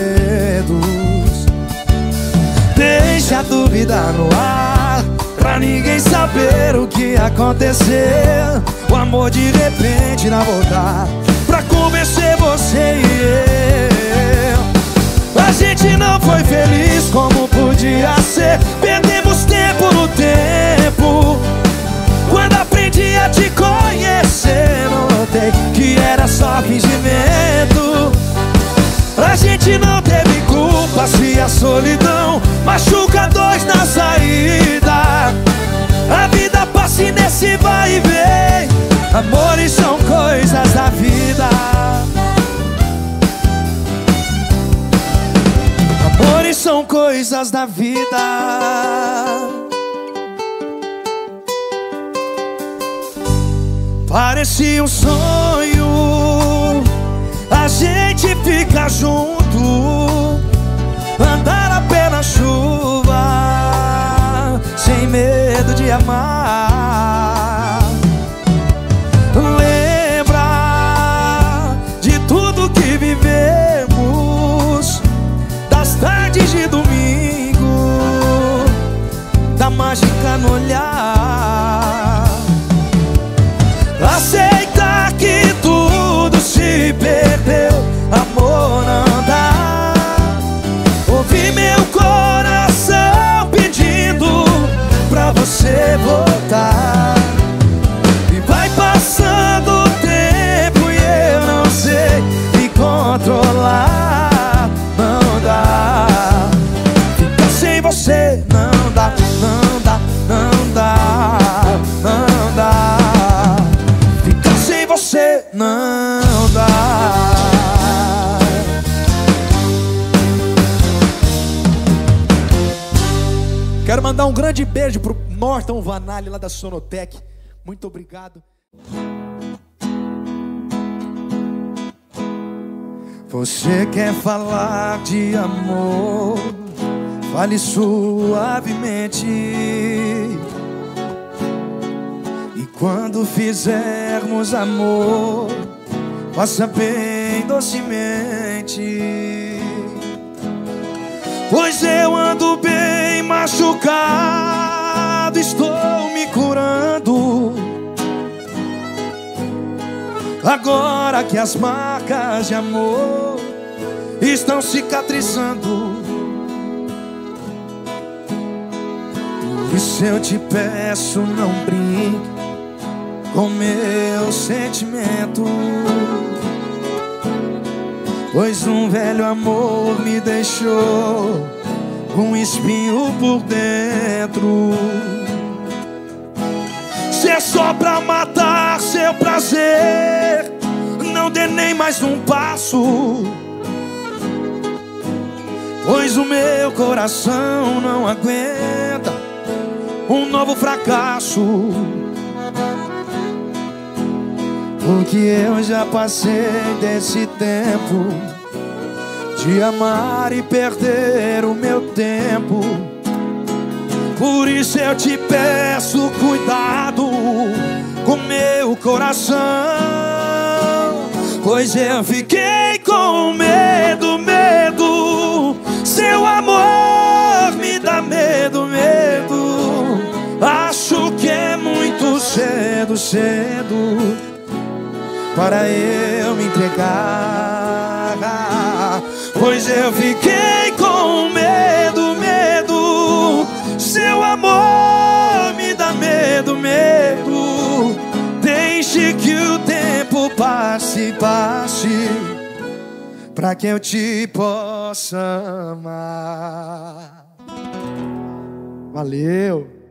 Deixa a dúvida no ar, pra ninguém saber o que aconteceu. O amor de repente irá voltar pra convencer você e eu. A gente não foi feliz como podia ser, perdemos tempo no tempo. Quando aprendi a te conhecer, notei que era só fingimento. A gente não teve culpa se a solidão machuca dois na saída. A vida passa e nesse vai e vem, amores são coisas da vida. Amores são coisas da vida. Parecia um sonho, a gente fica junto, andar a pé na chuva, sem medo de amar. Lembra de tudo que vivemos, das tardes de domingo, da mágica no olhar. Aceitar que tudo se perdeu, amor não dá. Ouvi meu coração pedindo pra você voltar. E vai passando o tempo e eu não sei me controlar. Não dá, ficar sem você não dá, não dá, não dá, não dá. Ficar sem você não dá. Quero mandar um grande beijo pro Norton Vanali lá da Sonotec. Muito obrigado. Você quer falar de amor? Fale suavemente. E quando fizermos amor, faça bem docemente. Pois eu ando bem machucado, estou me curando. Agora que as marcas de amor estão cicatrizando. Por isso eu te peço, não brinque com meu sentimento. Pois um velho amor me deixou um espinho por dentro. Se é só pra matar seu prazer, não dê nem mais um passo. Pois o meu coração não aguenta um novo fracasso. Porque eu já passei desse tempo de amar e perder o meu tempo. Por isso eu te peço cuidado com meu coração. Pois eu fiquei com medo, medo. Seu amor me dá medo, medo. Acho que é muito cedo, cedo para eu me entregar. Pois eu fiquei com medo, medo. Seu amor me dá medo, medo. Deixe que o tempo passe, passe, pra que eu te possa amar. Valeu!